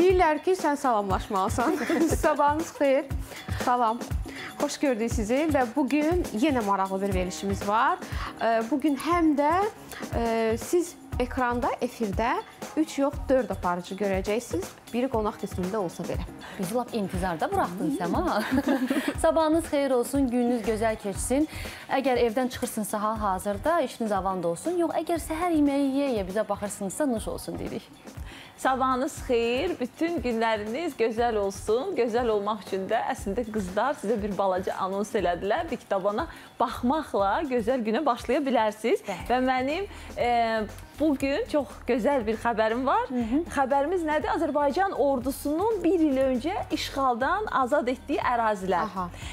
Deyirlər ki, sən salamlaşmalısan. Sabahınız xeyir. Salam. Xoş gördük sizi və bugün yenə maraqlı bir verilişimiz var. Bugün həm də siz ekranda, efirdə 3 yox 4 aparıcı görəcəksiniz. Biri qonaq qismində olsa belə. Bizi lap intizarda buraxdın Səma. Sabahınız xeyir olsun, gününüz gözəl keçsin. Əgər evdən çıxırsınızsa hal-hazırda, işiniz avanda olsun. Yox, əgər səhər yeməyi yeyə bizə baxırsınızsa nuş olsun deyirik. Sabahınız xeyir, bütün günləriniz gözəl olsun. Gözəl olmaq üçün də əslində qızlar sizə bir balaca anons elədilər. Bir kitabana baxmaqla gözəl günə başlaya bilərsiniz. Və mənim bugün çox gözəl bir xəbərim var. Xəbərimiz nədir? Azərbaycan ordusunun bir il öncə işğaldan azad etdiyi ərazilər.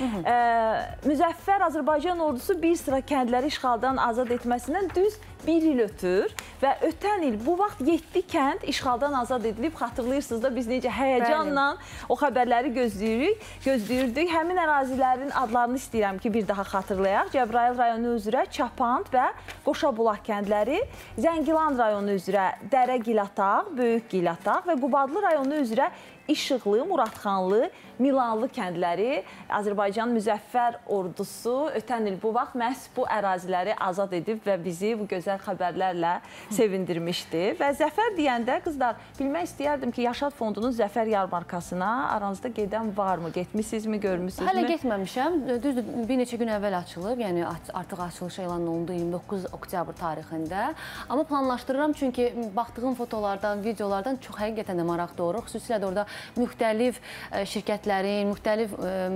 Müzəffər Azərbaycan ordusu bir sıra kəndləri işğaldan azad etməsindən düz bir il ötür və ötən il bu vaxt 7 kənd işğaldan azad edilib. Xatırlayırsınız da biz necə həyəcanla o xəbərləri gözləyirdik. Həmin ərazilərin adlarını istəyirəm ki, bir daha xatırlayaq. Cəbrayıl rayonu üzrə Çapand və Qoşabulaq kəndləri, Zəngilan rayonu üzrə Dərə Gilataq, Böyük Gilataq və Qubadlı rayonu üzrə İşıqlı, Muradxanlı, Milanlı kəndləri. Azərbaycan Müzəffər ordusu ötən il bu vaxt məhz bu əraziləri azad edib və bizi bu gözəl xəbərlərlə sevindirmişdi. Və zəfər deyəndə, qızlar, bilmək istəyərdim ki, Yaşad Fondunun zəfər yarmarkasına aranızda gedən varmı? Getmişsinizmi, görmüşsünüzmü? Hələ getməmişəm. Düzdür, bir neçə gün əvvəl açılıb, yəni artıq açılış elan olundu 29 oktyabr tarixində. Amma planlaşdırıram, çünki baxdığım fotolardan, videolardan çox həqiqətən də maraq doğurur. Xüsusilə də orada müxtəlif şirkətlərin, müxtəlif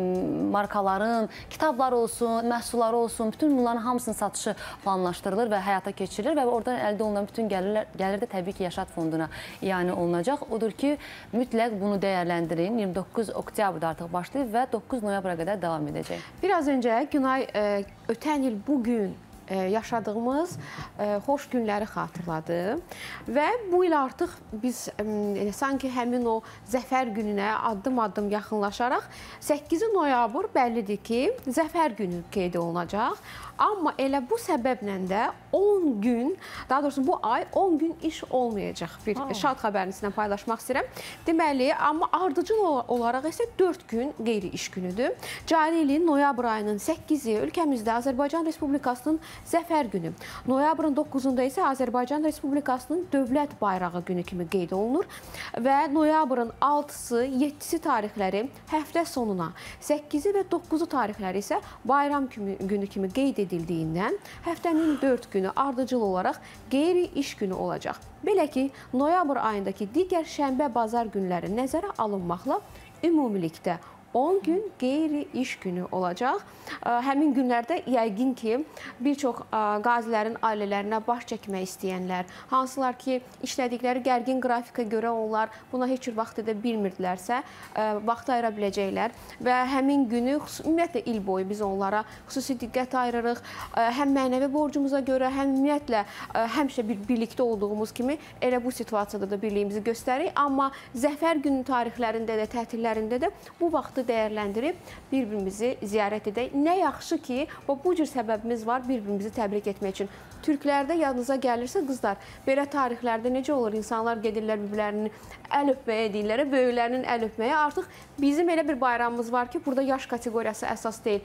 markaların, kitablar olsun, məhsulları olsun, bütün bunların hamısının satışı planlaşdırılır və həyata keçirilir və oradan əldə olunan bütün gəlir də təbii ki, Yaşad Fonduna ianə olunacaq. Odur ki, mütləq bunu dəyərləndirin. 29 oktyabrda artıq başlayıb və 9 noyabra qədər davam edəcək. Biraz öncə Günay ötən il bugün yaşadığımız xoş günləri xatırladı və bu il artıq biz sanki həmin o zəfər gününə addım-addım yaxınlaşaraq 8 noyabr bəllidir ki, zəfər günü qeyd olunacaq. Amma elə bu səbəblə də 10 gün, daha doğrusu bu ay 10 gün iş olmayacaq. Bir şad xəbərini sizinlə paylaşmaq istəyirəm. Deməli, amma ardıcıl olaraq isə 4 gün qeyri-iş günüdür. Cari ilin noyabr ayının 8-i ölkəmizdə Azərbaycan Respublikasının zəfər günü. Noyabrın 9-unda isə Azərbaycan Respublikasının dövlət bayrağı günü kimi qeyd olunur və noyabrın 6-sı, 7-si tarixləri həftə sonuna, 8-i və 9-u tarixləri isə bayram günü kimi qeyd edildiyindən həftənin 4 günü ardıcıl olaraq qeyri-iş günü olacaq. Belə ki, noyabr ayındakı digər şənbə, bazar günləri nəzərə alınmaqla ümumilikdə 10 gün qeyri-iş günü olacaq. Həmin günlərdə yəqin ki, bir çox qazilərin ailələrinə baş çəkmək istəyənlər, hansılar ki, işlədikləri gərgin qrafika görə onlar buna heç bir vaxt edə bilmirdilərsə, vaxt ayıra biləcəklər və həmin günü, ümumiyyətlə il boyu biz onlara xüsusi diqqət ayırırıq. Həm mənəvi borcumuza görə, həm ümumiyyətlə həmişə bir birlikdə olduğumuz kimi elə bu situasiyada da birliyimizi göstəririk. Amma zəfər günü tarixlərində də, tətillərində də bu vaxtı dəyərləndirib bir-birimizi ziyarət edək. Nə yaxşı ki, bu cür səbəbimiz var bir-birimizi təbrik etmək üçün. Türklərdə yanınıza gəlirsə, qızlar, belə tarixlərdə necə olur? İnsanlar gedirlər bir-birlərinin əl öpməyə deyirlər, böyüklərinin əl öpməyə. Artıq bizim elə bir bayramımız var ki, burada yaş kateqoriyası əsas deyil.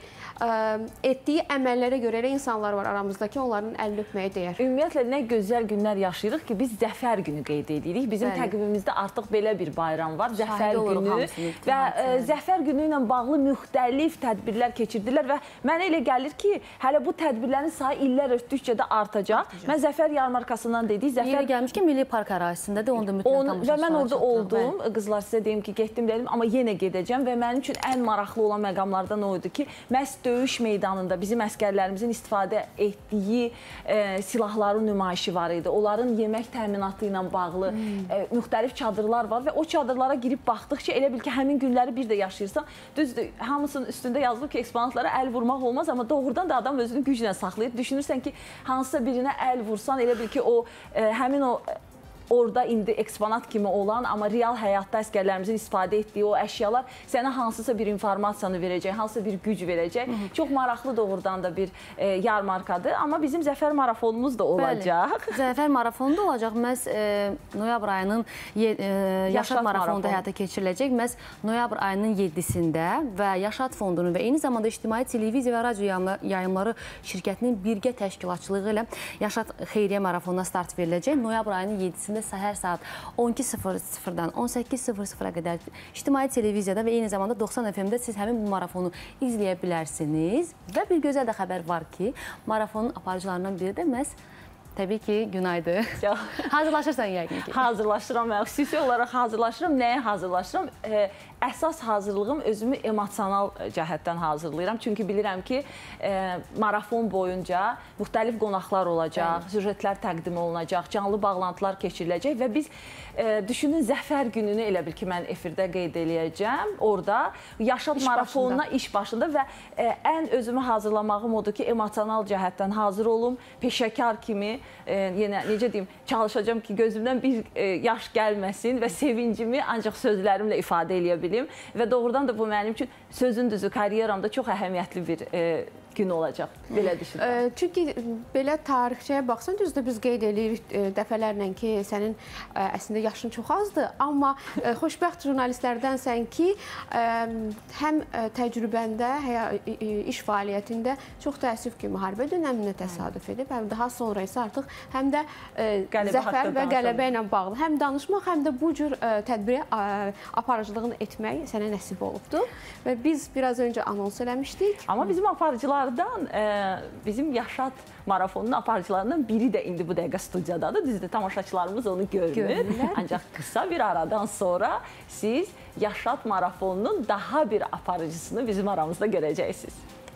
Etdiyi əməllərə görə elə insanlar var aramızda ki, onların əlini öpməyə dəyər. Ümumiyyətlə, nə gözəl günlər yaşayırıq ki, biz zəfər günü qeyd edirik. Bizim təqvimimizdə artıq belə bir bayram var, zəfər günü və zəfər günü ilə bağlı müxtəlif tədbirlər keçirdirlər və mənə elə gəlir ki, hələ bu tədbirlərin sayı illər ötdükcə də artacaq. Mən zəfər yarmarkasından dedik. Yeri gəlmiş ki, Milli Park ərazisində də onda mütləq tamaşaçılar. Və mən orada oldum. Qızlar, sizə deyim ki, getdim dedim, amma yenə gedəcəm və mənim üçün ən maraqlı olan məqamlardan o idi ki, məhz döyüş meydanında bizim əskərlərimizin istifadə etdiyi silahların nümayişi var idi. Onların yemək təminatı ilə bağlı müxtəlif çadırlar var və o çadırlara girib baxdıqca elə bil ki, həmin günləri bir də yaşayırsan. Düzdür, hamısının üstündə yazılıb ki, eksponatlara əl vurmaq olmaz, amma doğrudan da adam özünü güclə saxlayır. Düşünürsən ki, hansısa birinə əl vursan, elə bil ki, o həmin o orada indi eksponat kimi olan, amma real həyatda əsgərlərimizin istifadə etdiyi o əşyalar sənə hansısa bir informasiyanı verəcək, hansısa bir güc verəcək. Çox maraqlı doğrudan da bir yarmarkadır. Amma bizim Zəfər marafonumuz da olacaq. Bəli, Zəfər marafonu da olacaq. Məhz noyabr ayının Yaşad marafonu da həyata keçiriləcək. Məhz noyabr ayının 7-sində və Yaşad fondunun və eyni zamanda İctimai Televiziya və Radio Yayımları şirkətinin birgə təşkilatçılığı ilə Yaşad xeyriyyə marafonuna start veriləcək. Noyabr ayının 7-sində səhər saat 12:00-dan 18:00-a qədər İctimai Televiziyada və eyni zamanda 90 FM-də siz həmin bu marafonu izləyə bilərsiniz. Və bir gözəl də xəbər var ki, marafonun aparıcılarından biri də məhz təbii ki, Günaydır. Hazırlaşırsan yəqin ki. Hazırlaşıram, mən xüsusi olaraq hazırlaşıram. Nəyə hazırlaşıram? Əsas hazırlığım özümü emosional cəhətdən hazırlayıram. Çünki bilirəm ki, marafon boyunca müxtəlif qonaqlar olacaq, süjetlər təqdim olunacaq, canlı bağlantılar keçiriləcək və biz düşünün, Zəfər gününü elə bil ki, mən efirdə qeyd eləyəcəm. Orada Yaşad marafonuna iş başında və ən özümü hazırlamağım odur ki, emosional cəhətdən hazır olum, peşəkar kimi, yenə necə deyim, çalışacağım ki, gözümdən bir yaş gəlməsin və sevincimi ancaq sözlərimlə ifadə eləyə bilim və doğrudan da bu mənim üçün sözün düzü karyeramda çox əhəmiyyətli bir gün olacaq, belə düşünürəm. Çünki belə tarixçəyə baxsan, düzdür, biz qeyd edirik dəfələrlə ki, sənin əslində yaşın çox azdır, amma xoşbəxt jurnalistlərdənsən ki, həm təcrübəndə, iş fəaliyyətində çox təəssüf ki, müharibə dönəminə təsadüf edib, həm daha sonra isə artıq həm də zəfər və qələbə ilə bağlı həm danışmaq, həm də bu cür tədbirə aparıcılığını etmək sənə nəsib olubdur və biz biraz öncə anons eləmişdik. Amma bizim aparıcılar bizim Yaşad marafonunun aparıcılarından biri də indi bu dəqiqə studiyadadır. Düzdür, tamaşaçılarımız onu görmür. Ancaq qısa bir aradan sonra siz Yaşad marafonunun daha bir aparıcısını bizim aramızda görəcəksiniz.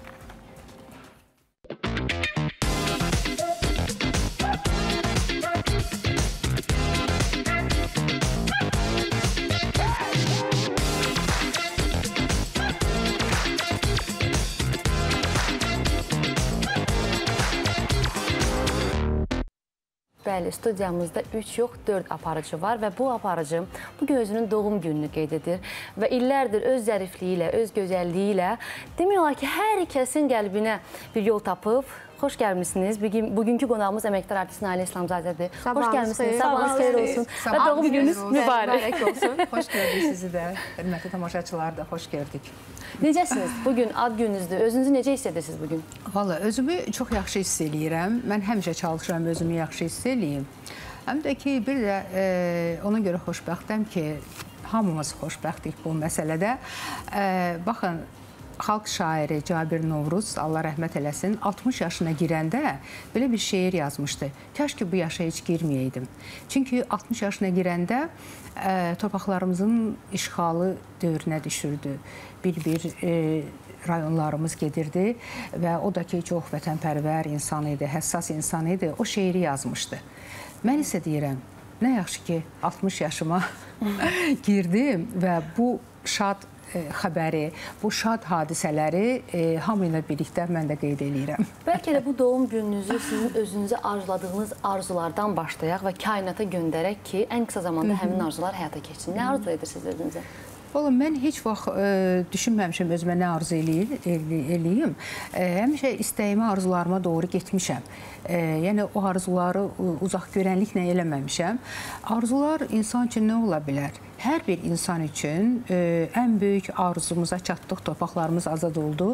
Bəli, studiyamızda 3 yox, 4 aparıcı var və bu aparıcı bugün özünün doğum gününü qeyd edir və illərdir öz zərifliyi ilə, öz gözəlliyi ilə demək olar ki, hər kəsin qəlbinə bir yol tapıb. Xoş gəlmişsiniz. Bugünkü qonağımız əməkdar artist Nailə İslamzadədir. Xoş gəlmişsiniz. Sabahınız xeyir olsun. Və doğum gününüz mübarək olsun. Xoş gördük sizi də. Hörmətli tamaşaçılar da xoş gördük. Necəsiniz? Bugün ad gününüzdür. Özünüzü necə hiss edirsiniz bugün? Valla, özümü çox yaxşı hiss eləyirəm. Mən həmişə çalışıram özümü yaxşı hiss eləyim. Həm də ki, bir də ona görə xoşbəxtəm ki, hamımız xoşbəxtik bu məsələdə. Baxın, xalq şairi Cabir Novruz, Allah rəhmət eləsin, 60 yaşına girəndə belə bir şeir yazmışdı. Kaş ki, bu yaşa heç girməyəydim. Çünki 60 yaşına girəndə torpaqlarımızın işğalı dövrünə düşürdü. Bir rayonlarımız gedirdi və o da ki, çox vətənpərvər insan idi, həssas insan idi. O şeiri yazmışdı. Mən isə deyirəm, nə yaxşı ki, 60 yaşıma girdim və bu şad xəbəri, bu şad hadisələri hamı ilə birlikdə mən də qeyd edirəm. Bəlkə də bu doğum gününüzü sizin özünüzə arzuladığınız arzulardan başlayaq və kainata göndərək ki, ən qısa zamanda həmin arzular həyata keçsin. Nə arzu edirsiniz özünüzə? Valla, mən heç vaxt düşünməmişəm özümə nə arzu eləyim. Həmişə istəyimə, arzularıma doğru getmişəm. Yəni, o arzuları uzaq görənliklə eləməmişəm. Arzular insan üçün nə ola bilər? Hər bir insan üçün ən böyük arzumuza çatdıq, torpaqlarımız azad oldu.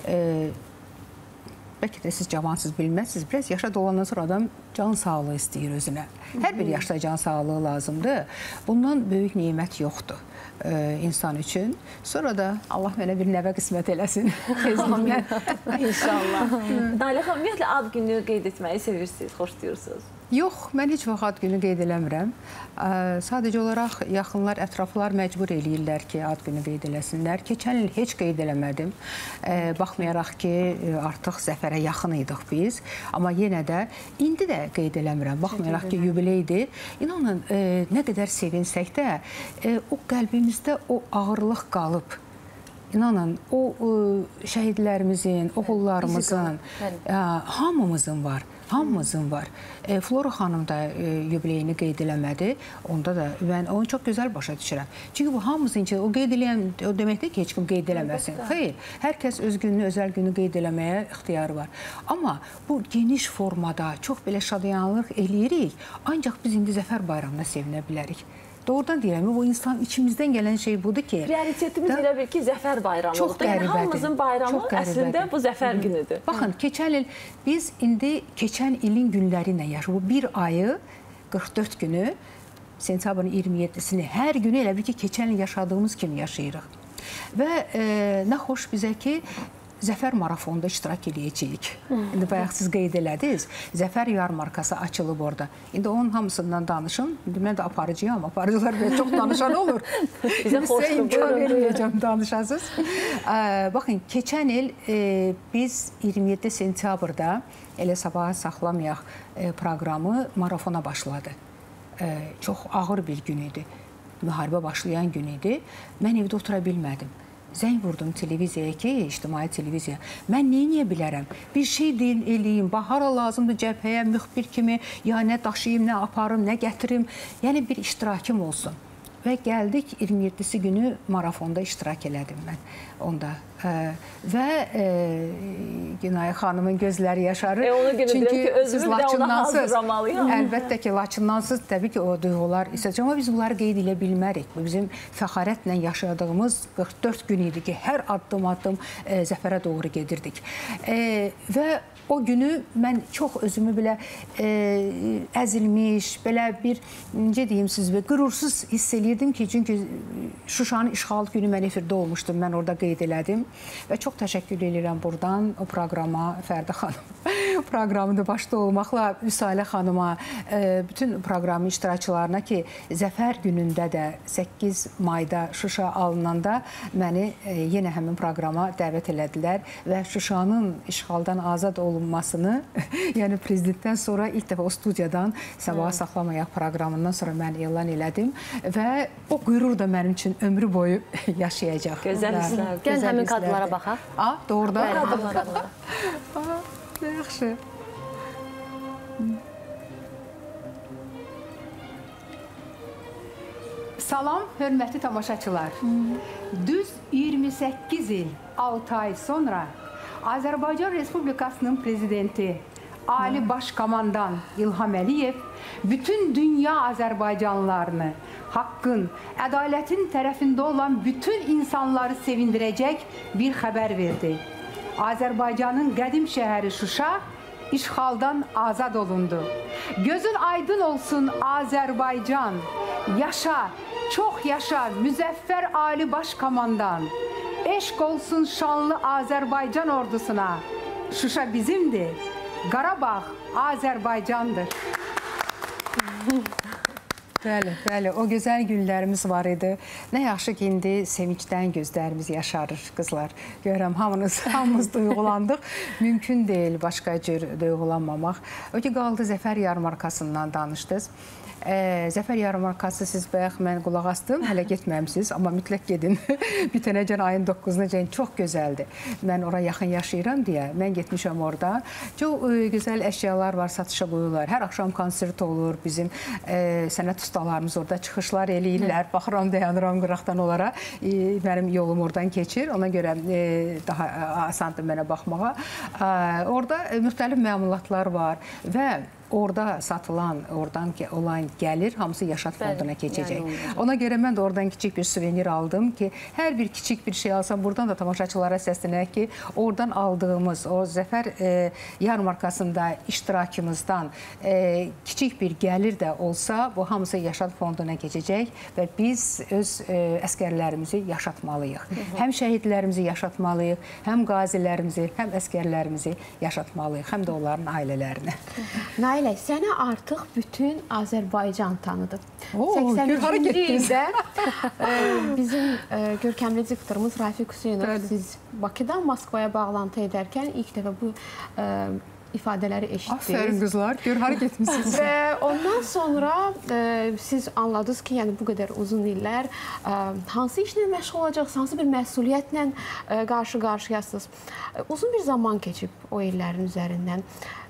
Bəlkə də siz cavansız bilməzsiniz. Biraz yaşa dolandan sonra adam can sağlığı istəyir özünə. Hər bir yaşda can sağlığı lazımdır. Bundan böyük nimət yoxdur insan üçün. Sonra da Allah mənə bir nəvə qismət eləsin. İnşallah. Nailə xanım, ümumiyyətlə ad günü qeyd etməyi sevirsiniz, xoşlayırsınız? Yox, mən heç vaxt ad günü qeyd eləmirəm. Sadəcə olaraq yaxınlar, ətraflar məcbur eləyirlər ki, ad günü qeyd eləsinlər. Keçən il heç qeyd eləmədim. Baxmayaraq ki, artıq zəfərə yaxın idik biz. Amma yenə də indi də qeyd eləmirəm. Baxmayaraq ki, yubileydir. İnanın, nə qədər sevinsək də, o qəlbimizdə o ağırlıq qalıb. İnanın, o şəhidlərimizin, oğullarımızın, hamımızın var. Hamımızın var. Flora xanım da yubileyini qeyd eləmədi. Onda da mən onu çox gözəl başa düşürəm. Çünki bu hamımızın içində o qeyd eləyən o deməkdir ki, heç kim qeyd eləməsin. Xeyr, hər kəs öz gününü, özəl günü qeyd eləməyə ixtiyarı var. Amma bu geniş formada çox belə şadyanlıq eləyirik, ancaq biz indi Zəfər bayramına sevinə bilərik. Doğrudan deyirəm, bu insan içimizdən gələn şey budur ki... Prioritetimiz elə bil ki, Zəfər bayramıdır. Çox qəribədir. Yəni, hamımızın bayramı əslində bu Zəfər günüdür. Baxın, keçən il, biz indi keçən ilin günləri ilə yaşayırıq. Bu bir ayı, 44 günü, sentyabrın 27-sini, hər günü elə bil ki, keçən il yaşadığımız kimi yaşayırıq. Və nə xoş bizə ki, Zəfər marafonunda iştirak edəcəyik. İndi bayaq siz qeyd elədiniz, Zəfər yarmarkası açılıb orada. İndi onun hamısından danışın. İndi mən də aparıcıyam, aparıcılar belə çox danışan olur. Bizə xoşdur, imkan verməyəcəm danışasınız. Baxın, keçən il biz 27 sentyabrda elə sabaha saxlamayaq proqramı marafona başladı. Çox ağır bir gün idi. Müharibə başlayan gün idi. Mən evdə otura bilmədim. Zəng vurdum televiziyaya ki, ictimai televiziya. Mən neyə bilərəm? Bir şey eləyim, hara lazımdır cəbhəyə, müxbir kimi, ya nə daşıyım, nə aparım, nə gətirim. Yəni bir iştirakım olsun. Və gəldik 27-si günü marafonda iştirak elədim mən onda. Və Günay xanımın gözləri yaşarır. Onu günüdürəm ki, özümü də ona hazırlamalıyım. Əlbəttə ki, Laçındansız təbii ki, o duyğular istəyəcək. Amma biz bunları qeyd elə bilmərik. Bu bizim fəxarətlə yaşadığımız 44 gün idi ki, hər addım-addım zəfərə doğru gedirdik. Və o günü mən çox özümü belə əzilmiş, belə bir, necə deyim sizə, qürursuz hiss eləyirdim ki, çünki Şuşanın işğal günü mən efirdə olmuşdum, mən orada qeyd elədim və çox təşəkkür edirəm buradan o proqrama, Fərdə xanım proqramında başda olmaqla Müsalə xanıma, bütün proqramın iştirakçılarına ki, Zəfər günündə də 8 mayda Şuşa alınanda məni yenə həmin proqrama dəvət elədilər və Şuşanın işğaldan azad olunmasını, yəni prezidentdən sonra ilk dəfə o studiyadan Sabaha Saxlamayaq proqramından sonra mən elan elədim və o qürur da mənim üçün ömrü boyu yaşayacaq. Gözəl hisslər. Gəl həmin kadrlara baxaq. Doğrudan. Kadrlara. Yaxşı. Salam, hörmətli tamaşaçılar. Düz 28 il, 6 ay sonra Azərbaycan Respublikasının prezidenti, Ali Baş Komandan İlham Əliyev bütün dünya Azərbaycanlılarını, haqqın, ədalətin tərəfində olan bütün insanları sevindirəcək bir xəbər verdi. Azərbaycanın qədim şəhəri Şuşa işğaldan azad olundu. Gözün aydın olsun Azərbaycan. Yaşa, çox yaşa müzəffər Ali Baş Komandan. Eşq olsun şanlı Azərbaycan ordusuna. Şuşa bizimdir. Qarabağ Azərbaycandır. Bəli, o gözəl günlərimiz var idi. Nə yaxşı ki, indi sevincdən gözlərimiz yaşarır, qızlar. Görürəm, hamımız duyğulandıq. Mümkün deyil başqa cür duyğulanmamaq. O ki, qaldı Zəfər yarmarkasından danışdınız. Zəfər yarmarkası siz bayaq mən qulaq astım, hələ getməmişsiniz, amma mütləq gedin. Bitənəcən ayın 9-unəcən çox gözəldir. Mən ora yaxın yaşayıram deyə, mən getmişəm orada. Çox gözəl əşyalar var, satışa qoyurlar. Hər axşam konsert olur, bizim sənət ustalarımız orada çıxışlar eləyirlər. Baxıram, dayanıram qıraqdan onlara. Mənim yolum oradan keçir, ona görə daha asandır mənə baxmağa. Orada müxtəlif məmulatlar var və orada satılan, oradan olan gəlir hamısı Yaşad fonduna keçəcək. Ona görə mən də oradan kiçik bir suvenir aldım ki, hər bir kiçik bir şey alsam, buradan da tamaşaçılara səslənək ki, oradan aldığımız o Zəfər yarmarkasında iştirakımızdan kiçik bir gəlir də olsa, bu hamısı Yaşad fonduna keçəcək və biz öz əskərlərimizi yaşatmalıyıq. Həm şəhidlərimizi yaşatmalıyıq, həm qazilərimizi, həm əskərlərimizi yaşatmalıyıq, həm də onların ailələrini. Nailə, səni artıq bütün Azərbaycan tanıdı. 81-ci ildə bizim görkəmli diktorumuz Rafiq Hüseynov siz Bakıdan Moskvaya bağlantı edərkən ilk dəfə bu ifadələri eşitdiniz. Aferin qızlar, gör hara getmişsiniz. Və ondan sonra siz anladınız ki, yəni bu qədər uzun illər hansı işlə məşğul olacaqsınız, hansı bir məsuliyyətlə qarşı-qarşıyasınız. Uzun bir zaman keçib o illərin üzərindən.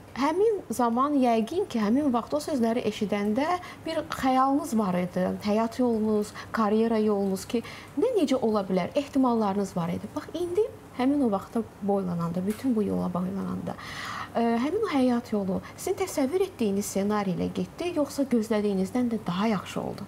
həmin zaman yəqin ki, həmin vaxt o sözləri eşidəndə bir xəyalınız var idi. Həyat yolunuz, karyera yolunuz ki, necə ola bilər? Ehtimallarınız var idi. Bax, indi həmin o vaxta boylananda, bütün bu yola boylananda, həmin o həyat yolu sizin təsəvvür etdiyiniz ssenari ilə getdi, yoxsa gözlədiyinizdən də daha yaxşı oldu?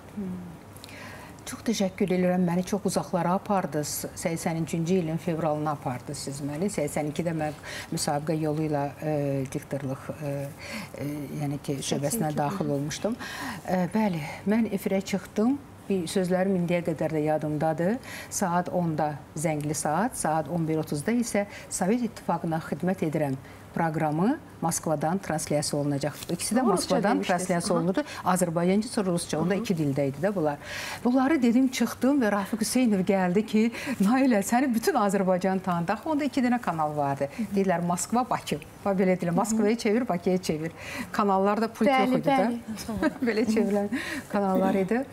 Çox təşəkkür edirəm. Məni çox uzaqlara apardınız. 83-cü ilin fevralına apardınız siz məni. 82-də mən müsabiqə yolu ilə diktorluq yəni ki, şöbəsinə daxil olmuşdum. Bəli, mən efirə çıxdım. Sözlərim indiyə qədər də yadımdadır. Saat 10-da zəngli saat 11:30-da isə Sovet İttifaqına xidmət edirəm proqramı Moskvadan translyasiya olunacaq. İkisi də Moskvadan translyasiya olunurdu. Azərbaycanca, sonra Rusca, onda 2 dildə idi də bunlar. Bunları dedim, çıxdım və Rafiq Hüseynov gəldi ki, Nailə, səni bütün Azərbaycan tanıdı. Onda 2 dənə kanal vardı. Deyirlər, Moskva, Bakı. Belə deyirlər, Moskvaya çevir, Bakıya çevir. Kanallar da pult yox idi də. Belə çevirən kanallar idi.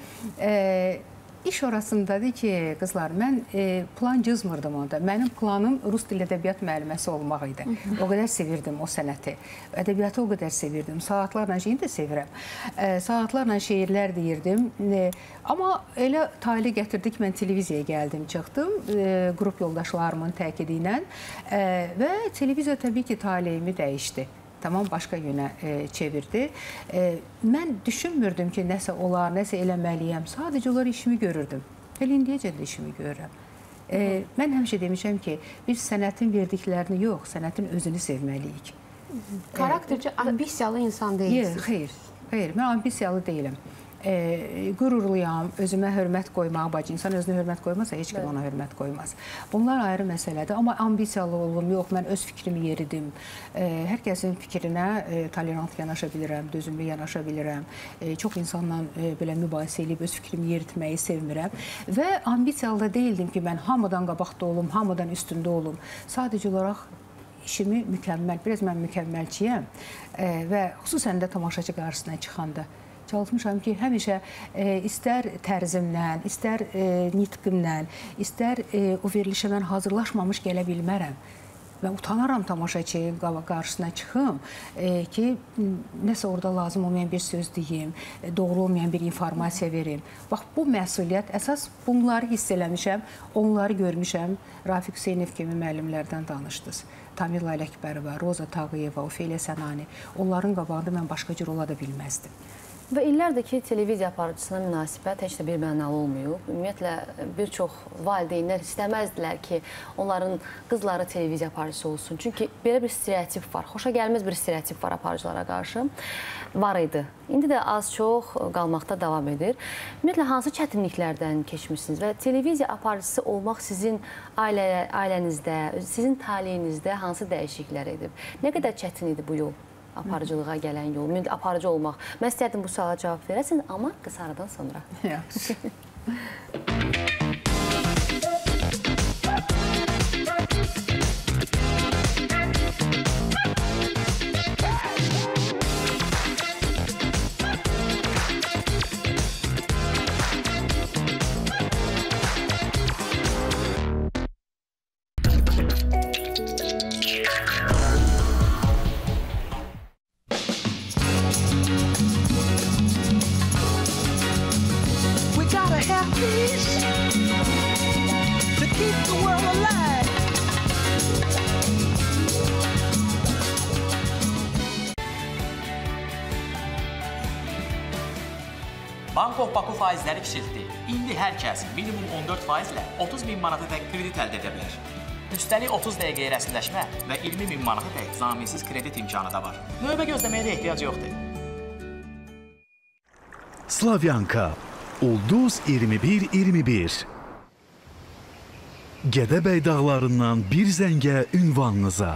İş orasındadır ki, qızlar, mən plan cızmırdım onda. Mənim planım rus dil ədəbiyyat müəlliməsi olmaq idi. O qədər sevirdim o sənəti. Ədəbiyyatı o qədər sevirdim. Saatlarla şeyini də sevirəm. Saatlarla şeirlər deyirdim. Amma elə tali gətirdik, mən televiziyaya gəldim, çıxdım. Qrup yoldaşlarımın təkidi ilə. Və televiziya təbii ki, taleyimi dəyişdi. Tamam, başqa yönə çevirdi. Mən düşünmürdüm ki, nəsə olar, nəsə eləməliyəm. Sadəcə olar işimi görürdüm. Elə indiyəcə də işimi görürəm. Mən həmişə demişəm ki, biz sənətin verdiklərini yox, sənətin özünü sevməliyik. Karaktercə ambisiyalı insan deyilsiniz. Xeyr, mən ambisiyalı deyiləm. Qürurluyam, özümə hörmət qoymağa bac. İnsan özünə hörmət qoymasa, heç kim ona hörmət qoymaz. Bunlar ayrı məsələdir. Amma ambisiyalı olum, yox, mən öz fikrimi yeridim. Hər kəsin fikrinə tolerant yanaşa bilirəm, dözümlü yanaşa bilirəm. Çox insanla belə mübahisə edib öz fikrimi yeritməyi sevmirəm. Və ambisiyalı da deyildim ki, mən hamıdan qabaqda olum, hamıdan üstündə olum. Sadəcə olaraq işimi mükəmməl, biraz mən mükəmməlçiyəm və xüsusən də tamaşaçı qarşısına çıxanda çalışmışam ki, həmişə istər tərzimlə, istər nitqimlə, istər o verilişə mən hazırlaşmamış gələ bilmərəm. Və utanaram tamaşaçı qarşısına çıxım ki, nəsə orada lazım olmayan bir söz deyim, doğru olmayan bir informasiya verim. Bax, bu məsuliyyət, əsas bunları hiss eləmişəm, onları görmüşəm. Rafiq Hüseynov kimi müəllimlərdən danışdınız. Tamila Ələkbərova, Roza Tağıyeva, Ofeliya Sənani. Onların qabağında mən başqa cür ola da bilməzdim. Və illərdir ki, televiziya aparıcısına münasibət heç də bir mənalı olmayıb. Ümumiyyətlə, bir çox valideynlər istəməzdilər ki, onların qızları televiziya aparıcısı olsun. Çünki belə bir stereotip var, xoşa gəlməz bir stereotip var aparıcılara qarşı. Var idi. İndi də az-çox qalmaqda davam edir. Ümumiyyətlə, hansı çətinliklərdən keçmişsiniz və televiziya aparıcısı olmaq sizin ailənizdə, sizin taleyinizdə hansı dəyişikliklər edib? Nə qədər çətin idi bu yol? Aparıcılığa gələn yol, aparıcı olmaq. Mən istəyərdim bu suala cavab verəsiniz, amma qısa aradan sonra. Yaxşı. Bank of Baku faizləri kiçiltdi. İndi hər kəs minimum 14% ilə 30.000 manatadək kredit əldə edə bilər. Üstəlik 30 dəqiqəyə rəsmiləşmə və 20.000 manatadək zaminsiz kredit imkanı da var. Növbə gözləməyə də ehtiyac yoxdur. Slavyanka, Ulduz 21-21. Gədəbəy dağlarından bir zəngə ünvanınıza.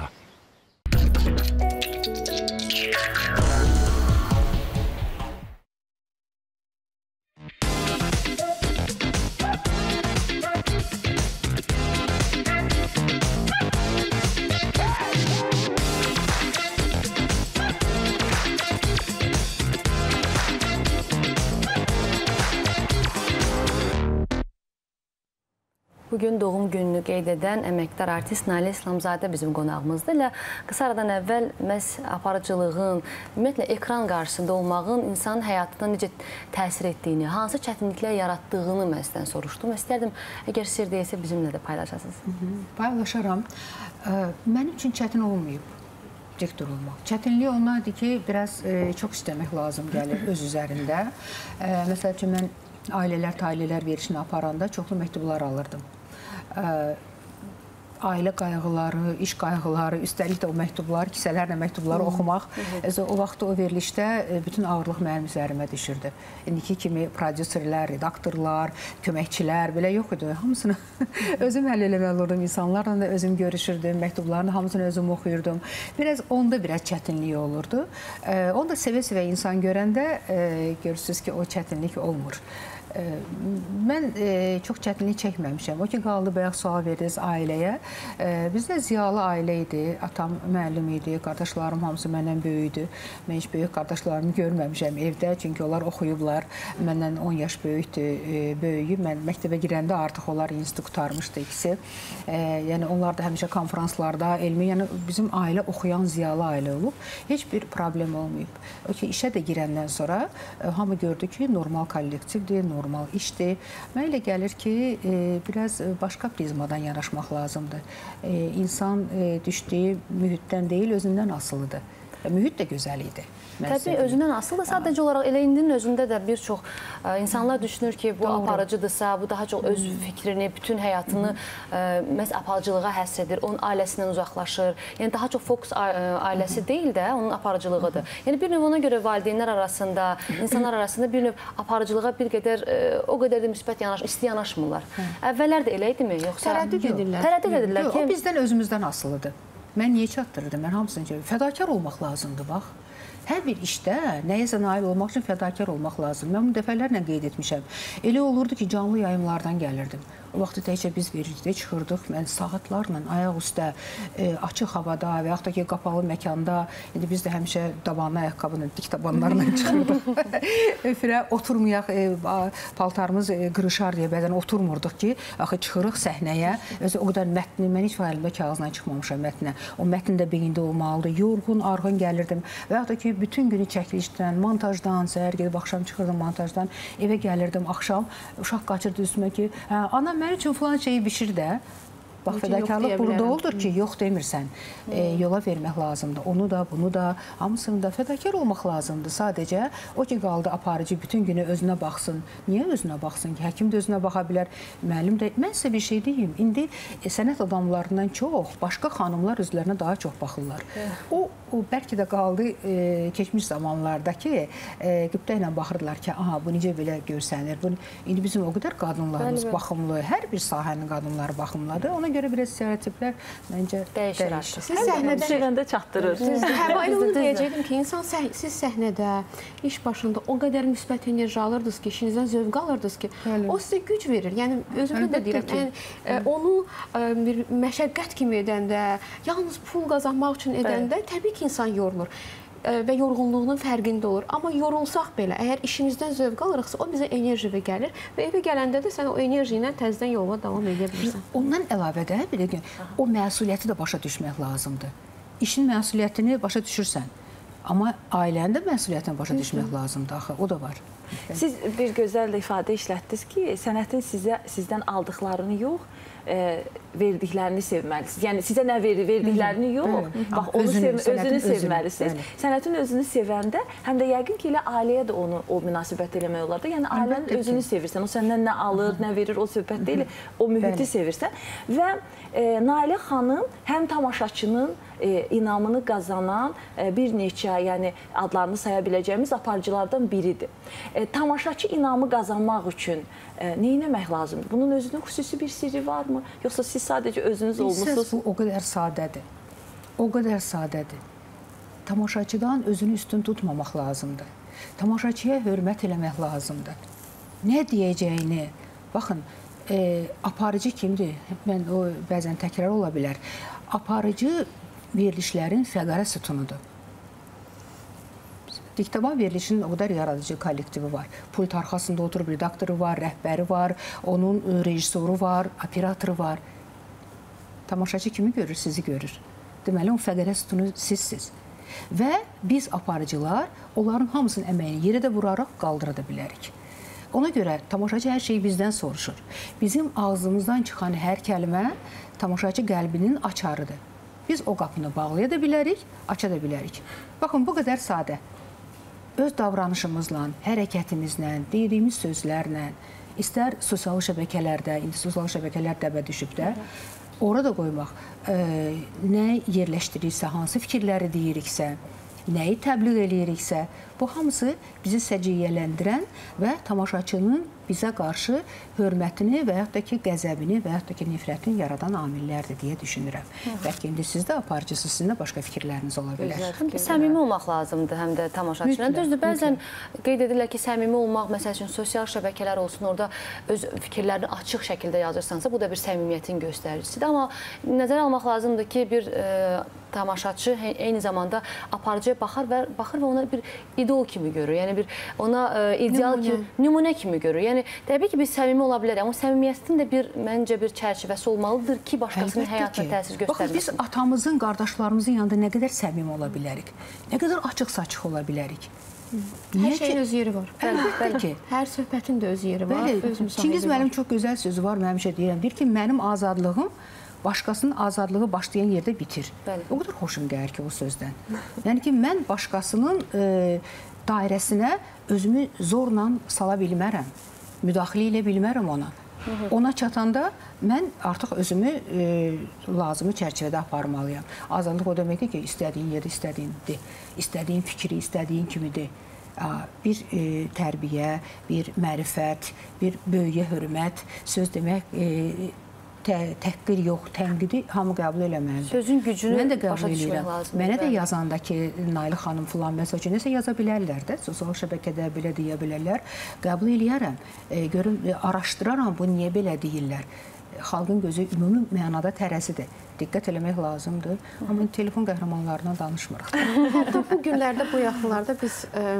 Bugün doğum gününü qeyd edən əməkdar artist Nailə İslamzadə bizim qonağımızdır. Elə qısa aradan əvvəl məhz aparıcılığın, ümumiyyətlə ekran qarşısında olmağın insanın həyatına necə təsir etdiyini, hansı çətinliklər yaratdığını məndən soruşdum. İstərdim, əgər sir deyilsə bizimlə də paylaşasınız. Paylaşaram. Mənim üçün çətin olmayıb direktor olmaq. Çətinliyi onlardır ki, biraz çox istəmək lazım gəlir öz üzərində. Məsəl üçün, mən ailələr verişini aparanda çoxlu məktublar alırdım. Ailə qayğıları, iş qayğıları, üstəlik də o məktubları, kisələrlə məktubları oxumaq. O vaxt o verilişdə bütün ağırlıq mənim üzərimə düşürdü. İndiki kimi prodüserlər, redaktorlar, köməkçilər belə yox idi. Hamısını özüm həll eləməli olurdum. İnsanlarla da özüm görüşürdüm, məktublarını hamısını özüm oxuyurdum. Onda biraz çətinlik olurdu. Onu da sevə-sevə insan görəndə görürsünüz ki, o çətinlik olmur. Mən çox çətinlik çəkməmişəm. O ki, qaldı, bayaq sual verdiniz ailəyə. Bizdə ziyalı ailə idi. Atam müəllim idi, qardaşlarım hamısı məndən böyükdür. Mən heç böyük qardaşlarımı görməmişəm evdə, çünki onlar oxuyublar. Məndən 10 yaş böyüyüb. Mən məktəbə girəndə artıq onlar institut qurtarmışdı ikisi. Yəni, onlar da həmişə konferanslarda, elmi, yəni bizim ailə oxuyan ziyalı ailə olub. Heç bir problem olmayıb. O ki, işə də girəndən sonra hamı gördü ki, normal kollektivdir, normal işdir. Mənə elə gəlir ki, biraz başqa prizmadan yanaşmaq lazımdır. İnsan düşdüyü mühitdən deyil, özündən asılıdır. Mühit də gözəl idi. Təbii, özündən asılıdır. Sadəcə olaraq elə indinin özündə də bir çox insanlar düşünür ki, bu aparıcıdırsa, bu daha çox öz fikrini, bütün həyatını məhz aparıcılığa həsr edir, onun ailəsindən uzaqlaşır. Yəni, daha çox fokus ailəsi deyil də, onun aparıcılığıdır. Yəni, bir növ ona görə valideynlər arasında, insanlar arasında bir növ aparıcılığa bir qədər, o qədər də müsbət isti yanaşmırlar. Əvvəllər də elə idimi? Tərəddüd edirlər. Tərəddüd edirlər ki, o bizdən özümüzdən asılıdır. Mən niyə çatdırırdım? Mən hamısını görürüm. Fədakar olmaq lazımdır, bax. Hər bir işdə nəyəsə nail olmaq üçün fədakar olmaq lazım. Mən bunu dəfələrlə qeyd etmişəm. Elə olurdu ki, canlı yayımlardan gəlirdim. O vaxtı təkcə biz vericidə çıxırdıq. Mən saatlarla ayaq üstə, açıq havada və yaxud da ki, qapalı məkanda, indi biz də həmişə dabanlı ayaqqabının, dik tabanlarla çıxırdıq. Öfürə oturmayaq, paltarımız qırışar deyə bəzən oturmurduq ki, axı çıxırıq səhnəyə. Özü o qədər mətni, mən heç əlimdə kağızla çıxmamışam mətnə. O mətn də beyində olmalıdır. Yorğun, arğın gəlirdim. Və yaxud da ki, bütün günü çəkilişdən, montajdan, səhər gedib axşam çıxırdım montajdan, evə gəlirdim axşam, uşaq qaçırdı üstümə ki, ana, mən üçün falan şeyi bişir də. Bax, fədakarlıq burada oldur ki, yox demirsən. Yola vermək lazımdır. Onu da, bunu da, hamısını da fədakar olmaq lazımdır. Sadəcə, o ki, qaldı aparıcı bütün günü özünə baxsın. Niyə özünə baxsın ki? Həkim də özünə baxa bilər, müəllim də. Mən sizə bir şey deyim. İndi sənət adamlarından çox, başqa xanımlar özlərinə daha çox baxırlar. O bəlkə də qaldı keçmiş zamanlarda ki, qübdə ilə baxırlar ki, aha, bu necə belə görsənir. İndi bizim o qədər qadınlarımız baxımlı, hər bir sahənin qadınları baxımlıdır. Ona görə biraz stereotiplər məncə dəyişir. Siz səhnədə sevəndə çatdırır. Həvalə onu deyəcəkdim ki, siz səhnədə, iş başında o qədər müsbət enerji alırdınız ki, işinizdən zövq alırdınız ki, o sizə güc verir. Yəni, özümdə də deyirəm, onu bir məşəqqət kimi edəndə, yalnız pul qazanmaq üçün edəndə, təbii ki, insan yorulur və yorğunluğunun fərqində olur. Amma yorulsaq belə, əgər işimizdən zövq alırıqsa, o bizə enerji gəlir və evə gələndə də sən o enerji ilə təzədən yola davam edə bilirsən. Ondan əlavə də o məsuliyyəti də başa düşmək lazımdır. İşin məsuliyyətini başa düşürsən, amma ailənin də məsuliyyətini başa düşmək lazımdır. Axı, o da var. Siz bir gözəl də ifadə işlətdiniz ki, sənətin sizdən aldıqlarını yox, verdiklərini sevməlisiniz. Yəni, sizə nə verir, verdiklərini yox, bax, özünü sevməlisiniz. Sənətin özünü sevəndə, həm də yəqin ki, elə ailəyə də o münasibət eləmək olar da. Yəni, ailənin özünü sevirsən, o səndən nə alır, nə verir, o söhbət deyil, o mühiti sevirsən. Və Nailə xanım həm tamaşaçının inamını qazanan bir neçə, yəni adlarını saya biləcəyimiz aparıcılardan biridir. Tamaşaçı inamı qazanmaq üçün nə etmək lazımdır? Bunun özünün xüsusi bir sirri varmı? Yoxsa siz sadəcə özünüz olmuşsunuz? Bu o qədər sadədir. O qədər sadədir. Tamaşaçıdan özünü üstün tutmamaq lazımdır. Tamaşaçıya hörmət eləmək lazımdır. Nə deyəcəyini, baxın, aparıcı kimdir? Mən o bəzən təkrar ola bilər. Aparıcı verilişlərin fəqərə sütunudur. Diktaban verilişinin o qədər yaradıcı kollektivi var. Pult arxasında oturub redaktoru var, rəhbəri var, onun rejissoru var, operatoru var. Tamaşaçı kimi görür? Sizi görür. Deməli, o fəqərə sütunu sizsiz. Və biz aparıcılar onların hamısının əməyini yerə də vuraraq qaldıra da bilərik. Ona görə tamaşaçı hər şeyi bizdən soruşur. Bizim ağzımızdan çıxan hər kəlmə tamaşaçı qəlbinin açarıdır. Biz o qapını bağlaya da bilərik, aça da bilərik. Baxın, bu qədər sadə. Öz davranışımızla, hərəkətimizlə, dediyimiz sözlərlə, istər sosial şəbəkələrdə, indi sosial şəbəkələr dəbə düşüb də, orada qoymaq, nə yerləşdiriksə, hansı fikirləri deyiriksə, nəyi təbliğ eləyiriksə, bu hamısı bizi səciyyələndirən və tamaşaçının bizə qarşı hörmətini və yaxud da ki, qəzəbini və yaxud da ki, nifrətini yaradan amillərdir deyə düşünürəm. Bəlkə indi siz də aparıcısınız, sizin də başqa fikirləriniz ola bilər. Səmimi olmaq lazımdır həm də tamaşaçıyla. Düzdür, bəzən qeyd edirlər ki, səmimi olmaq, məsəl üçün, sosial şəbəkələr olsun, orada öz fikirlərini açıq şəkildə yazırsansa, bu da bir səmimiyyətin göstəricisidir. Amma nəzərə almaq lazımdır ki, bir tamaşaçı eyni zamanda aparıcıya baxır və ona bir idol kimi görür. Yəni, bir ona ideal kimi, nümunə kimi görür. Yəni, təbii ki, biz səmimi ola bilərik, amma səmimiyyətin də məncə bir çərçivəsi olmalıdır ki, başqasının həyatına təsir göstərməsin. Baxın, biz atamızın, qardaşlarımızın yanında nə qədər səmimi ola bilərik, nə qədər açıq-saçıq ola bilərik. Hər şeyin öz yeri var. Əlbəttə. Hər söhbətin də öz yeri var. Çingiz müəllim çox gözəl sözü var, mən həmişə deyirəm. Deyir ki, mənim azadlığım başqasının azadlığı başlayan yerdə bitir. O qədər xoşum gəlir ki, o sözdən. Yəni ki, mən başqasının dairəsinə özümü zorla sala bilmərəm, müdaxilə ilə bilmərəm ona. Ona çatanda mən artıq özümü lazımı çərçivədə aparmalıyam. Azadlıq o deməkdir ki, istədiyin yerdə istədiyin de, istədiyin fikri istədiyin kimi de. Bir tərbiyə, bir mərifət, bir böyüyə hörmət, söz demək, təhqir yox, tənqidi hamı qəbul eləməlidir. Sözün gücünü başa düşmək lazımdır. Mənə də yazanda ki, Nailə xanım filan məsəl üçün nəsə yaza bilərlər də, sosial şəbəkədə belə deyə bilərlər. Qəbul eləyərəm, görüm, araşdıraram bu niyə belə deyirlər. Xalqın gözü ümumi mənada tərəzidir. Diqqət eləmək lazımdır. Amma telefon qəhrəmanlarından danışmırıq. Hətta bu günlərdə, bu yaxınlarda biz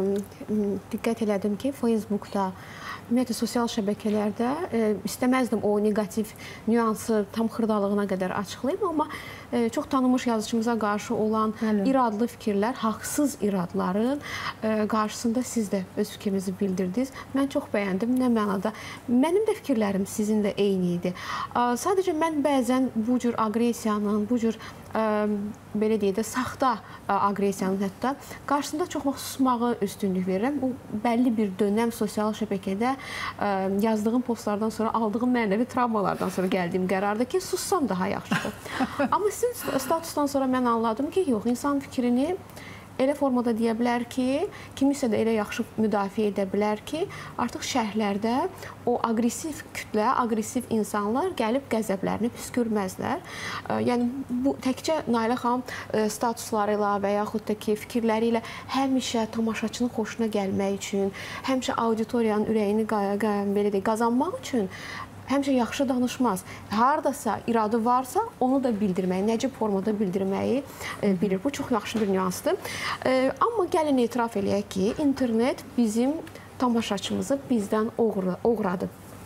diqqət elədim ki, Facebookda, ümumiyyətlə, sosial şəbəkələrdə istəməzdim o negativ nüansı tam xırdalığına qədər açıqlayım, amma çox tanınmış yazıçımıza qarşı olan iradlı fikirlər, haqsız iradların qarşısında siz də öz fikrinizi bildirdiniz. Mən çox bəyəndim, nə mənada. Mənim də fikirlərim sizin də eyni idi. Sadəcə mən bəzən bu cür aqressiyanın, bu cür belə deyək də, saxta aqressiyanın hətta qarşısında çox vaxt susmağı üstünlük verirəm. Bu, bəlli bir dönəm sosial şəbəkədə yazdığım postlardan sonra, aldığım mənəvi travmalardan sonra gəldiyim qərardır ki, sussam daha yaxşıdır. Amma sizin statusdan sonra mən anladım ki, yox, insan fikrini elə formada deyə bilər ki, kimisə də elə yaxşı müdafiə edə bilər ki, artıq şərhlərdə o aqressiv kütlə, aqressiv insanlar gəlib qəzəblərini püskürməzlər. Yəni, bu təkcə Nailə xanım statuslarıyla və yaxud da ki, fikirləri ilə həmişə tamaşaçının xoşuna gəlmək üçün, həmişə auditoriyanın ürəyini qazanmaq üçün həmişə yaxşı danışmaz. Haradasa iradı varsa, onu da bildirməyi, nəcib formada bildirməyi bilir. Bu çox yaxşı bir nüansdır. Amma gəlin etiraf eləyək ki, internet bizim tamaşaçımızı bizdən oğradı.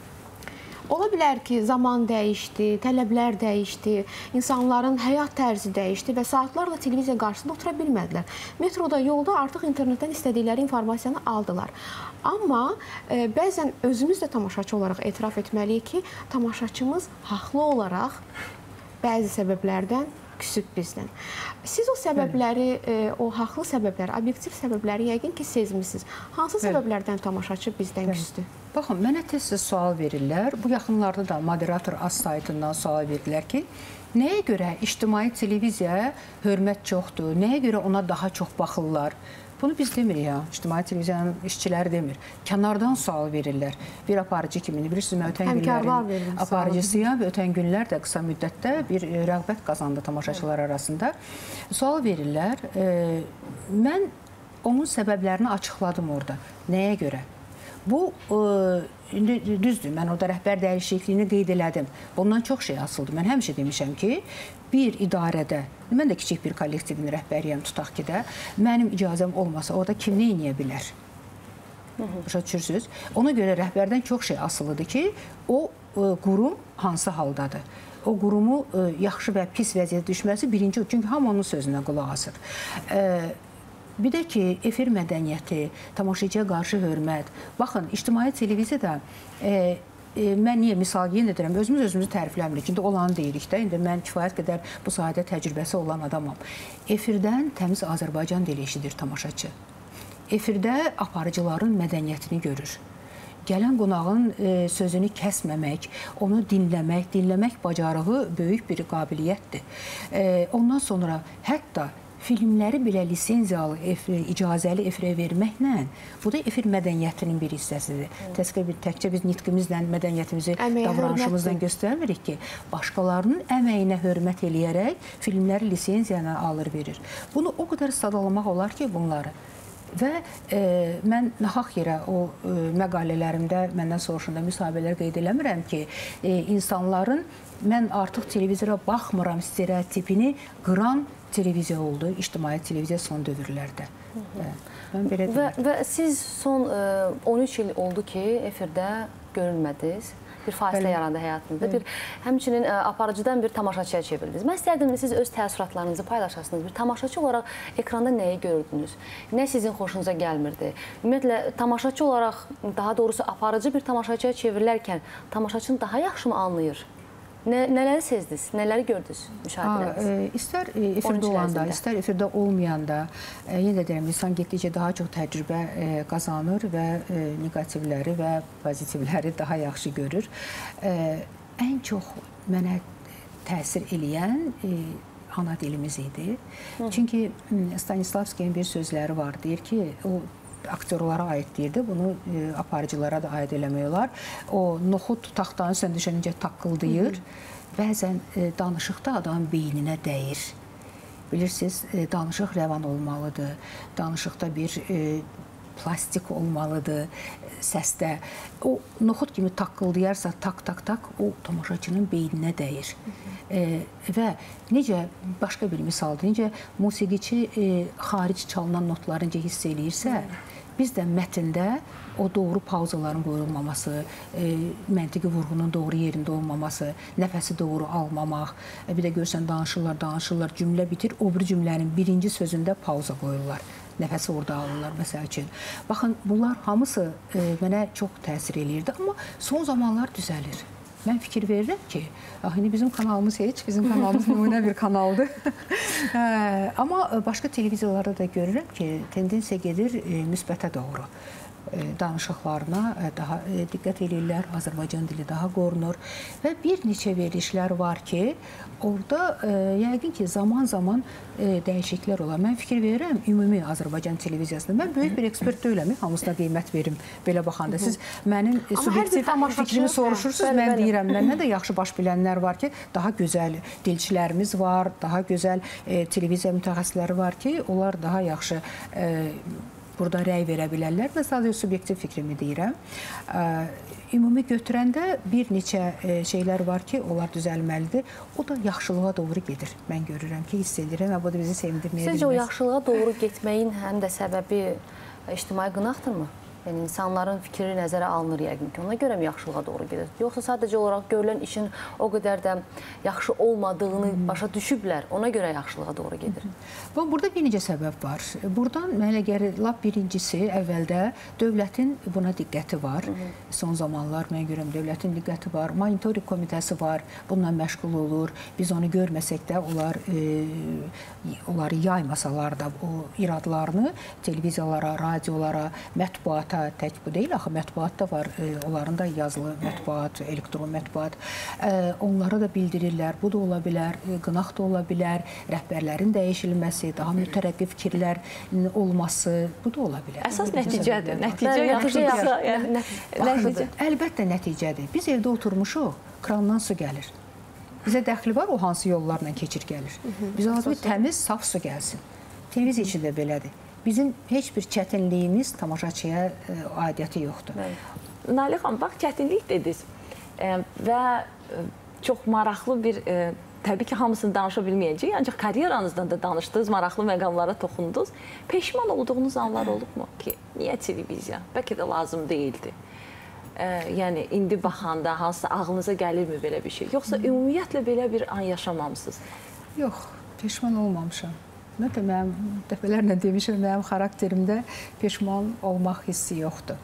Ola bilər ki, zaman dəyişdi, tələblər dəyişdi, insanların həyat tərzi dəyişdi və saatlarla televiziya qarşısında otura bilmədilər. Metroda, yolda artıq internetdən istədikləri informasiyanı aldılar. Amma bəzən özümüz də tamaşaçı olaraq etiraf etməliyik ki, tamaşaçımız haqlı olaraq bəzi səbəblərdən küsüb bizdən. Siz o səbəbləri, o haqlı səbəbləri, obyektiv səbəbləri yəqin ki, sezmişsiniz. Hansı səbəblərdən tamaşaçı bizdən küsdü? Baxın, mənə tez-tez sual verirlər. Bu yaxınlarda da moderator az saytından sual verirlər ki, nəyə görə ictimai televiziyaya hörmət çoxdur, nəyə görə ona daha çox baxırlar? Bunu biz demirik ya, ictimai televiziyanın işçiləri demir. Kənardan sual verirlər. Bir aparıcı kimi, bilirsiniz, mən ötən günlərin aparıcısıyam və ötən günlər də qısa müddətdə bir rəğbət qazandı tamaşaçılar arasında. Sual verirlər. Mən onun səbəblərini açıqladım orada. Nəyə görə? Bu düzdür, mən orada rəhbər dəyişikliyini qeyd elədim. Bundan çox şey asıldı. Mən həmişə demişəm ki, bir idarədə, mən də kiçik bir kollektivin rəhbəriyəm, tutaq ki də, mənim icazəm olmasa orada kim nə edə bilər? Başa düşürsünüz? Ona görə rəhbərdən çox şey asılıdır ki, o qurum hansı haldadır? O qurumu yaxşı və pis vəziyyətə düşməsi birinci, çünki hamı onun sözünə qulaq asır. Bir də ki, efir mədəniyyəti, tamaşaçıya qarşı hörmət. Baxın, ictimai televiziyada mən niyə misal yenə deyirəm, özümüzü tərifləmirik. İndi olanı deyirik də, indi mən kifayət qədər bu sahədə təcrübəsi olan adamam. Efirdən təmiz Azərbaycan dili eşidir tamaşaçı. Efirdə aparıcıların mədəniyyətini görür. Gələn qonağın sözünü kəsməmək, onu dinləmək bacarığı böyük bir qabiliyyətdir. Ondan sonra hətta filmləri belə lisenziyalı, icazəli efirə verməklə, bu da efir mədəniyyətinin bir hissəsidir. Təkcə biz nitqimizlə, mədəniyyətimizi, davranışımızdan göstərmirik ki, başqalarının əməyinə hörmət eləyərək filmləri lisenziyana alır, verir. Bunu o qədər sadalamaq olar ki, bunları. Və mən nahaq yerə o məqalələrimdə məndən soruşanda müsahibələr qeyd eləmirəm ki, insanların mən artıq televizora baxmıram stereotipini qıran televiziya oldu, ictimai televiziya son dövrlərdə. Mən belə deyim. Və siz son 13 il oldu ki, efirdə görünmədiniz. Bir fasilə yarandı həyatınızda. Həmçinin aparıcıdan bir tamaşaçıya çevrildiniz. Mən istərdim siz öz təəssüratlarınızı paylaşasınız. Bir tamaşaçı olaraq ekranda nəyi görürdünüz? Nə sizin xoşunuza gəlmirdi? Ümumiyyətlə, tamaşaçı olaraq, daha doğrusu aparıcı bir tamaşaçıya çevrilərkən tamaşaçını daha yaxşı mı anlayır? Nələri sezdiniz? Nələri gördünüz müşahidələriniz? İstər efirdə olanda, istər efirdə olmayanda, yenə deyirəm, insan getdikcə daha çox təcrübə qazanır və negativləri və pozitivləri daha yaxşı görür. Ən çox mənə təsir eləyən ana dilimiz idi. Çünki Stanislavskinin bir sözləri var, deyir ki, o aktyorlara aid deyirdi, bunu aparıcılara da aid eləmək olar. O noxud taxtanın üstünə düşəncə taqqıldayır. Bəzən danışıqda adamın beyninə dəyir. Bilirsiniz, danışıq rəvan olmalıdır. Danışıqda bir plastik olmalıdır səsdə. O noxud kimi taqqıldayarsa tak, o tamaşaçının beyninə dəyir. Və necə, başqa bir misaldır, necə musiqiçi xaric çalınan notları necə hiss eləyirsə, biz də mətndə o doğru pauzaların qoyulmaması, məntiqi vurğunun doğru yerində olmaması, nəfəsi doğru almamaq, bir də görsən danışırlar, cümlə bitir, o bir cümlənin birinci sözündə pauza qoyurlar. Nəfəsi orada alırlar, məsəl üçün. Baxın, bunlar hamısı mənə çox təsir eləyirdi, amma son zamanlar düzəlir. Mən fikir verirəm ki, indi bizim kanalımız bizim kanalımız nümunə bir kanaldır. Amma başqa televiziyalarda da görürəm ki, tendensiya gedir müsbətə doğru. Danışıqlarına daha diqqət edirlər, Azərbaycan dili daha qorunur və bir neçə verilişlər var ki, orada yəqin ki, zaman-zaman dəyişikliklər olar. Mən fikir verirəm, ümumi Azərbaycan televiziyasında. Mən böyük bir ekspert deyiləm, hamısına qiymət verim belə baxanda. Siz mənim subyektiv fikrimi soruşursunuz, mən deyirəm, məndən də yaxşı baş bilənlər var ki, daha gözəl dilçilərimiz var, daha gözəl televiziya mütəxəssisləri var ki, onlar daha yaxşı burada rəy verə bilərlər və sadəcə subyektiv fikrimi deyirəm. Ümumi götürəndə bir neçə şeylər var ki, onlar düzəlməlidir. O da yaxşılığa doğru gedir. Mən görürəm ki, hiss edirəm və bu da bizi sevindirməyə bilməz. Sizcə o yaxşılığa doğru getməyin həm də səbəbi ictimai qınaqdırmı? Yəni, insanların fikri nəzərə alınır yəqin ki, ona görə mi yaxşılığa doğru gedir? Yoxsa sadəcə olaraq görülən işin o qədər də yaxşı olmadığını başa düşüblər, ona görə yaxşılığa doğru gedir? Burada bir necə səbəb var. Buradan mənə gəlir, lap birincisi, əvvəldə dövlətin buna diqqəti var. Son zamanlar mən görürəm, dövlətin diqqəti var. Monitoring komitəsi var, bununla məşğul olur. Biz onu görməsək də, onları yaymasalar da o iradlarını televiziyalara, radiolara, mətbuata, tək bu deyil, axı mətbuatda var, onların da yazılı mətbuat, elektron mətbuat. Onlara da bildirirlər, bu da ola bilər, qınaq da ola bilər, rəhbərlərin dəyişilməsi, daha mütərəqqi fikirlər olması, bu da ola bilər. Əsas nəticədir. Nəticə əlbəttə nəticədir. Biz evdə oturmuşuq, krandan su gəlir. Bizə dəxli var, o hansı yollarla keçir gəlir. Bizə lazım təmiz, saf su gəlsin. Televiziya üçün də belədir. bizim heç bir çətinliyimiz tamaşaçıya aidiyyəti yoxdur. Nailə xanım, bax, çətinlik dediniz və çox maraqlı bir, təbii ki, hamısını danışa bilməyəcəyik, ancaq karyeranızdan da danışdınız, maraqlı məqamlara toxundunuz. Peşman olduğunuz anlar olubmu ki, niyə televiziya? Bəlkə də lazım deyildi. Yəni, indi baxanda hansısa ağlınıza gəlirmi belə bir şey? Yoxsa ümumiyyətlə belə bir an yaşamamısınız? Yox, peşman olmamışam. Nə də mənim dəfələrlə demişəm, mənim xarakterimdə peşman olmaq hissi yoxdur.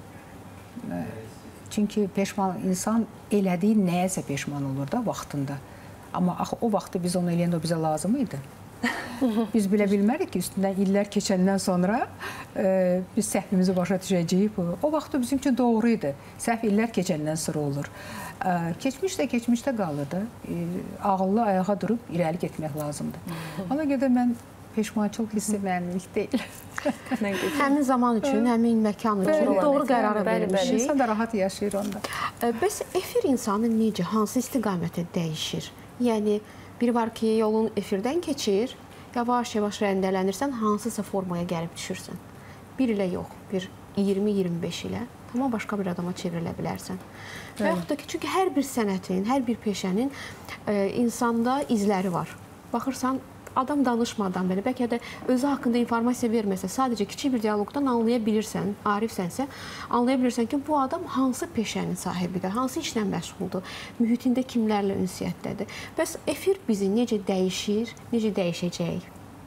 Çünki peşman insan elədiyi nəyəsə peşman olur da vaxtında. Amma axı o vaxtı biz onu eləyəndə o bizə lazım idi. Biz bilə bilmərik ki, üstündən illər keçəndən sonra biz səhvimizi başa düşəcəyik. O vaxt bizim üçün doğru idi. Səhv illər keçəndən sonra olur. Keçmiş də keçmişdə qalır da. Ağıllı ayağa durub irəli getmək lazımdır. Ona görə mən peşmançılıq hissi mənlik deyil. Həmin zaman üçün, həmin məkan üçün doğru qərarı vermişik. İnsan da rahat yaşayır onda. Bəs efir insanı necə, hansı istiqamətə dəyişir? Yəni, biri var ki, yolun efirdən keçir, yavaş-yavaş rəndələnirsən, hansısa formaya gəlib düşürsən. Bir ilə yox, bir 20-25 ilə tamam başqa bir adama çevrilə bilərsən. Və yaxud da ki, çünki hər bir sənətin, hər bir peşənin insanda izləri var. Baxırsan, adam danışmadan belə, bəlkə də özü haqqında informasiya verməsə, sadəcə kiçik bir dialoqdan anlaya bilirsən, arifsənsə, anlaya bilirsən ki, bu adam hansı peşənin sahibidir, hansı işlə məşğuldur, mühitində kimlərlə ünsiyyətdədir. Bəs efir bizi necə dəyişir, necə dəyişəcək?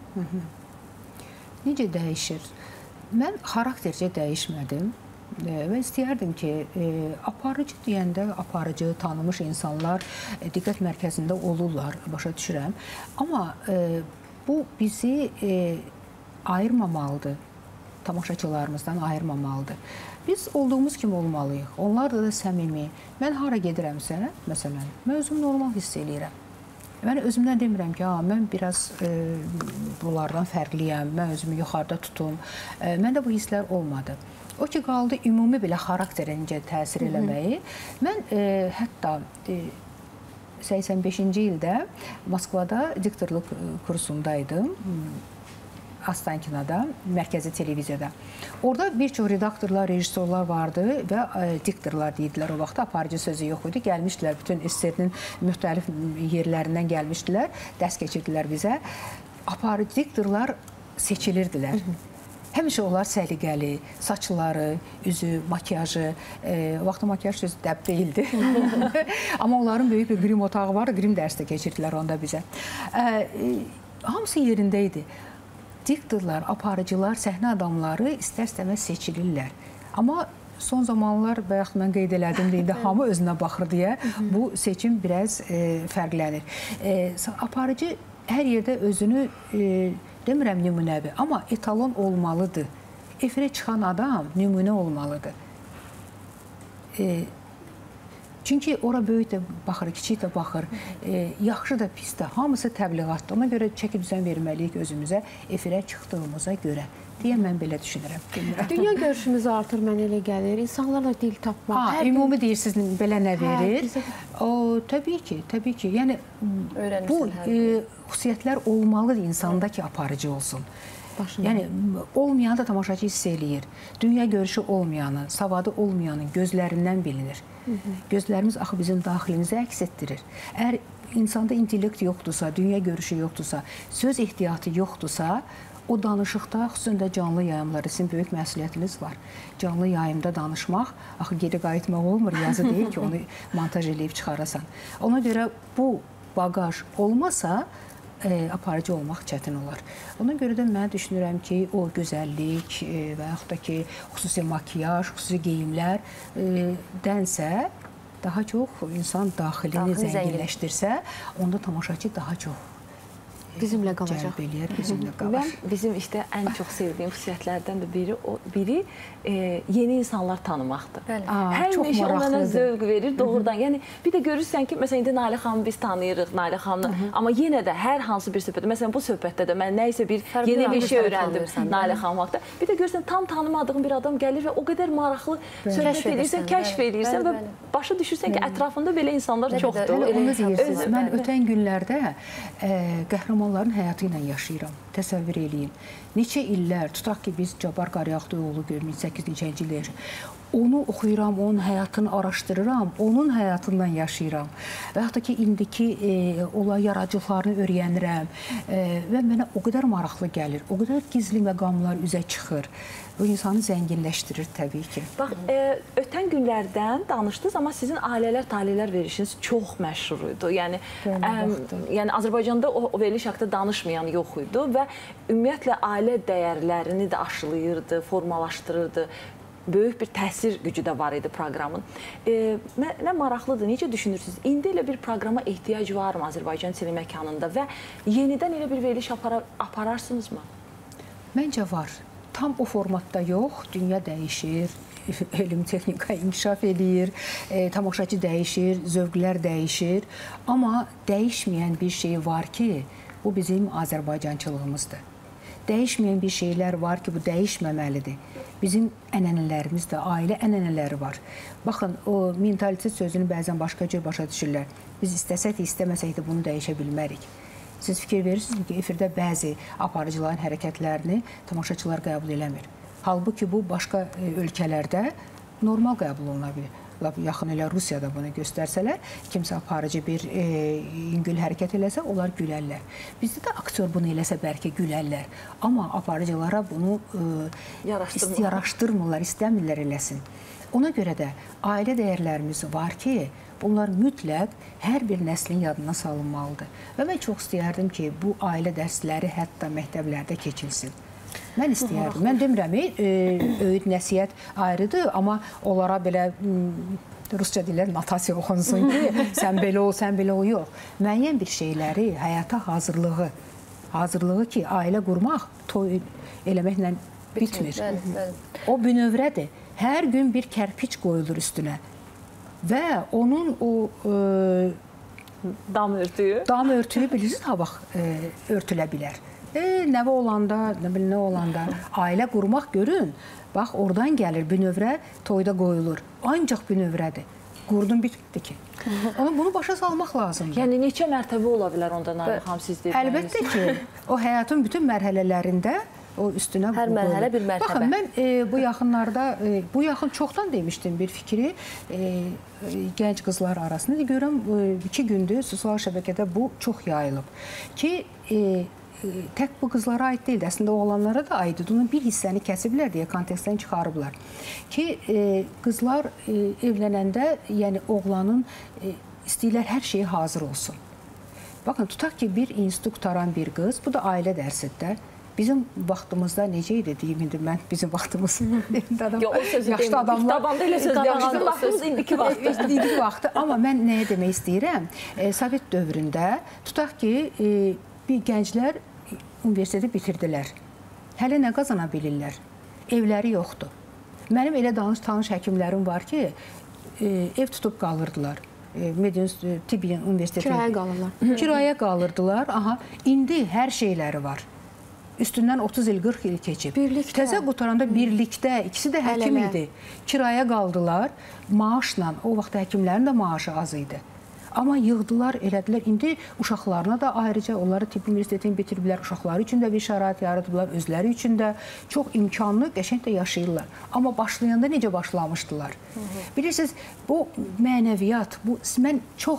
Necə dəyişir? Mən xaraktercə dəyişmədim. Və istəyərdim ki, aparıcı deyəndə, aparıcı, tanınmış insanlar diqqət mərkəzində olurlar, başa düşürəm. Amma bu bizi ayırmamalıdır, tamaşaçılarımızdan ayırmamalıdır. Biz olduğumuz kimi olmalıyıq, onlar da səmimi. Mən hara gedirəmsə, məsələn, mən özümü normal hiss eləyirəm. Mən özümdən demirəm ki, mən biraz bunlardan fərqliyəm, mən özümü yuxarıda tutum. Məndə bu hisslər olmadı. O ki, qaldı ümumi belə xarakterə necə təsir eləməyi. Mən hətta 85-ci ildə Moskvada diktorluq kursundaydım. Astankinada, mərkəzi televiziyada. Orada bir çox redaktorlar, rejissorlar vardı və diktorlar deyildilər o vaxt. Aparıcı sözü yox idi. Gəlmişdilər, bütün SSR-nin müxtəlif yerlərindən gəlmişdilər, dərs keçirdilər bizə. Aparıcı diktorlar seçilirdilər. Həmişə onlar səliqəli, saçları, üzü, makiyajı, vaxtı makiyaj sözü dəb deyildi. Amma onların böyük bir grim otağı var, grim dərs də keçirdilər onda bizə. Hamısı yerində idi. Diktorlar, aparıcılar, səhnə adamları istər-istəməz seçilirlər. Amma son zamanlar, bayaq mən qeyd elədim, indi hamı özünə baxır deyə bu seçim biraz fərqlənir. Aparıcı hər yerdə özünü demirəm nümunəvi, amma etalon olmalıdır. Efirə çıxan adam nümunə olmalıdır. Çünki ora böyük də baxır, kiçik də baxır, yaxşı da, pis də, hamısı təbliğatdır. Ona görə çəki düzən verməliyik özümüzə, efirə çıxdığımıza görə. Deyə mən belə düşünürəm. Dünya görüşümüz artır, mənə elə gəlir. İnsanlarla dil tapmaq. Ümumi deyirsiniz, belə nə verir? Təbii ki, təbii ki. Yəni, bu xüsusiyyətlər olmalıdır insanda ki, aparıcı olsun. Yəni, olmayanı da tamaşaçı hiss eləyir. Dünya görüşü olmayanı, savadı olmayanın gözlərindən bilinir. Gözlərimiz axı bizim daxilimizi əks etdirir. Əgər insanda intellekt yoxdursa, dünya görüşü yoxdursa, söz ehtiyatı yoxdursa, o danışıqda, xüsusən də canlı yayımlar üçün böyük məsuliyyətiniz var. Canlı yayımda danışmaq, axı geri qayıtmaq olmur, yazı deyil ki, onu montaj eləyib çıxarasan. Ona görə bu bagaj olmasa, aparıcı olmaq çətin olar. Ona görə də mən düşünürəm ki, o gözəllik və yaxud da ki, xüsusi makiyaj, xüsusi geyimlər dənsə, daha çox insan daxilini zənginləşdirsə, onda tamaşaçı daha çox bizimlə qalacaq. Cəlb eləyər, bizimlə qalır. Bizim işdə ən çox sevdiyim xüsusiyyətlərdən də biri yeni insanlar tanımaqdır. Hər işi o mənə zövq verir doğrudan. Yəni, bir də görürsən ki, məsələn, indi Nailə xanımı biz tanıyırıq, Nailə xanımı, amma yenə də hər hansı bir söhbətdə, məsələn, bu söhbətdə də mən nəyisə yeni bir şey öyrəndim Nailə xanım haqqında. Bir də görürsən, tam tanımadığın bir adam gəlir və o qədər maraqlı söhbət edirsən, kəşf edirsən və başa düşürsən ki, ətrafında belə insanlar çoxdur. Onu deyirsiniz, mən ötən günlərdə qəhrəman qəhrəmanların həyatı ilə yaşayıram. Təsəvvür edeyim. Neçə illər, tutaq ki, biz Cabbar Qaryağdıoğlu 1800-ci illər, onu oxuyuram, onun həyatını araşdırıram, onun həyatından yaşayıram. Və yaxud da ki, indiki olay yaradıcılıqlarını öyrənirəm və mənə o qədər maraqlı gəlir, o qədər gizli məqamlar üzə çıxır. Bu insanı zənginləşdirir təbii ki. Bax, ötən günlərdən danışdınız, amma sizin ailələr, talelər verilişiniz çox məşhur idi. Yəni Azərbaycanda o veriliş haqqında danışmayan yox idi və ümumiyyətlə ailə dəyərlərini də aşılayırdı, formalaşdırırdı. Böyük bir təsir gücü də var idi proqramın. Nə maraqlıdır, necə düşünürsünüz? İndi elə bir proqrama ehtiyac varmı Azərbaycan teleməkanında və yenidən elə bir veriliş apararsınızmı? Məncə var. Tam o formatda yox, dünya dəyişir, elm, texnika inkişaf edir, tamaşaçı dəyişir, zövqlər dəyişir. Amma dəyişməyən bir şey var ki, bu bizim Azərbaycançılığımızdır. Dəyişməyən bir şeylər var ki, bu dəyişməməlidir. Bizim ənənələrimiz də, ailə ənənələri var. Baxın, o mentalitet sözünü bəzən başqa cür başa düşürlər. Biz istəsək də, istəməsək də bunu dəyişə bilmərik. Siz fikir verirsiniz ki, efirdə bəzi aparıcıların hərəkətlərini tamaşaçılar qəbul eləmir. Halbuki bu, başqa ölkələrdə normal qəbul oluna bilir. Yaxın elə Rusiyada bunu göstərsələr, kimsə aparıcı bir yüngül hərəkət eləsə, onlar gülərlər. Bizdə də aktyor bunu eləsə bəlkə gülərlər. Amma aparıcılara bunu yaraşdırmırlar, istəmirlər eləsin. Ona görə də ailə dəyərlərimiz var ki, bunlar mütləq hər bir nəslin yadına salınmalıdır. Və mən çox istəyərdim ki, bu ailə dərsləri hətta məktəblərdə keçilsin. Mən istəyərdim. Mən demirəm, öyüd, nəsiyyət ayrıdır, amma onlara belə rusca dillər notasiya oxunsun ki, sən belə ol, yox. Müəyyən bir şeyləri, həyata hazırlığı ki, ailə qurmaq, toy eləməklə bitmir. O bünövrədir. Hər gün bir kərpiç qoyulur üstünə və onun o dam örtüyü bilirsiniz, ha, bax, örtülə bilər. Nəvə olanda, nə olanda ailə qurmaq görün. Bax, oradan gəlir, bünövrə toyda qoyulur. Ancaq bünövrədir. Qurdun bitdi ki. Bunu başa salmaq lazımdır. Yəni, neçə mərtəbə ola bilər onda Nailə xanım siz dediniz? Əlbəttə ki, o həyatın bütün mərhələlərində o üstünə hər mərhələ bir mərtəbə. Baxın, mən bu yaxın çoxdan demişdim bir fikri gənc qızlar arasında. Görürəm, 2 gündür sosial şəbəkədə bu çox yayılıb ki, tək bu qızlara aid deyil, əslində oğlanlara da aiddir. Onun bir hissəni kəsiblər deyə kontekstdən çıxarıblar. Ki, qızlar evlənəndə, yəni oğlanın istəyirlər hər şeyi hazır olsun. Baxın, tutaq ki, bir institut qutaran bir qız, bu da ailə dərsidir. Bizim vaxtımızda necə idi deyim, indi mən bizim vaxtımız, yaşlı adamlar, bizim vaxtımız indiki vaxtdır. İndiki vaxtı, amma mən nəyə demək istəyirəm? Sovet dövründə, tutaq ki, bir gənclər universiteti bitirdilər. Hələ nə qazana bilirlər? Evləri yoxdur. Mənim elə tanış həkimlərim var ki, ev tutub qalırdılar. Tibbi universiteti. Kirayə qalırlar. Kirayə qalırdılar. Aha, indi hər şeyləri var. Üstündən 30 il, 40 il keçib. Təzə qutaranda birlikdə, ikisi də həkim idi. Kirayə qaldılar, maaşla, o vaxt həkimlərin də maaşı az idi. Amma yığdılar, elədilər. İndi uşaqlarına da ayrıca, onları tibbi universitetini bitiriblər, uşaqları üçün də bir şərait yaradıblar, özləri üçün də çox imkanlı, qəşəng də yaşayırlar. Amma başlayanda necə başlamışdılar? Bilirsiniz, bu mənəviyyat, mən çox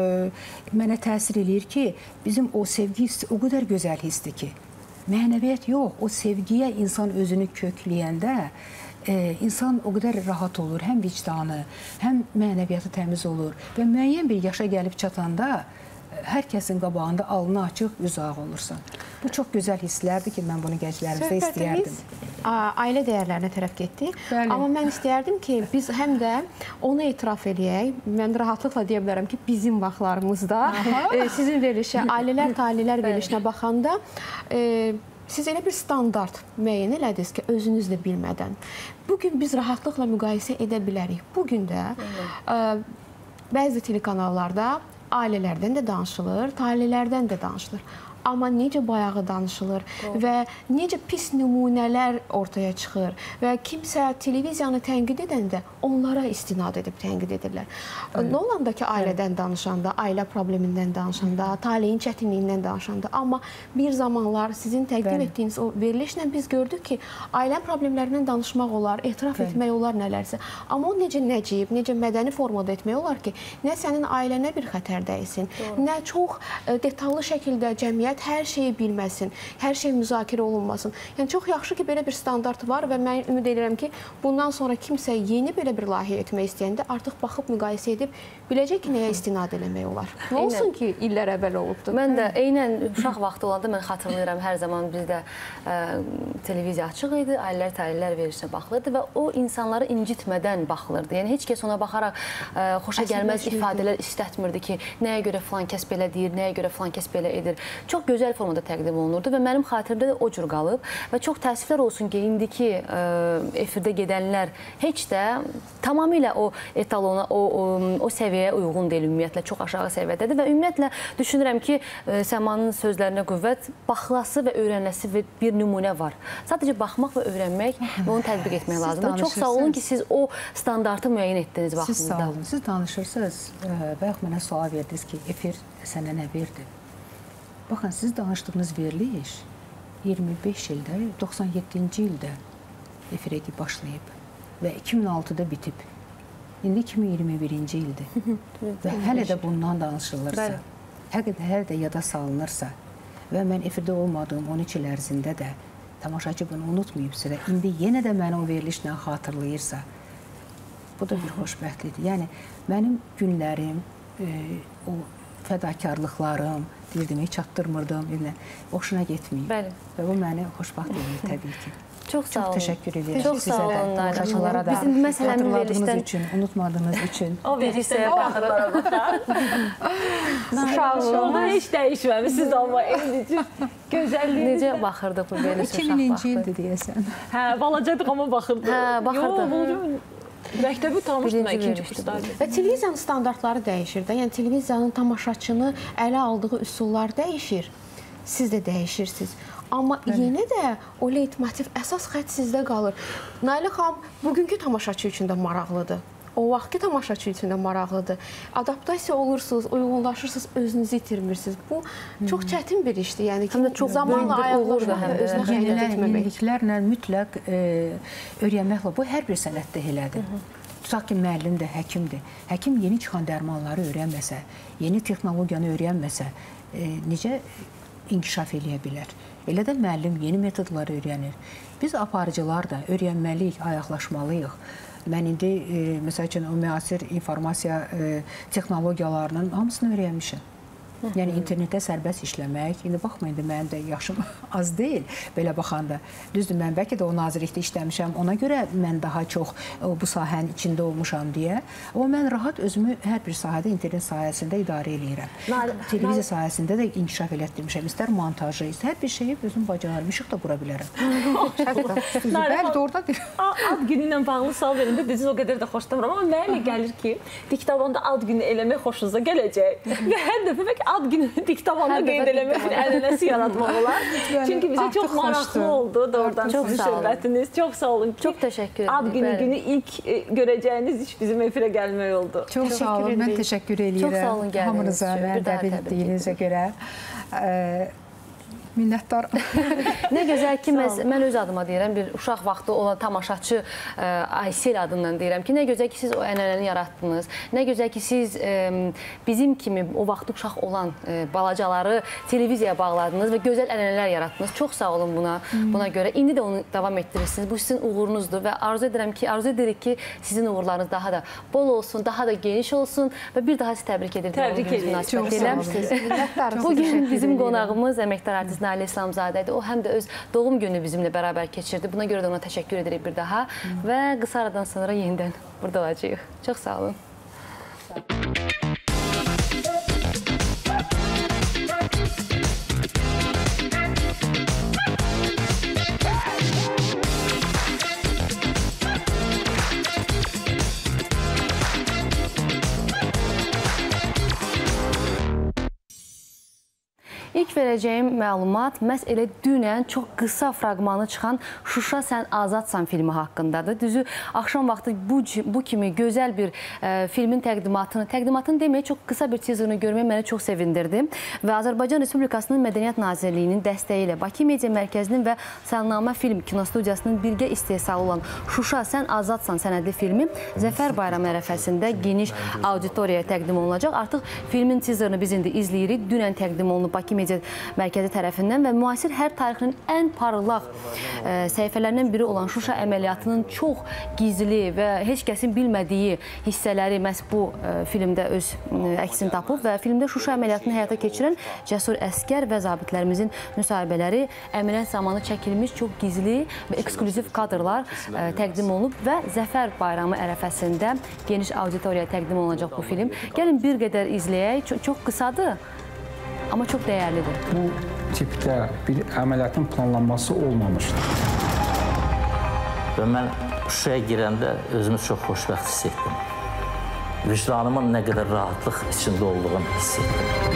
mənə təsir eləyir ki, bizim o sevgi hissi o qədər gözəl hissdir ki, mənəviyyat yox, o sevgiyə insan özünü kökləyəndə insan o qədər rahat olur, həm vicdanı, həm mənəviyyatı təmiz olur və müəyyən bir yaşa gəlib çatanda hər kəsin qabağında alnı açıq, üzağ olursan. Bu çox gözəl hisslərdir ki, mən bunu gənclərimizdə istəyərdim. Ailə dəyərlərinə tərəf getdik. Amma mən istəyərdim ki, biz həm də onu etiraf edək. Mən rahatlıqla deyə bilərəm ki, bizim vaxtlarımızda sizin verilişə, ailələr, talelər verilişinə baxanda siz elə bir standart müəyyən elədiniz ki, özünüz də bilmədən. Bugün biz rahatlıqla müqayisə edə bilərik. Bugün də bəzi telekanallarda ailələrdən də danışılır, talelərdən də danışılır. amma necə bayağı danışılır və necə pis nümunələr ortaya çıxır və kimsə televiziyanı tənqid edəndə onlara istinad edib tənqid edirlər. Nə olanda ki, ailədən danışanda, ailə problemindən danışanda, taleyin çətinliyindən danışanda, amma bir zamanlar sizin təqdim etdiyiniz o verilişlə biz gördük ki, ailə problemlərindən danışmaq olar, etiraf etmək olar nələrsə. Amma o necə nəcib, necə mədəni formada etmək olar ki, nə sənin ailənə bir xətər dəysin, nə çox detallı şəkildə cəmiyyət hər şeyi bilməsin, hər şey müzakirə olunmasın. Yəni, çox yaxşı ki, belə bir standart var və mən ümid edirəm ki, bundan sonra kimsə yeni belə bir layihə etmək istəyəndə artıq baxıb müqayisə edib biləcək ki, nəyə istinad eləmək olar. Nə olsun ki, illər əvvəl olubdur. Mən də eynən uşaq vaxtı olanda mən xatırlayıram, hər zaman bizdə televiziya açıq idi, ailələr, tarihlər verilişinə baxılırdı və o insanları incitmədən baxılırdı. Yəni, heç kəs ona baxaraq xoşa gəlməz ifadələr istətmirdi ki, nəyə görə filan kəs belə deyir, nəyə görə filan kəs belə edir. Çox gözəl formada təqdim olunurdu və mənim xatirimdə də o cür qalıb və çox təəssüflər olsun ki, indiki efirdə gedənlər heç də tamamilə o etalona, o səviyyəyə uyğun deyil, ümumiyyətlə çox aşağı səviyyədədir və ümumiyyətlə düşünürəm ki, Səmanın sözlərinə qüvvət, baxılası və öyrənəsi bir nümunə var. Sadəcə baxmaq və öyrənmək və onu tətbiq etmək lazımdır. Çox sağ olun ki, siz o standartı müəyyən etdiniz vaxtınızda. Siz sağ olun. Siz danışırsınız, bayaq mənə sual verdiniz ki, efir sənə nə verdi? Baxın, siz danışdığınız veriliş 25 ildə, 97-ci ildə efirə başlayıb və 2006-da bitib. İndi 2021-ci ildir və hələ də bundan danışılırsa, həqiqətən də yada salınırsa və mən efirdə olmadığım 13 il ərzində də tamaşaçı bunu unutmayıbsa və indi yenə də məni o verilişlə xatırlayırsa, bu da bir xoşbəxtlikdir. Yəni, mənim günlərim, o fədakarlıqlarım, deyirdim, heç çatdırmırdım, hoşuna getməyib. Və bu məni xoşbəxt edir təbii ki. Çox sağ olun. Çox təşəkkür edirəm. Çox sağ olun. Tamaşaçılara da xatırladığınız üçün, unutmadığınız üçün. O verilişə baxır. Uşaqlığında heç dəyişməmişsiniz, amma gözəlliyi. Necə baxırdıq bu verilişə uşaq vaxtı? 2000-ci ildir deyəsən. Hə, balacadıq amma baxırdıq. Hə, baxırdıq. Məktəbi tanışdım, ikinci kursdaydı. Və televiziyanın standartları dəyişir də. Yəni, televiziyanın tamaşaçını ələ aldığı üsullar dəyişir. Siz də dəyişirsiniz. Amma yenə də o leytmotiv əsas xətt sizdə qalır. Nailə xanım, bugünkü tamaşaçı üçün də maraqlıdır. O vaxtki tamaşaçı üçün də maraqlıdır. Adaptasiya olursunuz, uyğunlaşırsınız, özünüzü itirmirsiniz. Bu çox çətin bir işdir. Yəni ki, zamanla ayaqlaşmaq və özünə xəynət etməmək. Yeniliklərlə mütləq öyrənməklə, bu hər bir sənətdə elədir. Tutaq ki, müəllim də, həkimdir. Həkim yeni çıxan dərmanları öyrənməsə, yeni texnologiyanı öyrənməsə, necə inkişaf eləyə bilər? Elə də müəllim yeni metodları öyrənir. Biz aparıcılar da öyrənməliyik, ayaqlaşmalıyıq. Mən indi, məsəl üçün, o müasir informasiya texnologiyalarının hamısını öyrənmişəm. Yəni, internetdə sərbəst işləmək, indi baxmayın, mənim də yaşım az deyil, belə baxanda. Düzdür, mən bəlkə də o nazirlikdə işləmişəm, ona görə mən daha çox bu sahənin içində olmuşam deyə. Amma mən rahat özümü hər bir sahədə, internet sahəsində idarə edirəm. Televiziya sahəsində də inkişaf elətdirmişəm. İstər montajı, istər hər bir şeyi özüm bacarırım, işıq da qura bilərəm. Bəli, doğrudadır. Ad günü ilə bağlı sual verəndə dediniz, o qədər də xoşlamıram. Amma mənə elə gəlir ki, diktavanda ad günü eləmək xoşunuza gələcək. Və hər dəfə bəlkə ad günü diktavanda qeyd eləmək bir ənənəsi yaratmaq olar. Çünki bizə çox maraqlı oldu doğrudan sizin söhbətiniz. Çox sağ olun ki, çox təşəkkür ederim. Ad günü ilk görəcəyiniz iş bizim efirə gəlmək oldu. Çox sağ olun, mən təşəkkür edirəm. Çox sağ olun gəldiyiniz üçün. Hamınıza, dəvət etdiyinizə görə. Minnətdar. Nə gözəl ki, mən öz adıma deyirəm, bir uşaq vaxtı olan tamaşaçı Aysel adından deyirəm ki, nə gözəl ki, siz o ənənəni yaratdınız. Nə gözəl ki, siz bizim kimi o vaxtı uşaq olan balacaları televiziyaya bağladınız və gözəl ənənələr yaratdınız. Çox sağ olun buna görə. İndi də onu davam etdirirsiniz. Bu sizin uğurunuzdur və arzu edirik ki, sizin uğurlarınız daha da bol olsun, daha da geniş olsun və bir daha sizi təbrik edirəm. Təbrik edirəm. Bugün bizim qonağımız əməkdar artist Nailə İslamzadədir. O həm də öz doğum gününü bizimlə bərabər keçirdi. Buna görə də ona təşəkkür edirik bir daha və qısa aradan sonra yenidən burada olacağıq. Çox sağ olun. İlk verəcəyim məlumat məhz elə dünən çox qısa fraqmanı çıxan Şuşa Sən Azadsan filmi haqqındadır. Düzü, axşam vaxtı bu kimi gözəl bir filmin təqdimatını deməyə çox qısa bir teaserini görmək məni çox sevindirdi. Və Azərbaycan Respublikasının Mədəniyyət Nazirliyinin dəstəyi ilə Bakı Media Mərkəzinin və Salnamə Film Kinostudiyasının birgə istehsalı olan Şuşa Sən Azadsan sənədli filmi Zəfər Bayramı ərəfəsində geniş auditoriyaya təqdim olunacaq. Artıq filmin teaserini biz indi izləyirik. Dünən təqdim olunub Bakı Media Mərkəzi tərəfindən və müasir hərb tarixinin ən parlaq səhifələrindən biri olan Şuşa əməliyyatının çox gizli və heç kəsin bilmədiyi hissələri məhz bu filmdə öz əksini tapıb və filmdə Şuşa əməliyyatını həyata keçirən cəsur əskər və zabitlərimizin müsahibələri əməliyyat zamanı çəkilmiş çox gizli və eksklüziv kadrlar təqdim olunub və Zəfər Bayramı ərəfəsində geniş auditoriyaya təqdim olunacaq bu film. Gəlin bir qədər izləyək. Çox qısadır, amma çox dəyərlidir. Bu tipdə bir əməliyyatın planlanması olmamışdır. Və mən Şuşaya girəndə özümü çox xoşbəxt hiss etdim. Vicdanımın nə qədər rahatlıq içində olduğunu hiss etdim.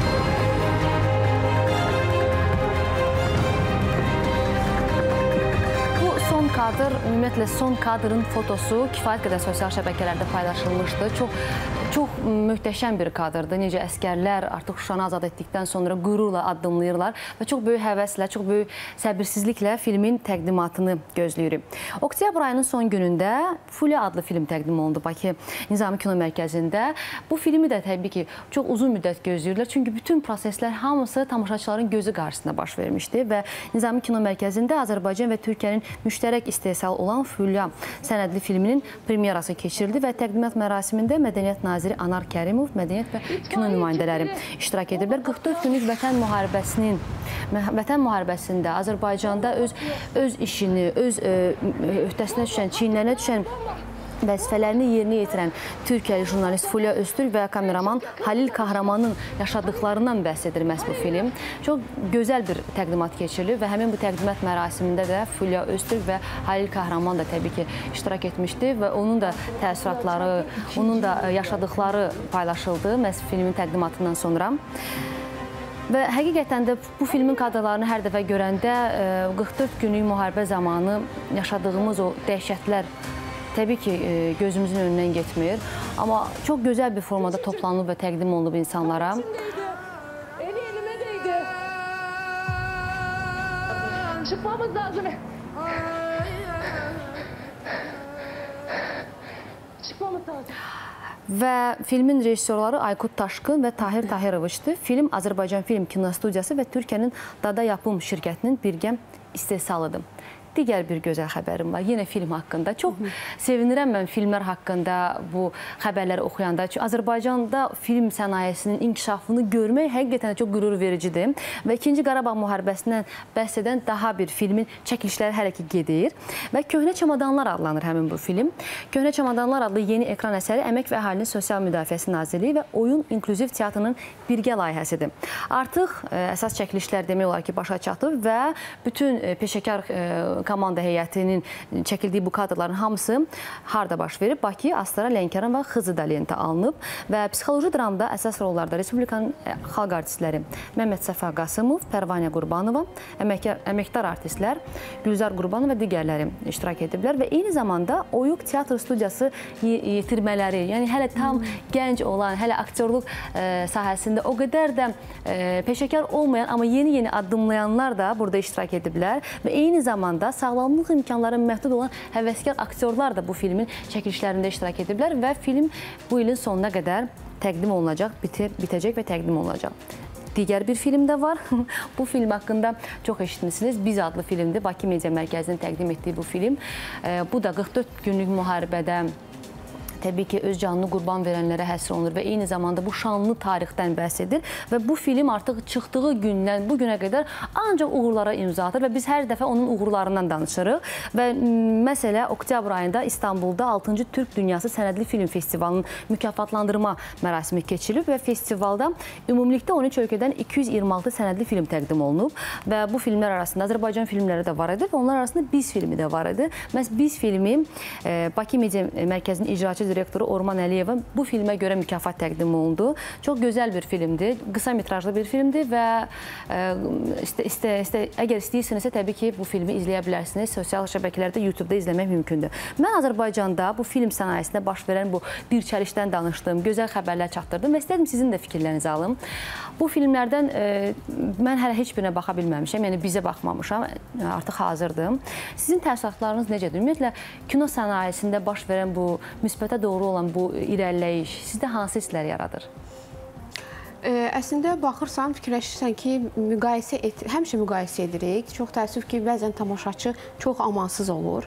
Kadr, ümumiyyətlə son kadrın fotosu kifayət qədər sosial şəbəkələrdə paylaşılmışdı. Çox möhtəşəm bir kadrdır. Necə əskərlər artıq Şuşanı azad etdikdən sonra qürurla addımlayırlar və çox böyük həvəslə, çox böyük səbirsizliklə filmin təqdimatını gözləyirik. Oktyabr ayının son günündə Fulya adlı film təqdim olundu Bakı Nizami Kino Mərkəzində. Bu filmi də təbii ki, çox uzun müddət gözləyirlər. Çünki bütün proseslər hamısı tamaşaçıların gözü qarşısında baş vermişdi və Nizami Kino Mərkəzində Azərbaycan və Türkiyənin müştərək istehsal olan Fulya sənədli filminin premyerası keçirildi və təqdimat mərasimində Mədəniyyət Naziri Anar Kərimov, mədəniyyət və kino nümayəndələri iştirak ediblər. 44 günlük Vətən müharibəsində Azərbaycanda öz işini, öz öhdəsinə düşən, çiyinlərinə düşən vəzifələrini yerinə yetirən Türkiyəli jurnalist Fulya Öztürk və kameraman Halil Kahramanın yaşadıqlarından bəhs edir məhz bu film. Çox gözəl bir təqdimat keçirilir və həmin bu təqdimat mərasimində də Fulya Öztürk və Halil Kahraman da təbii ki, iştirak etmişdi və onun da təəssüratları, onun da yaşadıqları paylaşıldı məhz filmin təqdimatından sonra. Və həqiqətən də bu filmin kadrlarını hər dəfə görəndə 44 günlük müharibə zamanı yaşadığımız o dəhşətlər təbii ki, gözümüzün önündən getmir. Amma çox gözəl bir formada toplanıb və təqdim olunub insanlara. Eli elime değdi. Çıkmamız lazım. Çıkmamız lazım. Və filmin rejissorları Aykut Taşkın və Tahir Tahiroviçdir. Film Azərbaycan Film Kinostudiyası və Türkiyənin Dada Yapım şirkətinin birgə istehsalıdır. Digər bir gözəl xəbərim var, yenə film haqqında. Çox sevinirəm mən filmlər haqqında bu xəbərləri oxuyanda. Çünki Azərbaycanda film sənayesinin inkişafını görmək həqiqətən çox qürur vericidir. Və 2-ci Qarabağ müharibəsindən bəhs edən daha bir filmin çəkilişləri hələ ki gedir. Və Köhnə Çamadanlar adlanır həmin bu film. Köhnə Çamadanlar adlı yeni ekran əsəri Əmək və Əhalinin Sosial Müdafiəsi Nazirliyi və Oyun İnklüziv Teatrının birgə layihəsidir. Artıq əsas çəkilişlər demək olar ki başa çatıb və bütün peşəkar komanda heyətinin çəkildiyi bu kadrların hamısı harda baş verib? Bakı, Astara, Lənkəran və Xızıda lentə alınıb və psixoloji dramda əsas rollarda Respublikanın xalq artistləri Məmməd Səfa Qasımov, Pərvanə Qurbanova, əməkdar artistlər Gülzar Qurbanov və digərləri iştirak ediblər və eyni zamanda Oyuq Teatr Studiyası yetirmələri, yəni hələ tam gənc olan, hələ aktyorluq sahəsində o qədər də peşəkar olmayan, amma yeni-yeni addımlayanlar da burada iştirak ediblər və eyni zamanda sağlamlıq imkanları məhdud olan həvəskar aktyorlar da bu filmin çəkilişlərində iştirak ediblər və film bu ilin sonuna qədər təqdim olunacaq, bitəcək və təqdim olunacaq. Digər bir film də var. Bu film haqqında çox eşitmişsiniz. Biz adlı filmdir. Bakı Media Mərkəzinin təqdim etdiyi bu film. Bu da 44 günlük müharibədə təbii ki, öz canını qurban verənlərə həsr olunur və eyni zamanda bu şanlı tarixdən bəhs edir və bu film artıq çıxdığı gündən bu günə qədər ancaq uğurlara imza atır və biz hər dəfə onun uğurlarından danışırıq və məsələ oktyabr ayında İstanbulda 6-cı Türk Dünyası Sənədli Film Festivalının mükafatlandırma mərasimi keçirilib və festivalda ümumilikdə 13 ölkədən 226 sənədli film təqdim olunub və bu filmlər arasında Azərbaycan filmləri də var idi və onlar arasında Biz filmi də var idi. Məhz Biz filmi Bakı Media Mərkəzinin icraçı direktoru Orman Əliyeva bu filmə görə mükafat təqdim olundu. Çox gözəl bir filmdir, qısa metrajlı bir filmdir və əgər istəyirsinizsə təbii ki, bu filmi izləyə bilərsiniz. Sosial şəbəkələrdə, YouTube-da izləmək mümkündür. Mən Azərbaycanda bu film sənayesində baş verən bu dirçəlişdən danışdım, gözəl xəbərlər çatdırdım və istədim sizin də fikirlərinizi alım. Bu filmlərdən mən hələ heç birinə baxa bilməmişəm, yəni bizə baxmamışam, artıq hazırdım. Sizin təəssüratlarınız necədir? Ümumiyyətlə, kino sənayesində baş verən bu müsbətə doğru olan bu irəliləyiş sizdə hansı hisslər yaradır? Əslində baxırsan, fikirləşirsən ki, həmişə müqayisə edirik. Çox təəssüf ki, bəzən tamaşaçı çox amansız olur.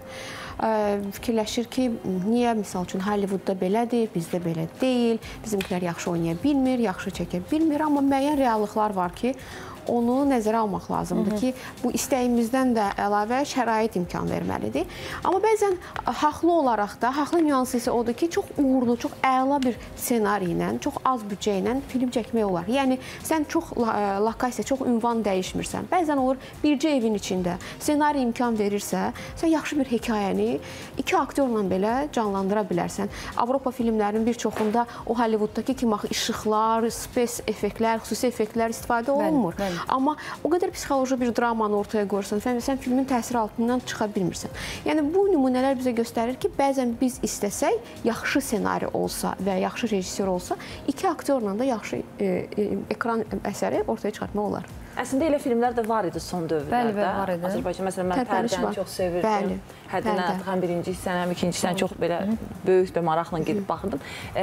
Fikirləşir ki, niyə misal üçün Hollywoodda belədir, bizdə belə deyil, bizimkilər yaxşı oynaya bilmir, yaxşı çəkə bilmir, amma müəyyən reallıqlar var ki, onu nəzərə almaq lazımdır ki, bu istəyimizdən də əlavə şərait imkan verməlidir. Amma bəzən haqlı olaraq da, haqlı nüansı isə odur ki, çox uğurlu, çox əla bir ssenari ilə, çox az büdcə ilə film çəkmək olar. Yəni, sən çox lokasiya, çox ünvan dəyişmirsən. Bəzən olur, bircə evin içində ssenari imkan verirsə, sən yaxşı bir hekayəni 2 aktyorla belə canlandıra bilərsən. Avropa filmlərinin bir çoxunda o Hollywooddakı kimi işıqlar, spes effektlər, xüsusi effektlər istifadə olunmur. Amma o qədər psixoloji bir dramanı ortaya qoyursan, sən filmin təsiri altından çıxa bilmirsən. Yəni, bu nümunələr bizə göstərir ki, bəzən biz istəsək, yaxşı ssenari olsa və yaxşı rejissor olsa, 2 aktyorla da yaxşı ekran əsəri ortaya çıxartmaq olar. Əslində, elə filmlər də var idi son dövrlərdə. Bəli, var idi. Azərbaycan, məsələn, mən Pərdəni çox sevirdim. Həddinə həm birinci hissəni, həm ikinci hissəni çox belə böyük və maraqla gedib baxırdım.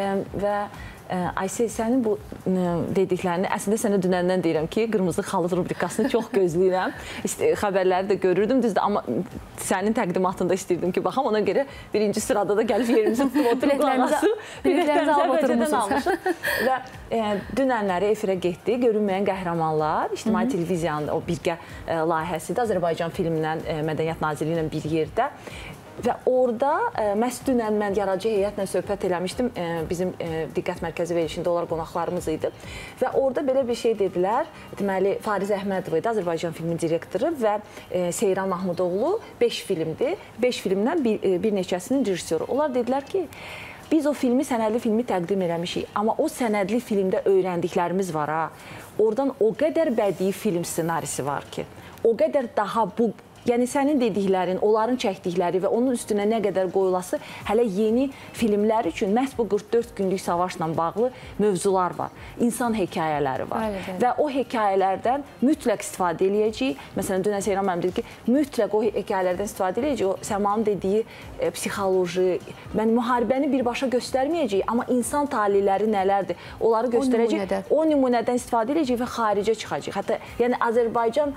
Və Aysel, sənin bu dediklərini, əslində sənə dünəndən deyirəm ki, Qırmızı Xalı rubrikasını çox gözləyirəm. Xəbərləri də görürdüm, düzdür, amma sənin təqdimatında istəyirdim ki, baxam, ona görə birinci sırada da gəlib yerimizi tutub oturuq arası. Biletlərinizi alıb oturmuşsunuz. Və dünənləri efirə getdi, Görünməyən Qəhrəmanlar, İctimai Televiziyanın o birgə layihəsidir, Azərbaycan filmindən Mədəniyyət Nazirliyi ilə bir yerdə. Və orada məhz dünən mən yaradıcı heyətlə söhbət eləmişdim, bizim diqqət mərkəzi verilişində onlar qonaqlarımız idi. Və orada belə bir şey dedilər, deməli, Fariz Əhmədov idi, Azərbaycan filmin direktoru və Seyran Mahmudoğlu 5 filmdir, 5 filmdən bir neçəsinin rejissoru. Onlar dedilər ki, biz o filmi, sənədli filmi təqdim eləmişik, amma o sənədli filmdə öyrəndiklərimiz var ha. Oradan o qədər bədii film ssenarisi var ki, o qədər daha bu, yəni sənin dediklərin, onların çəkdikləri və onun üstünə nə qədər qoyulası hələ yeni filmlər üçün məhz bu 44 günlük savaşla bağlı mövzular var. İnsan hekayələri var. Və o hekayələrdən mütləq istifadə eləyəcəyik. Məsələn, dünən Seyran mənim dedi ki, mütləq o hekayələrdən istifadə eləyəcəyik. O Səmanın dediyi psixoloji, müharibəni birbaşa göstərməyəcəyik, amma insan talihləri nələrdir, onları göstərəcəyik. O nümunədən istifadə eləyəcəyik və xaricə çıxacaq. Hətta, yəni Azərbaycan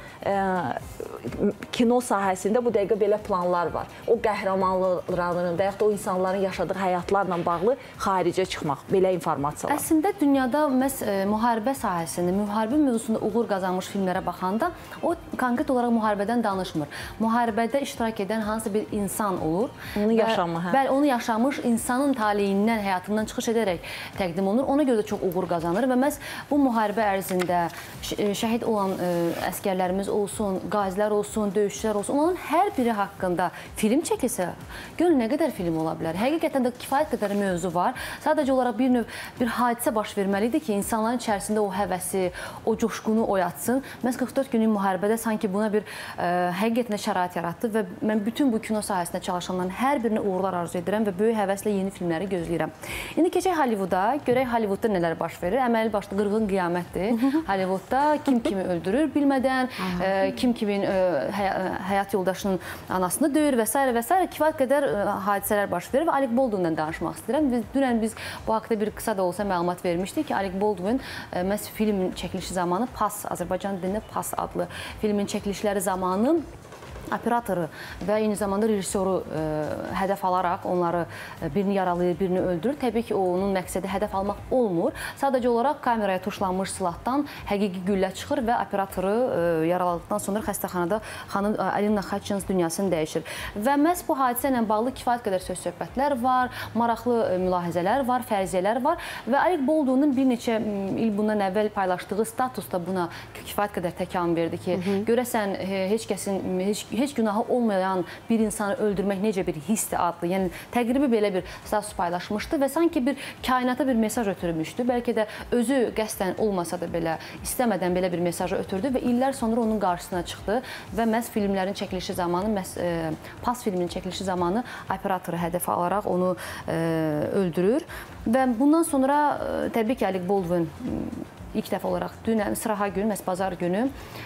kino sahəsində bu dəqiqə belə planlar var. O qəhrəmanların və yaxud da o insanların yaşadığı həyatlarla bağlı xaricə çıxmaq, belə informasiyalar. Əslində, dünyada məhz müharibə sahəsində, müharibə mövzusunda uğur qazanmış filmlərə baxanda, o konkret olaraq müharibədən danışmır. Müharibədə iştirak edən hansı bir insan olur. Onu yaşamış. Bəli, onu yaşamış insanın taliyindən, həyatından çıxış edərək təqdim olunur. Ona görə də çox uğur qazanır və məhz bu müharibə ərzində şəhid olan əskərlərimiz olsun, qazilər olsun, döyüşçülər olsun, onların hər biri haqqında film çəkilsə, görün nə qədər film ola bilər. Həqiqətən də kifayət qədər mövzu var. Sadəcə olaraq bir hadisə baş verməlidir ki, insanların içərisində o həvəsi, o coşqunu oyatsın. Məhz 44 günlük müharibədə sanki buna bir həqiqətən şərait yaratdı və mən bütün bu kino sahəsində çalışanların hər birinə uğurlar arzu edirəm və böyük həvəslə yeni filmləri gözləyirəm. İndi keçək Hollywooda, görək Hollywoodda nələr baş verir. Əməli başlı qırğın qiyamətdir. Hollywoodda kim kimi öldürür bilmədən, kim kimin həyat yoldaşının anasını döyür və s. və s. kifayət qədər hadisələr baş verir və Alec Baldwin'dən danışmaq istəyirəm. Dünən biz bu haqda bir qısa da olsa məlumat vermişdik ki, Alec Baldwin məhz filmin çəkilişi zamanı PAS, Azərbaycan dilində PAS adlı filmin çəkilişləri zamanı operatoru və eyni zamanda rejissoru hədəf alaraq onları birini yaralayır, birini öldürür. Təbii ki, onun məqsədi hədəf almaq olmur. Sadəcə olaraq kameraya tuşlanmış silahdan həqiqi güllə çıxır və operatoru yaraladıqdan sonra xəstəxanada xanım Alina Hutchins dünyasını dəyişir. Və məhz bu hadisə ilə bağlı kifayət qədər söz-söhbətlər var, maraqlı mülahizələr var, fərziyyələr var və Alec Baldwin'in bir neçə il bundan əvvəl paylaşdığı statusda buna kifayət qədər təkan verdi ki, görəsən heç heç günahı olmayan bir insanı öldürmək necə bir hissdir adlı. Yəni təqribi belə bir status paylaşmışdı və sanki bir kainata bir mesaj ötürmüşdü. Bəlkə də özü qəsdən olmasa da belə, istəmədən belə bir mesajı ötürdü və illər sonra onun qarşısına çıxdı və məhz filmlərin çəkilişi zamanı, Pas filminin çəkilişi zamanı operatoru hədəf alaraq onu öldürür və bundan sonra təbii ki, Alec Baldwin ilk dəfə olaraq dünən sıraha gün, məhz bazar günü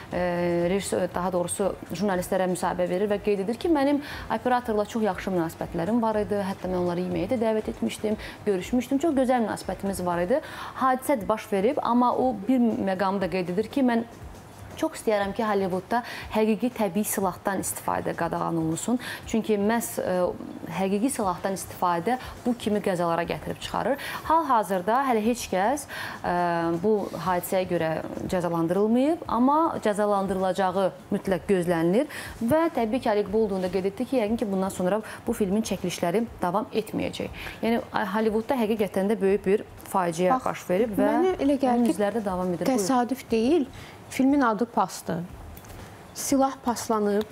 daha doğrusu jurnalistlərə müsahibə verir və qeyd edir ki, mənim operatorla çox yaxşı münasibətlərim var idi. Hətta mən onları yeməyə də dəvət etmişdim, görüşmüşdüm. Çox gözəl münasibətimiz var idi. Hadisə baş verib, amma o bir məqamı da qeyd edir ki, mən çox istəyərəm ki, Hollywoodda həqiqi təbii silahdan istifadə qadağan olunsun. Çünki məhz həqiqi silahdan istifadə bu kimi qəzalara gətirib çıxarır. Hal-hazırda hələ heç kəs bu hadisəyə görə cəzalandırılmayıb, amma cəzalandırılacağı mütləq gözlənilir və təbii ki, Alec Baldwin da qeyd etdi ki, yəqin ki, bundan sonra bu filmin çəkilişləri davam etməyəcək. Yəni, Hollywoodda həqiqətən də böyük bir faciə baş verib və izlərdə davam edir. Təsadüf deyil. Filmin adı Pasdır. Silah paslanıb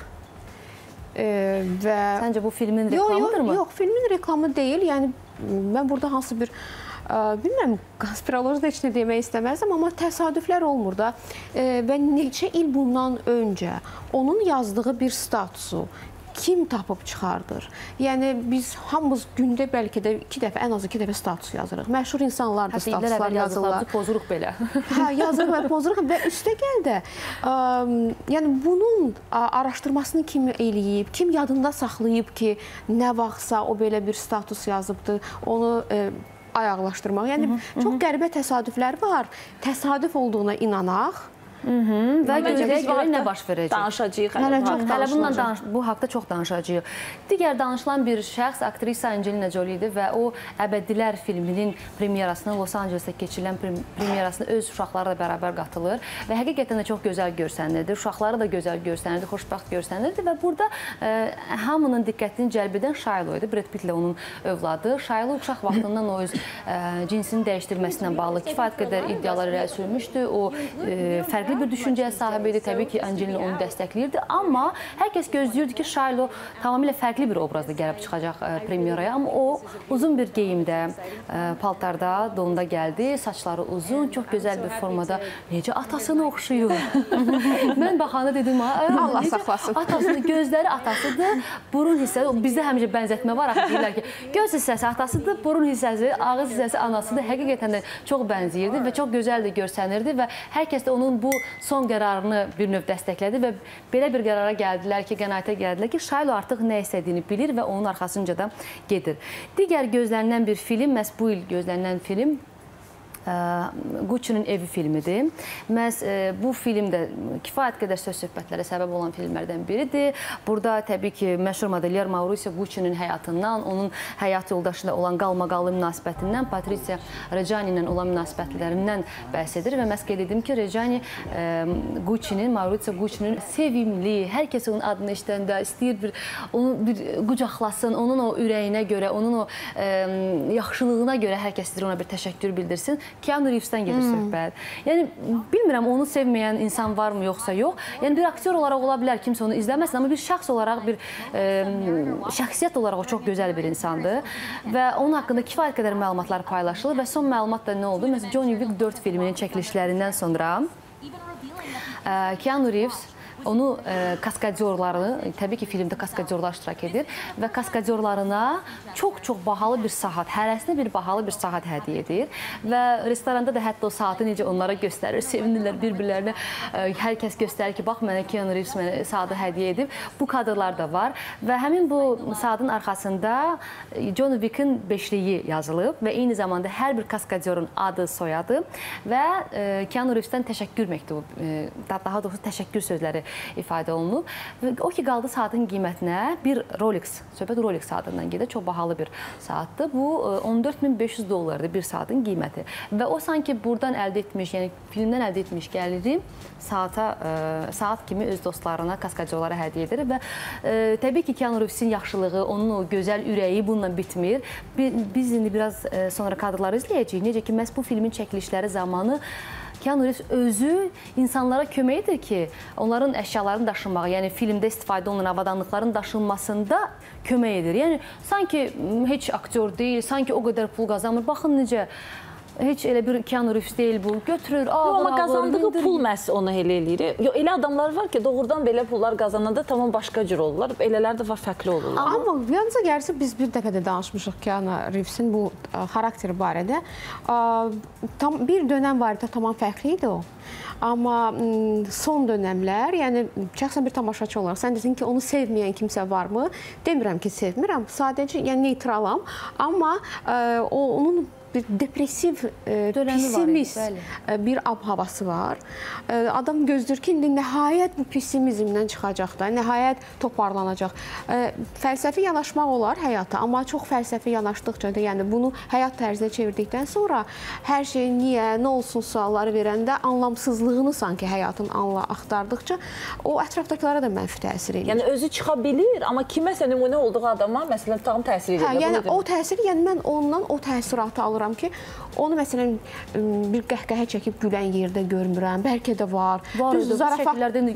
və... Səncə bu filmin reklamıdırmı? Yox, filmin reklamı deyil. Yəni, mən burada hansı bir, bilmirəm, konspiroloji heç nə demək istəməzdim, amma təsadüflər olmur da. Və neçə il bundan öncə onun yazdığı bir statusu kim tapıb çıxardır? Yəni, biz hamımız gündə bəlkə də ən az 2 dəfə status yazırıq. Məşhur insanlar da statuslar yazırlar. Pozuruq belə. Hə, yazırıq və pozuruq və üstəgəl də yəni, bunun araşdırmasını kim eləyib, kim yadında saxlayıb ki, nə vaxtsa o belə bir status yazıbdır, onu ayaqlaşdırmaq. Yəni, çox qəribə təsadüflər var. Təsadüf olduğuna inanaq. Və görəcək görə nə baş verəcək? Danışacağıq. Hələ bu haqda çox danışacağıq. Digər danışılan bir şəxs aktrisa Angelina Jolie idi və o Əbədilər filminin premyerasına, Los Angelesdə keçirilən premyerasına öz uşaqları da bərabər qatılır və həqiqətən də çox gözəl görsənirdi. Uşaqları da gözəl görsənirdi, xoşbəxt görsənirdi və burada hamının diqqətini cəlb edən Shiloh idi. Brad Pittlə onun övladı. Shiloh uşaq vaxtından o öz cinsini dəyişdirməsindən bağlı kifayət qədər iddialar irəli sürmüşdü. O fərqli bir düşüncəyə sahib idi. Təbii ki, Angelina onu dəstəkləyirdi. Amma hər kəs gözləyirdi ki, Shiloh tamamilə fərqli bir obrazda gəlib çıxacaq premyeraya. Amma o, uzun bir geyimdə, paltarda, donda gəldi. Saçları uzun, çox gözəl bir formada. Necə atasını oxşuyur. Mən baxanda dedim, Allah saxlasın. Atasını, gözləri atasıdır. Burun hissəsi, bizdə həmişə bənzətmə var. Deyirlər ki, göz hissəsi atasıdır, burun hissəsi, ağız hissəsi anasıdır. Həqiqətən də çox bənzəyirdi və çox gözəl də görsənirdi və hər kəs də onun bu son qərarını bir növ dəstəklədi və belə bir qərara gəldilər ki, qənaətə gəldilər ki, Shiloh artıq nə istədiyini bilir və onun arxasınca da gedir. Digər gözlənilən bir film, məhz bu il gözlənilən film Gucci'nin evi filmidir. Məhz bu film də kifayət qədər söz-söhbətlərə səbəb olan filmlərdən biridir. Burada təbii ki, məşhur modelyer Mauricio Gucci'nin həyatından, onun həyat yoldaşı ilə olan qalmaqallı münasibətindən, Patricia Reggiani ilə olan münasibətlərindən bəhs edir və məhz qeyd edim ki, Reggiani Gucci'nin, Mauricio Gucci'nin sevimli, hər kəs onun adını eşidəndə istəyir onu bir qucaqlasın, onun o ürəyinə görə, onun o yaxşılığına görə hər kəs istəyir ona bir təşəkkür bildirsin. Keanu Reeves'dən gedir söhbət. Yəni, bilmirəm, onu sevməyən insan varmı, yoxsa yox. Yəni, bir aktyor olaraq ola bilər, kimsə onu izləməsin, amma bir şəxs olaraq, bir şəxsiyyət olaraq o çox gözəl bir insandır və onun haqqında kifayət qədər məlumatlar paylaşılır və son məlumat da nə oldu? Məsələn, John Wick 4 filminin çəkilişlərindən sonra Keanu Reeves onu kaskadyorlarını, təbii ki, filmdə kaskadyorlar iştirak edir və kaskadyorlarına çox-çox bahalı bir saat, hərəsinə bir bahalı bir saat hədiyyə edir və restoranda da hətta o saatı necə onlara göstərir, sevinirlər bir-birlərinə. Hər kəs göstərir ki, bax, mənə Keanu Reeves mənə saatı hədiyyə edib. Bu kadrlar da var və həmin bu saatın arxasında John Wick'in beşliyi yazılıb və eyni zamanda hər bir kaskadyorun adı, soyadı və Keanu Reeves'dən təşəkkür məktubu, daha doğrusu təşəkkür sözləri ifadə olunub. O ki, qaldı saatın qiymətinə bir Rolex, söhbət Rolex saatından gedir. Çox bahalı bir saatdır. Bu, 14.500 dollardır bir saatın qiyməti. Və o sanki buradan əldə etmiş, yəni filmdən əldə etmiş gəliri saat kimi öz dostlarına, kaskadyorlara hədiyyə edir və təbii ki, Keanu Reeves'in yaxşılığı, onun o gözəl ürəyi bununla bitmir. Biz indi biraz sonra kadrları izləyəcəyik. Necə ki, məhz bu filmin çəkilişləri zamanı Keanu Reeves özü insanlara kömək edir ki, onların əşyalarını daşınmağa, yəni filmdə istifadə olunan avadanlıqların daşınmasında kömək edir. Yəni sanki heç aktyor deyil, sanki o qədər pul qazanmır. Baxın necə heç elə bir Keanu Reeves deyil bu. Götürür, ağır, amma qazandığı pul məhz onu elə eləyir. Elə adamlar var ki, doğrudan belə pullar qazananda tamam başqa cür olurlar. Elələr də var, fərqli olurlar. Amma yalnızca gəlsə biz bir dəfə də danışmışıq Keanu Reevesin bu xarakteri barədə. Bir dönəm var idi, tamam fərqli idi o. Amma son dönəmlər, yəni şəxsən bir tamaşaçı olaraq, sən desin ki, onu sevməyən kimsə varmı? Demirəm ki, sevmirəm. Sadəcə yəni neytralam. Amma onun bir depressiv, pessimist bir ab-havası var. Adam gözləyir ki, indi nəhayət bu pessimizmdən çıxacaq da, nəhayət toparlanacaq. Fəlsəfi yanaşmaq olar həyata, amma çox fəlsəfi yanaşdıqca da, yəni bunu həyat tərzinə çevirdikdən sonra hər şey niyə, nə olsun sualları verəndə anlamsızlığını sanki həyatın axtardıqca o ətrafdakılara da mənfi təsir edir. Yəni özü çıxa bilir, amma kiməsə nümunə olduğu adama məsələn tam təsir edir. Yəni o təsir, yəni mən ondan o təsiratı alıram ki, onu məsələn bir qəhqəhə çəkib gülən yerdə görmürəm. Bəlkə də var. Düz şəkillərdən də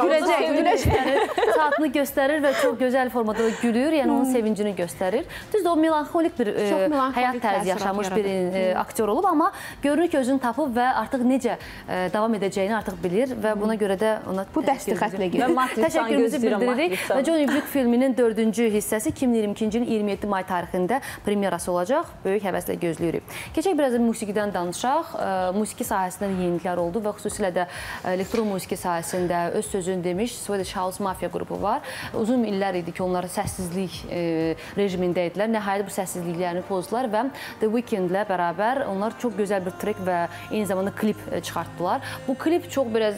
güləcək. Saatını göstərir və çox gözəl formada gülür. Yəni onun sevincini göstərir. Düzdür, o melanxolik bir həyat tərzi yaşamış bir aktyor olub, amma görünür ki, özünü tapıb və artıq necə davam edəcəyini artıq bilir və buna görə də ona bu dəsti xətlə gedir. Təşəkkürümüzü bildiririk və Johnny Wick filminin 4-cü hissəsi 2022-ci ilin 27 may tarixində premyerası olacaq. Böyük həvəslə gözləyirik. Keçək biraz da musiqidən danışaq. Musiqi sahəsində yeniliklər oldu və xüsusilə də elektron musiqi sahəsində öz sözünü demiş Swedish House Mafia qrupu var. Uzun illər idi ki, onlar səssizlik rejimində idilər. Nəhayət bu səssizliklərini pozdular və The Weeknd-lə bərabər onlar çox gözəl bir trek və eyni zamanda klip çıxartdılar. Bu klip çox biraz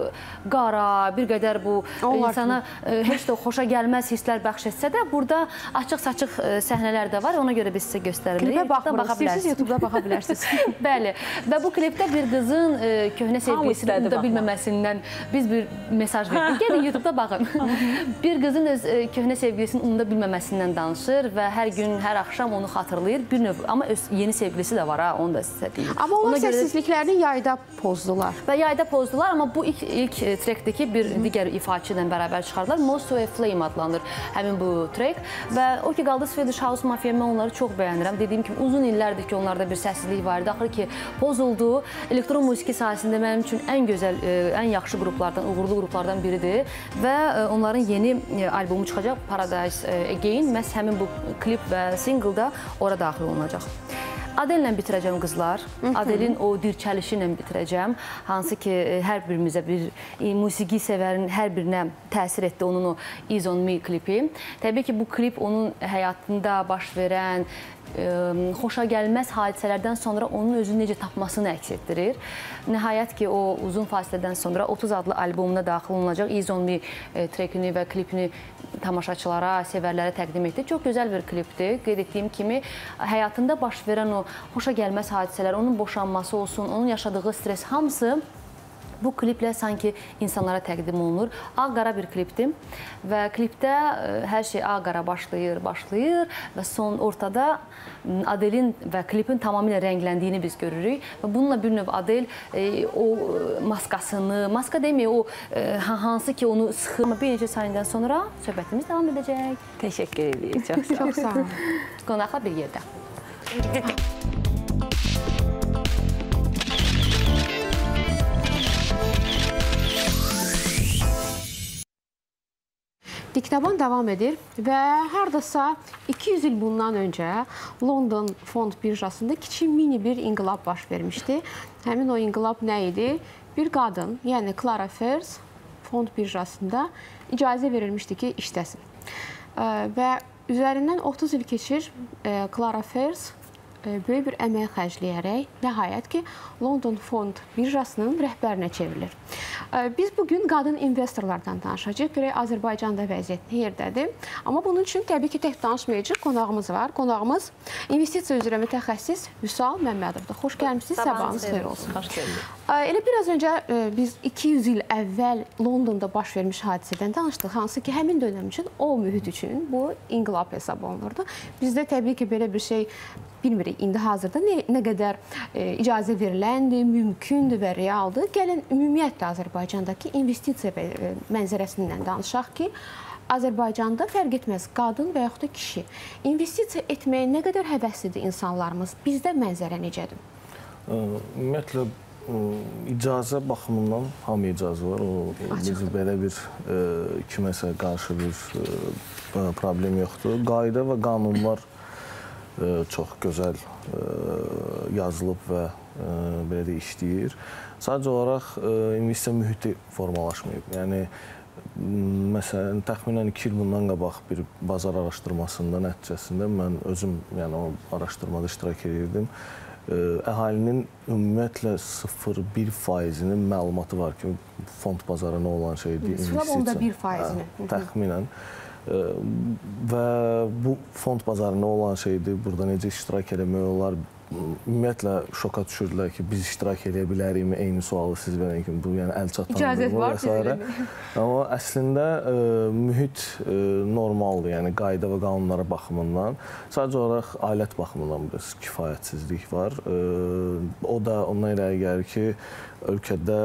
qara, bir qədər bu insana heç də xoşa gəlməz hisslər bəxş etsə də, burada açıq-saçıq səhnələr də var. Ona görə biz sizə göstəririk. Klipə baxmırıq, istəyirsiniz YouTube-da baxa bilərsiniz. Bəli, və bu klipdə bir qızın köhnə sevgilisini unuda bilməməsindən biz bir mesaj verdik. Gəlin YouTube-da baxın. Bir qızın öz köhnə sevgilisini unuda bilməməsindən danışır və hər gün, hər axşam onu xatırlayır. Bir növ, amma öz yeni sevgilisi də var, onu da sizə deyim. Amma onlar səssizliklərini yayda pozdular. Və yayda pozdular, amma bu ilk trekdəki bir digər ifaçı ilə bərabər çıxardılar. Most to a Flame adlanır həmin bu trek və o ki, qaldı Swedish House Mafia, mən onları çox bəyənirəm. Dediyim kimi, uzun illərdir ki, onlarda bir səssizlik var idi. Axır ki, pozuldu. Elektron musiqi sahəsində mənim üçün ən gözəl, ən yaxşı qruplardan, uğurlu qruplardan biridir və onların yeni albomu çıxacaq, Paradise Again. Məhz həmin bu klip və single da ora daxil olunacaq. Adellə bitirəcəm qızlar. Adelin o dirçəlişi ilə bitirəcəm. Hansı ki, hər birimizə bir musiqi sevərin hər birinə təsir etdi onun o Is On Me klipi. Təbii ki, bu klip onun həyatında baş verən xoşa gəlməz hadisələrdən sonra onun özünü necə tapmasını əks etdirir. Nəhayət ki, o uzun fasilədən sonra 30 adlı albomuna daxil olunacaq Is On Me trekini və klipini tamaşaçılara, sevərlərə təqdim etdi. Çox gözəl bir klipdir. Qeyd etdiyim kimi, həyatında baş verən o xoşa gəlməz hadisələr, onun boşanması olsun, onun yaşadığı stres, hamısı bu kliplə sanki insanlara təqdim olunur. Ağ-qara bir klipdir və klipdə hər şey ağ-qara başlayır və son ortada Adelin və klipin tamamilə rəngləndiyini biz görürük və bununla bir növ Adel o maskasını, maska deməyək, o hansı ki onu sıxır. Amma bir neçə saniyədən sonra söhbətimiz davam edəcək. Təşəkkür edirik. Çox sağ olun. Qonaqla bir yerdə. Diktaban davam edir və hardasa 200 il bundan öncə London fond birjasında kiçik mini bir inqilab baş vermişdi. Həmin o inqilab nə idi? Bir qadın, yəni Clara Fers fond birjasında icazə verilmişdi ki, işləsin. Və üzərindən 30 il keçir Clara Fers böyük bir əmək xərcləyərək nəhayət ki, London fond birjasının rəhbərinə çevrilir. Biz bugün qadın investorlardan danışacağıq. Görək, Azərbaycanda vəziyyət yerdədir. Amma bunun üçün təbii ki, tək danışmayacaq. Qonağımız var. Qonağımız investisiya üzrə mütəxəssis Vüsal Məmmədovdur. Xoş gəlmişsiniz, sabahınız xeyir olsun. Xoş gəldiniz. Elə biraz öncə biz 200 il əvvəl Londonda baş vermiş hadisədən danışdıq. Hansı ki, həmin dönəm üçün, o mühit üçün bu inqilab hesab olunurdu. Bizdə təbii ki, belə bir şey bilmirik indi hazırda nə qədər icazə veriləndir, mümkündür və realdır. Gəlin ümumiyyətlə Azərbaycandakı investisiya mənzərəsindən danışaq ki, Azərbaycanda fərq etməz qadın və yaxud da kişi. İnvestisiya etməyə nə qədər həvəslidir insanlarımız? Bizdə mənzərə necədir? Ümumiyyətlə, icazə baxımından hamı icazə var. Biz belə bir kiməsə qarşı bir problem yoxdur. Qayda və qanunlar çox gözəl yazılıb və belə də işləyir. Sadəcə olaraq investisiya mühiti formalaşmayıb. Yəni, məsələn, təxminən 2 il bundan qabaq bir bazar araşdırmasında nəticəsində mən özüm o araşdırmada iştirak edirdim. Əhalinin ümumiyyətlə 0,1%-nin məlumatı var ki, fond bazarına olan şeydir, investisiya. Onda 1%-ni. Təxminən. Və bu fond bazarına olan şeydir, burada necə iştirak eləmək olar. Ümumiyyətlə şoka düşürdülər ki, biz iştirak edə bilərikmi? Eyni sualı siz verən kimi, bu yəni əl çatandırılır və s. Amma əslində mühit normaldır, yəni qayda və qanunlara baxımından. Sadəcə olaraq alət baxımından biraz kifayətsizlik var. O da ondan irəli gəlir ki, ölkədə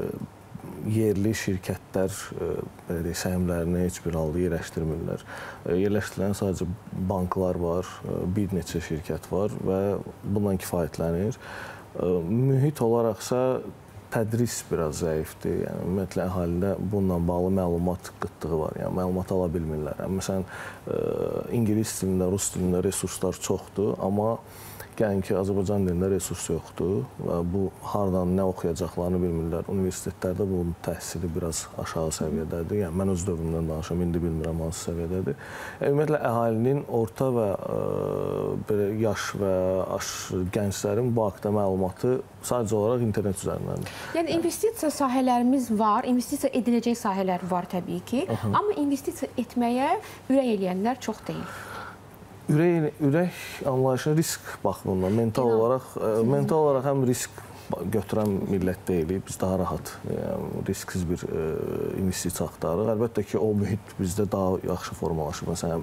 yerli şirkətlər səhmlərini heç bir halda yerləşdirmirlər. Yerləşdirilən sadəcə banklar var, bir neçə şirkət var və bundan kifayətlənir. Mühit olaraqsa tədris biraz zəifdir. Yəni, ümumiyyətlə, əhalidə bununla bağlı məlumat qıtlığı var. Yəni, məlumat ala bilmirlər. Məsələn, İngilis dilində, Rus dilində resurslar çoxdur, amma gəlin ki, Azərbaycan dilində resurs yoxdur və bu hardan nə oxuyacaqlarını bilmirlər. Universitetlərdə bunun təhsili biraz aşağı səviyyədədir. Yəni, mən öz dövrümdən danışım, indi bilmirəm hansı səviyyədədir. Ümumiyyətlə, əhalinin orta və yaş və gənclərin bu haqda məlumatı sadəcə olaraq internet üzərindəndir. Yəni, investisiya sahələrimiz var, investisiya ediləcək sahələr var təbii ki, amma investisiya etməyə ürək eləyənlər çox deyil. Ürək anlayışına risk baxımından, mental olaraq həm risk götürən millət deyilik, biz daha rahat, risksiz bir investisiya axtarırıq. Əlbəttə ki, o mühit bizdə daha yaxşı formalaşır. Məsələn,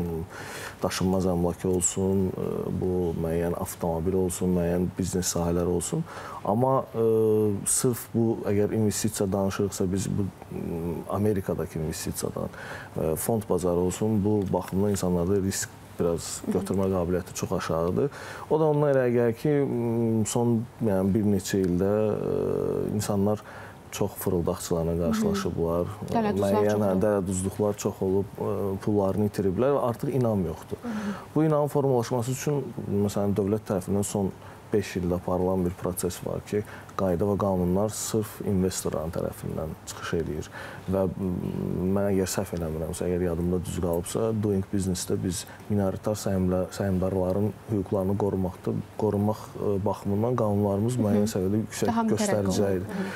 daşınmaz əmlakı olsun, bu müəyyən avtomobil olsun, müəyyən biznes sahələri olsun. Amma sırf bu, əgər investisiya danışırıqsa, biz bu Amerikadakı investisiyadan, fond bazarı olsun, bu baxımdan insanlarda risk biraz götürmə qabiliyyəti çox aşağıdır. O da ondan irəli gəlir ki, son bir neçə ildə insanlar çox fırıldaqçılarına qarşılaşıblar. Müəyyən dələduzluqlar çox olub, pullarını itiriblər və artıq inam yoxdur. Bu inamın formalaşması üçün, məsələn, dövlət tərəfindən son 5 ildə aparılan bir proses var ki, qayda və qanunlar sırf investorların tərəfindən çıxış edir. Və mən əgər səhv eləmirəmsə, əgər yadımda düz qalıbsa, Doing Business-də biz minoritar səhmdarların hüquqlarını qorumaq baxımından qanunlarımız müəyyən səviyyədə yüksək göstəricəkdir.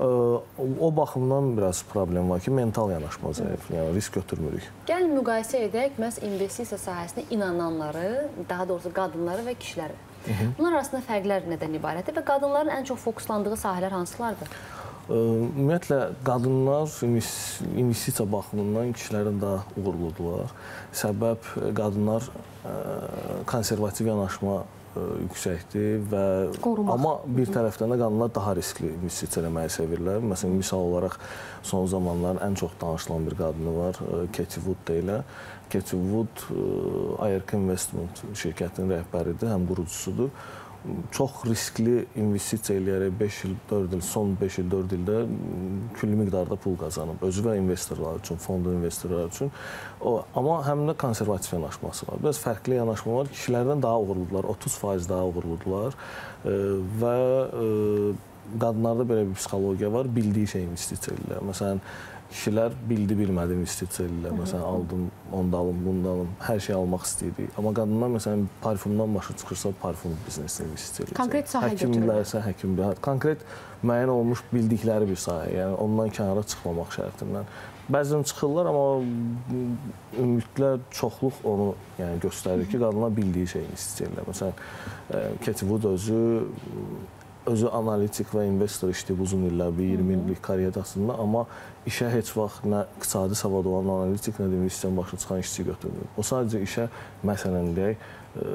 O baxımdan biraz problem var ki, mental yanaşma zəif, yəni risk götürmürük. Gəlin müqayisə edək, məhz investisiya sahəsinə inananları, daha doğrusu qadınları və kişiləri. Bunlar arasında fərqlər nədən ibarətdir və qadınların ən çox fokuslandığı sahələr hansılardır? Ümumiyyətlə, qadınlar investisiya baxımından kişilərdən daha uğurludular. Səbəb, qadınlar konservativ yanaşma yüksəkdir və amma bir tərəfdən də qadınlar daha riskli investisiya eləməyi sevirlər. Məsələn, misal olaraq son zamanların ən çox danışılan bir qadını var, Katie Wood deyilə. Katie Wood IRK Investment şirkətinin rəhbəridir, həm qurucusudur. Çox riskli investisiya eləyərək son 5 il, 4 ildə külli miqdarda pul qazanıb. Özü və investorlar üçün, fondun investorlar üçün. Amma həm də konservativ yanaşması var. Biraz fərqli yanaşma var. Kişilərdən daha uğurludular, 30% daha uğurludular və qadınlarda belə bir psixologiya var, bildiyi şey investisiya edirlər. Məsələn, kişilər bildi-bilmədi investisiya edirlər. Məsələn, aldım, onu da alım, bunu da alım, hər şey almaq istəyirik. Amma qadınlar, məsələn, parfümdən başa çıxırsa, parfüm biznesinə investisiya edirlər. Konkret sahə götürürlər. Həkimlərsə, konkret müəyyən olmuş bildikləri bir sahə, yəni ondan kənara çıxmamaq şərtindən. Bəzən çıxırlar, amma ümumiyyətlə çoxluq onu göstərir ki, qadınlar bildiyi şey investisiya edirlər. Məsələn, Katie Wood özü özü analitik və investor işləyib uzun illər, bir 20 illik kariyerasında, amma işə heç vaxt nə iqtisadi savad olan analitik, nə də investisiyanın başa çıxan işçi götürmür. O sadəcə işə, məsələn deyək,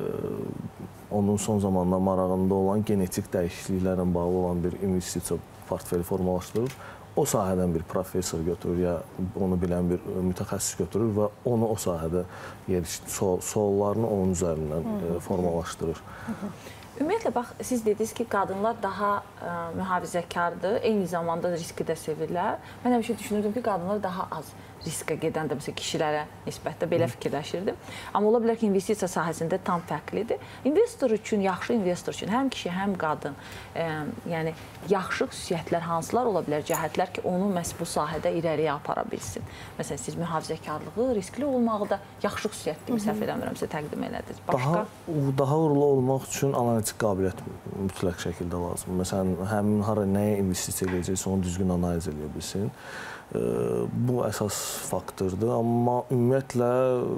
onun son zamanlarda marağında olan genetik dəyişikliklərlə bağlı olan bir investisiya portfeli formalaşdırır. O sahədən bir professor götürür, ya onu bilən bir mütəxəssis götürür və onu o sahədə suallarını onun üzərindən formalaşdırır. Ümumiyyətlə, bax, siz dediniz ki, qadınlar daha mühafizəkardır, eyni zamanda riski də sevirlər. Mən həmişə düşünürdüm ki, qadınlar daha az riskə gedəndə, məsələn, kişilərə nisbətdə belə fikirləşirdim. Amma ola bilər ki, investisiya sahəsində tam fərqlidir. İnvestor üçün, yaxşı investor üçün, həm kişi, həm qadın, yəni yaxşı xüsusiyyətlər hansılar ola bilər, cəhətlər ki, onu məhz bu sahədə irəliyə apara bilsin. Məsələn, siz mühafizəkarlığı, riskli olmağı da yaxşı xüsusiyyət kimi səhv eləmirəmsə təqdim elədiniz. Daha uğurlu olmaq üçün analitik qabiliyyət mütləq şəkildə lazımdır. Məsələn, həmin hara nəyə investisiya edəcəksə, onu düzgün analiz edə bilsin. Bu əsas faktordur, amma ümumiyyətlə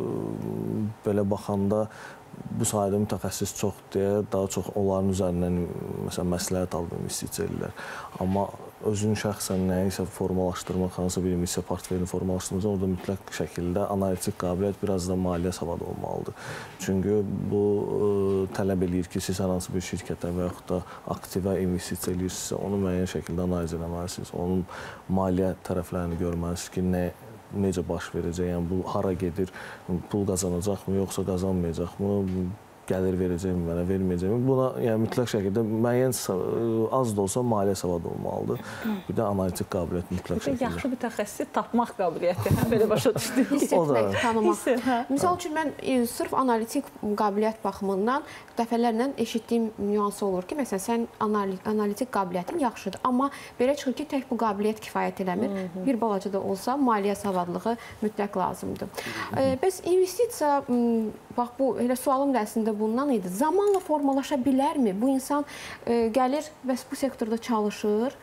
belə baxanda bu sahədə mütəxəssis çoxdur deyə daha çox onların üzərindən məsələn məsləhət alıb investisiya edirlər. Amma özünün şəxsən nəyisə formalaşdırmaq, hansısa bir investisiya portfelini formalaşdırmaq, orada mütləq şəkildə analitik qabiliyyət, biraz da maliyyə savadı olmalıdır. Çünki bu tələb eləyir ki, siz hər hansı bir şirkətə və yaxud da aktivə investisiya edirsinizsə, onu müəyyən şəkildə analiz etməlisiniz. Onun maliyyə tərəflərini görməlisiniz ki, necə baş verəcək, yəni bu hara gedir, pul qazanacaqmı, yoxsa qazanmayacaqmı, gəlir verəcəkmi, mənə verməyəcəkmi. Buna yəni mütləq şəkildə müəyyən az da olsa maliyyə savadı olmalıdır. Bir də analitik qabiliyyət mütləq şəkildə. Yaxşı mütəxəssisi tapmaq qabiliyyəti, belə başa düşdüm. Hiss etmək, tanımaq. Misal üçün, mən sırf analitik qabiliyyət baxımından dəfələrlə eşitdiyim nüansı olur ki, məsələn, sən analitik qabiliyyətin yaxşıdır, amma belə çıxır ki, tək bu qabiliyyət kifayət eləmir. Bir balaca da olsa maliyyə savadlığı mütləq lazımdır. Bəs investisiya, bax bu, elə sualım da əslində bundan idi. Zamanla formalaşa bilərmi? Bu insan gəlir və bu sektorda çalışır,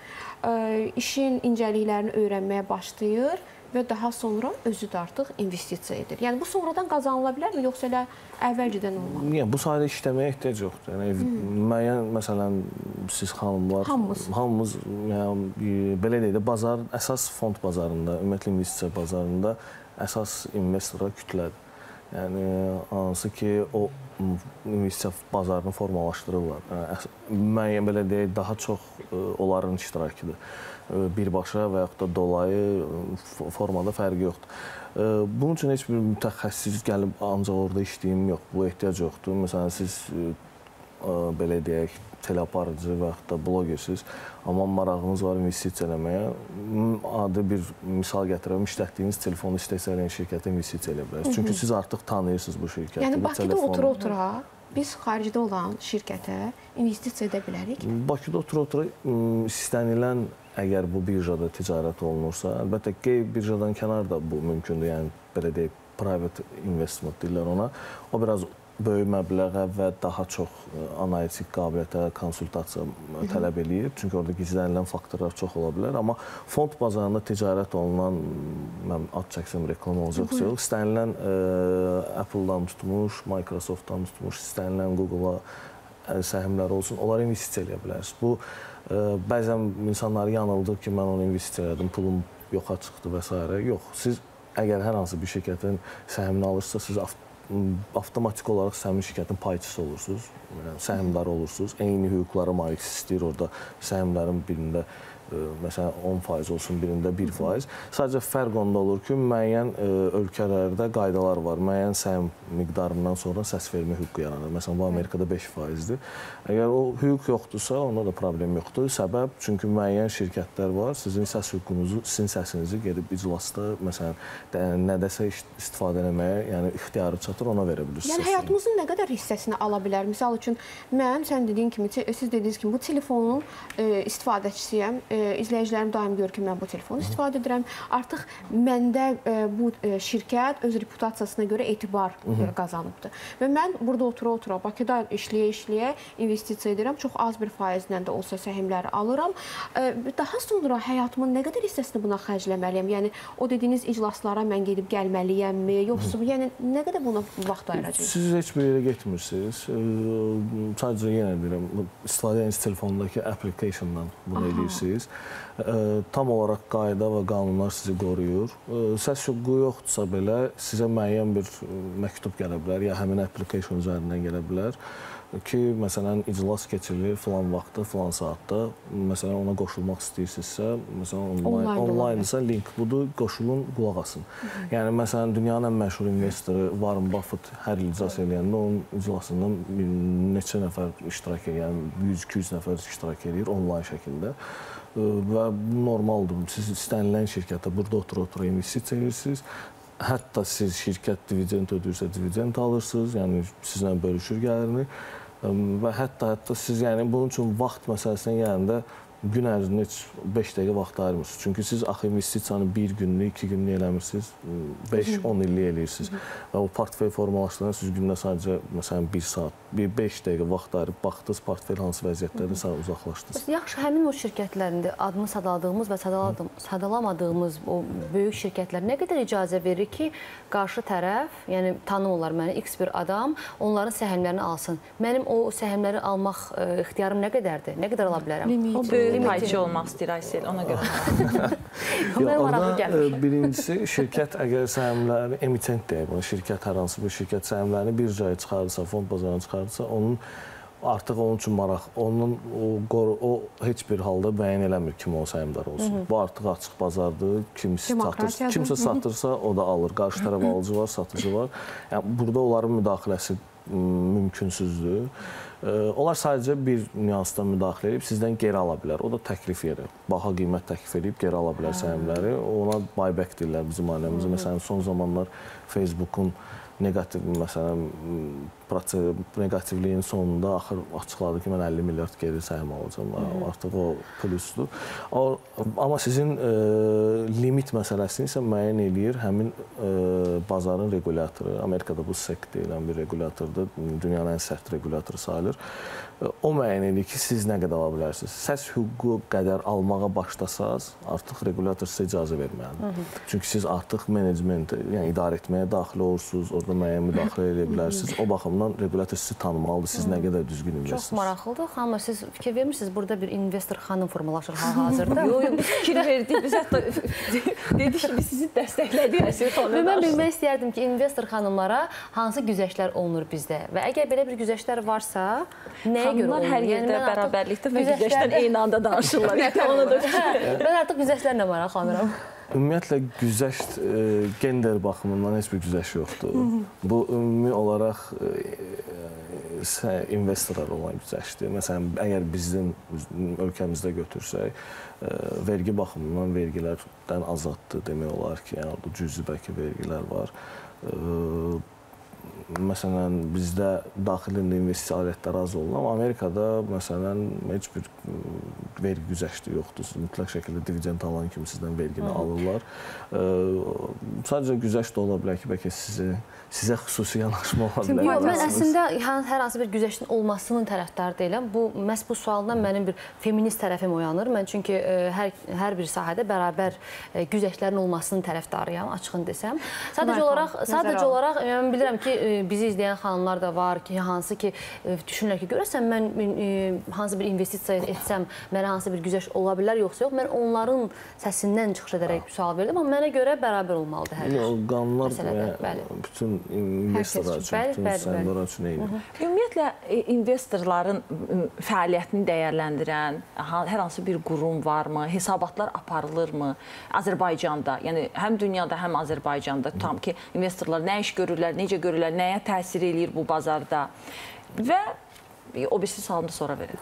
işin incəliklərini öyrənməyə başlayır və daha sonra özü də artıq investisiya edir. Yəni, bu sonradan qazanıla bilərmi, yoxsa elə əvvəlcədən olmalı? Yəni, bu sayədə işləməyə ehtiyac yoxdur. Yəni, müəyyən, məsələn, siz xanımlar, hamımız, belə deyək də, bazar, əsas fond bazarında, ümumiyyətlə investisiya bazarında əsas investora kütlədir. Yəni, hansı ki, o investisiya bazarını formalaşdırırlar. Müəyyən, belə deyək, daha çox onların iştirakidir. Birbaşa və yaxud da dolayı formada fərqi yoxdur. Bunun üçün heç bir mütəxəssis gəlib ancaq orada işləyim yox, bu ehtiyac yoxdur. Məsələn, siz belə deyək, teleaparıcı və yaxud da blogersiniz, amma marağınız var investisiya eləməyə. Adi bir misal gətirəm, işlətdiyiniz telefonu istəsələn şirkətə investisiya elə bilərsiniz. Çünki siz artıq tanıyırsınız bu şirkəti. Yəni, Bakıda otura-otura biz xaricdə olan şirkətə investisiya edə bilərik? Bakıda otura-otura istənilən, əgər bu birjada ticarət olunursa, əlbəttə qeyb birjadan kənar da bu mümkündür. Yəni, belə deyək, private investment deyirlər ona. O biraz böyük məbləğə və daha çox analitik qabiliyyətə, konsultasiya tələb eləyir. Çünki orada gizlənilən faktorlar çox ola bilər. Amma fond bazarında ticarət olunan, mən ad çəksəm reklam olacaqsa yox, istənilən Apple-dan tutmuş, Microsoft-dan tutmuş, istənilən Google-a səhmlər olsun, onlara investisiya eləyə bilərsiniz. Bu, bəzən insanları yanıldır ki, mən onu investisiya elədim, pulum yoxa çıxdı və s. Yox, siz əgər hər hansı bir şirkətin səhmini alırsınızsa, siz avtomatik olaraq həmin şirkətin payçısı olursunuz, səhmdarı olursunuz. Eyni hüquqlara malik istəyir orada səhmlərin birində məsələn 10% olsun, birində 1%. Sadəcə fərq onda olur ki, müəyyən ölkələrdə qaydalar var. Müəyyən səhm miqdarından sonra səs vermə hüququ yaranır. Məsələn, bu Amerikada 5%-dir. Əgər o hüquq yoxdursa, onda da problem yoxdur. Səbəb, çünki müəyyən şirkətlər var, sizin səs hüququnuzu, sizin səsinizi gedib iclasda, məsələn, nədəsə istifadə eləməyə, yəni ixtiyarı çatır, ona verə bilirsiniz. Yəni, həyatımızın nə qədər hissəsini ala bilər? Misal üçün, mən, sən dediyin kimi, siz dediyiniz kimi, bu telefonun istifadəçisiyəm, izləyicilərim daim görür ki, mən bu telefonu istifadə edirəm. Artıq məndə bu şirkət öz reputasiyasına görə etibar qazanıbdır. Və mən burada otura-otura Bakıda işləyə-işləyə investisiya edirəm. Çox az bir faizlə də olsa səhmləri alıram. Daha sonra həyatımın nə qədər hissəsini buna xərcləməliyəm? Yəni o dediyiniz iclaslara mən gedib gəlməliyəmmi? Yoxsa yəni nə qədər buna vaxt ayıracağıq? Siz heç bir yerə getmirsiniz. Sadəcə yenə deyirəm, istifadə ediniz telefondakı applicationdan bunu edirsiniz. Tam olaraq qayda və qanunlar sizi qoruyur. Səs yoxdursa belə sizə müəyyən bir məktub gələ bilər, ya həmin application üzərindən gələ bilər ki, məsələn, iclas keçirilir filan vaxtda, filan saatda, məsələn, ona qoşulmaq istəyirsinizsə, məsələn, onlayndirsə, link budur, qoşulun, qulaq asın. Yəni, məsələn, dünyanın ən məşhur investoru Warren Buffett hər il iclas eləyəndə onun iclasından neçə nəfər iştirak edir, yəni 100-200 nəfər iştirak edir onlayn şəkildə. Və bu normaldır. Siz istənilən şirkətə burada otura-otura investisiya edirsiniz. Hətta siz şirkət dividend ödəyirsə, dividend alırsınız, yəni sizlə bölüşür gəlirini və hətta siz yəni bunun üçün vaxt məsələsinə gələndə gün ərzində heç 5 dəqiqə vaxt ayırmırsınız. Çünki siz axı investisiyanı 1 günlük, 2 günlük eləmirsiniz, 5-10 illik eləyirsiniz. Və o portfel formalaşdıranda siz gündə sadəcə məsələn 1 saat, 5 dəqiqə vaxt ayırıb baxdınız, portfel hansı vəziyyətlərdə uzaqlaşdınız. Yaxşı, həmin o şirkətlərində adını sadaladığımız və sadalamadığımız o böyük şirkətlər nə qədər icazə verir ki, qarşı tərəf, yəni tanımırlar məni, X bir adam, onların səhmlərini alsın. Mənim o səhmləri almaq ixtiyarım nə qədərdir? Nə qədər ala bilərəm? O böyük payçı olmaq istəyir Aysel, ona görə. Orada birincisi, şirkət əgər səhmləri, emitent deyək bunu, şirkət hər hansı bir şirkət səhmlərini bir caya çıxarırsa, fond bazarına çıxarırsa, onun artıq onun üçün maraq, o heç bir halda bəyan eləmir kim o səhmdar olsun. Bu artıq açıq bazardır, kimsə satırsa o da alır, qarşı tərəf alıcı var, satıcı var. Yəni, burada onların müdaxiləsi mümkünsüzdür. Onlar sadəcə bir nüansdan müdaxilə edib sizdən geri ala bilər. O da təklif yeri. Baha qiymət təklif edib geri ala bilər səhmləri. Ona buyback deyirlər bizim ailəmizdə. Məsələn, son zamanlar Facebook'un negativ, məsələn, negativliyin sonunda axır açıqladı ki, mən 50 milyard geri səhm alacağım. Artıq o plusdur. Amma sizin limit məsələsini isə müəyyən eləyir həmin bazarın regulatoru. Amerikada bu SEC deyilən bir regulatordur. Dünyanın ən sərt regulatoru sayılır. O müəyyən edir ki, siz nə qədər ala bilərsiniz. Səs hüququ qədər almağa başlasaz, artıq regulator sizə icazə verməlidir. Çünki siz artıq menecment, yəni idarə etməyə daxil olursunuz, orada müəyyən müdaxilə edə bilərsiniz. O baxımdan regulator sizi tanımalıdır, siz nə qədər düzgün investirsiniz. Çox maraqlıdır. Xanım, siz fikir vermirsiniz, burada bir investor xanım formalaşır hal-hazırda. Yox, fikir verdik. Biz hətta dedik ki, biz sizi dəstəklədik. Mən bilmək istəyərdim ki, investor xanımlara hansı güzəştlər olunur bizdə və əgər belə bir güzəşlər varsa, nəyə görə olur? Hər yerdə bərabərlikdə və güzəşdən eyni anda danışırlar. Mən artıq güzəşlərlə maraqlanıram. Ümumiyyətlə, güzəşt gender baxımından heç bir güzəş yoxdur. Bu, ümumi olaraq investorlar olan güzəştdir. Məsələn, əgər bizim ölkəmizdə götürsək, vergi baxımından vergilərdən azaddır demək olar ki, yəni orada cüzi bəlkə vergilər var. Məsələn, bizdə daxilində investisiya alətləri az olun, amma Amerikada, məsələn, heç bir vergi güzəşti yoxdur. Mütləq şəkildə dividend alan kimi sizdən vergini alırlar. Sadəcə güzəşt də ola bilər ki, bəlkə sizə xüsusi yanaşma ola bilər. Yox, mən əslində hər hansı bir güzəştin olmasının tərəfdarı deyiləm. Məhz bu sualdan mənim bir feminist tərəfim oyanır. Mən çünki hər bir sahədə bərabər güzəştlərin olmasının tərəfdarıyam, açığını desəm. Sadəcə olaraq, mən bilirəm ki, bizi izləyən xanımlar da var ki, hansı ki, düşünürlər ki, görəsən mən hansı bir investisiya etsəm, mənə hansı bir güzəş ola bilər, yoxsa yox. Mən onların səsindən çıxış edərək sual verdim, amma mənə görə bərabər olmalıdır hər şey. Qanunlar bütün investorlar üçün, bütün səhmlər üçün eyni. Ümumiyyətlə, investorların fəaliyyətini dəyərləndirən hər hansı bir qurum varmı, hesabatlar aparılırmı Azərbaycanda? Yəni, həm dünyada, həm Azərbaycanda tam ki, investorlar nə iş görürlər, necə görürlər, nəyə təsir eləyir bu bazarda və o birisi sualını sonra verir.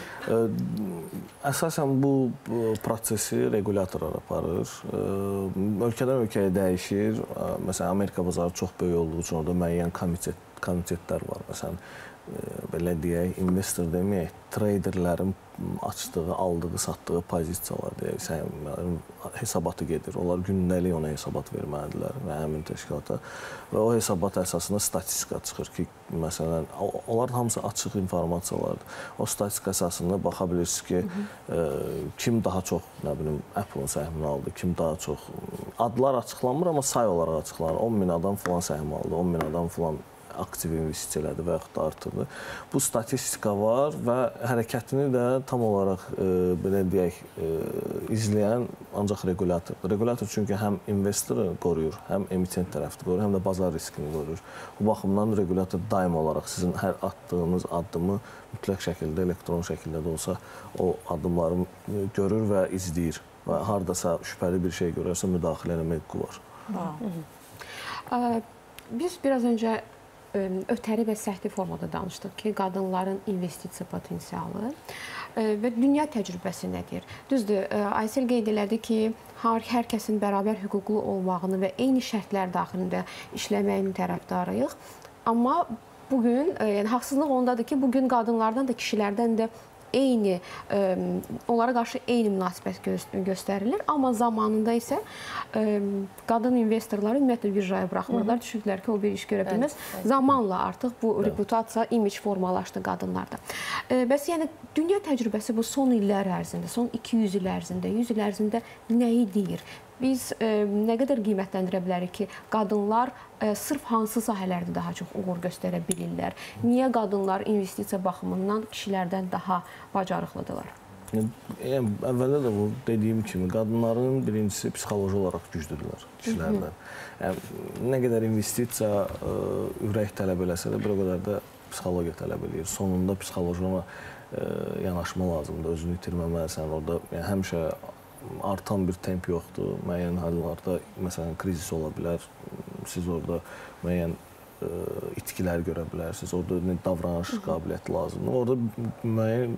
Əsasən bu prosesi regulatorlar aparır. Ölkədən ölkəyə dəyişir. Məsələn, Amerika bazarı çox böyük olduğu üçün orada müəyyən komitetlər var. Məsələn, belə deyək, investor deməyək, traderlərin açdığı, aldığı, satdığı pozisiyalar deyək, səhmlərin hesabatı gedir. Onlar gündəlik ona hesabat verməlidirlər və həmin təşkilata və o hesabat əsasında statistika çıxır ki, məsələn, onların hamısı açıq informasiyalardır. O statistika əsasında baxa bilirsiniz ki, kim daha çox, nə bilim, Apple-ın səhmini aldı, kim daha çox, adlar açıqlanmır, amma say olaraq açıqlanır. 10.000 adam filan səhmi aldı, 10.000 adam filan aktiv investisiya elədi və yaxud da artırdı. Bu statistika var və hərəkətini də tam olaraq belə deyək, izləyən ancaq regulatordur. Regulator çünki həm investoru qoruyur, həm emitent tərəfini qoruyur, həm də bazar riskini qoruyur. Bu baxımdan regulator daim olaraq sizin hər attığınız addımı mütləq şəkildə, elektron şəkildə də olsa o addımları görür və izləyir və hardasa şübhəli bir şey görərsə müdaxilə eləmək hüququ var. Biz biraz öncə ötəri və səhvi formada danışdıq ki, qadınların investisiya potensialı və dünya təcrübəsi nədir? Düzdür, Aysel qeyd elədi ki, hər kəsin bərabər hüquqlu olmağını və eyni şərtlər daxilində işləməyinin tərəfdarıyıq. Amma bugün, yəni haqsızlıq ondadır ki, bugün qadınlardan da, kişilərdən də eyni, onlara qarşı eyni münasibət göstərilir. Amma zamanında isə qadın investorları ümumiyyətlə birjaya buraxmırlar. Düşündülər ki, o bir iş görə bilməz. Zamanla artıq bu reputasiya, image formalaşdı qadınlarda. Bəs yəni dünya təcrübəsi bu son illər ərzində, son 200 il ərzində, 100 il ərzində nəyi deyir? Biz nə qədər qiymətləndirə bilərik ki, qadınlar sırf hansı sahələrdə daha çox uğur göstərə bilirlər? Niyə qadınlar investisiya baxımından kişilərdən daha bacarıqlıdırlar? Əvvəldə də bu dediyim kimi, qadınların birincisi psixoloji olaraq güclüdürlər kişilərdən. Nə qədər investisiya ürək tələb eləsə də, bir o qədər də psixologiya tələb eləyir. Sonunda psixoloji ona yanaşma lazımdır, özünü itirməməlisən. Orada həmişə artan bir temp yoxdur. Müəyyən hallarda, məsələn, krizis ola bilər. Siz orada müəyyən itkilər görə bilərsiniz. Orada davranış qabiliyyəti lazımdır. Orada müəyyən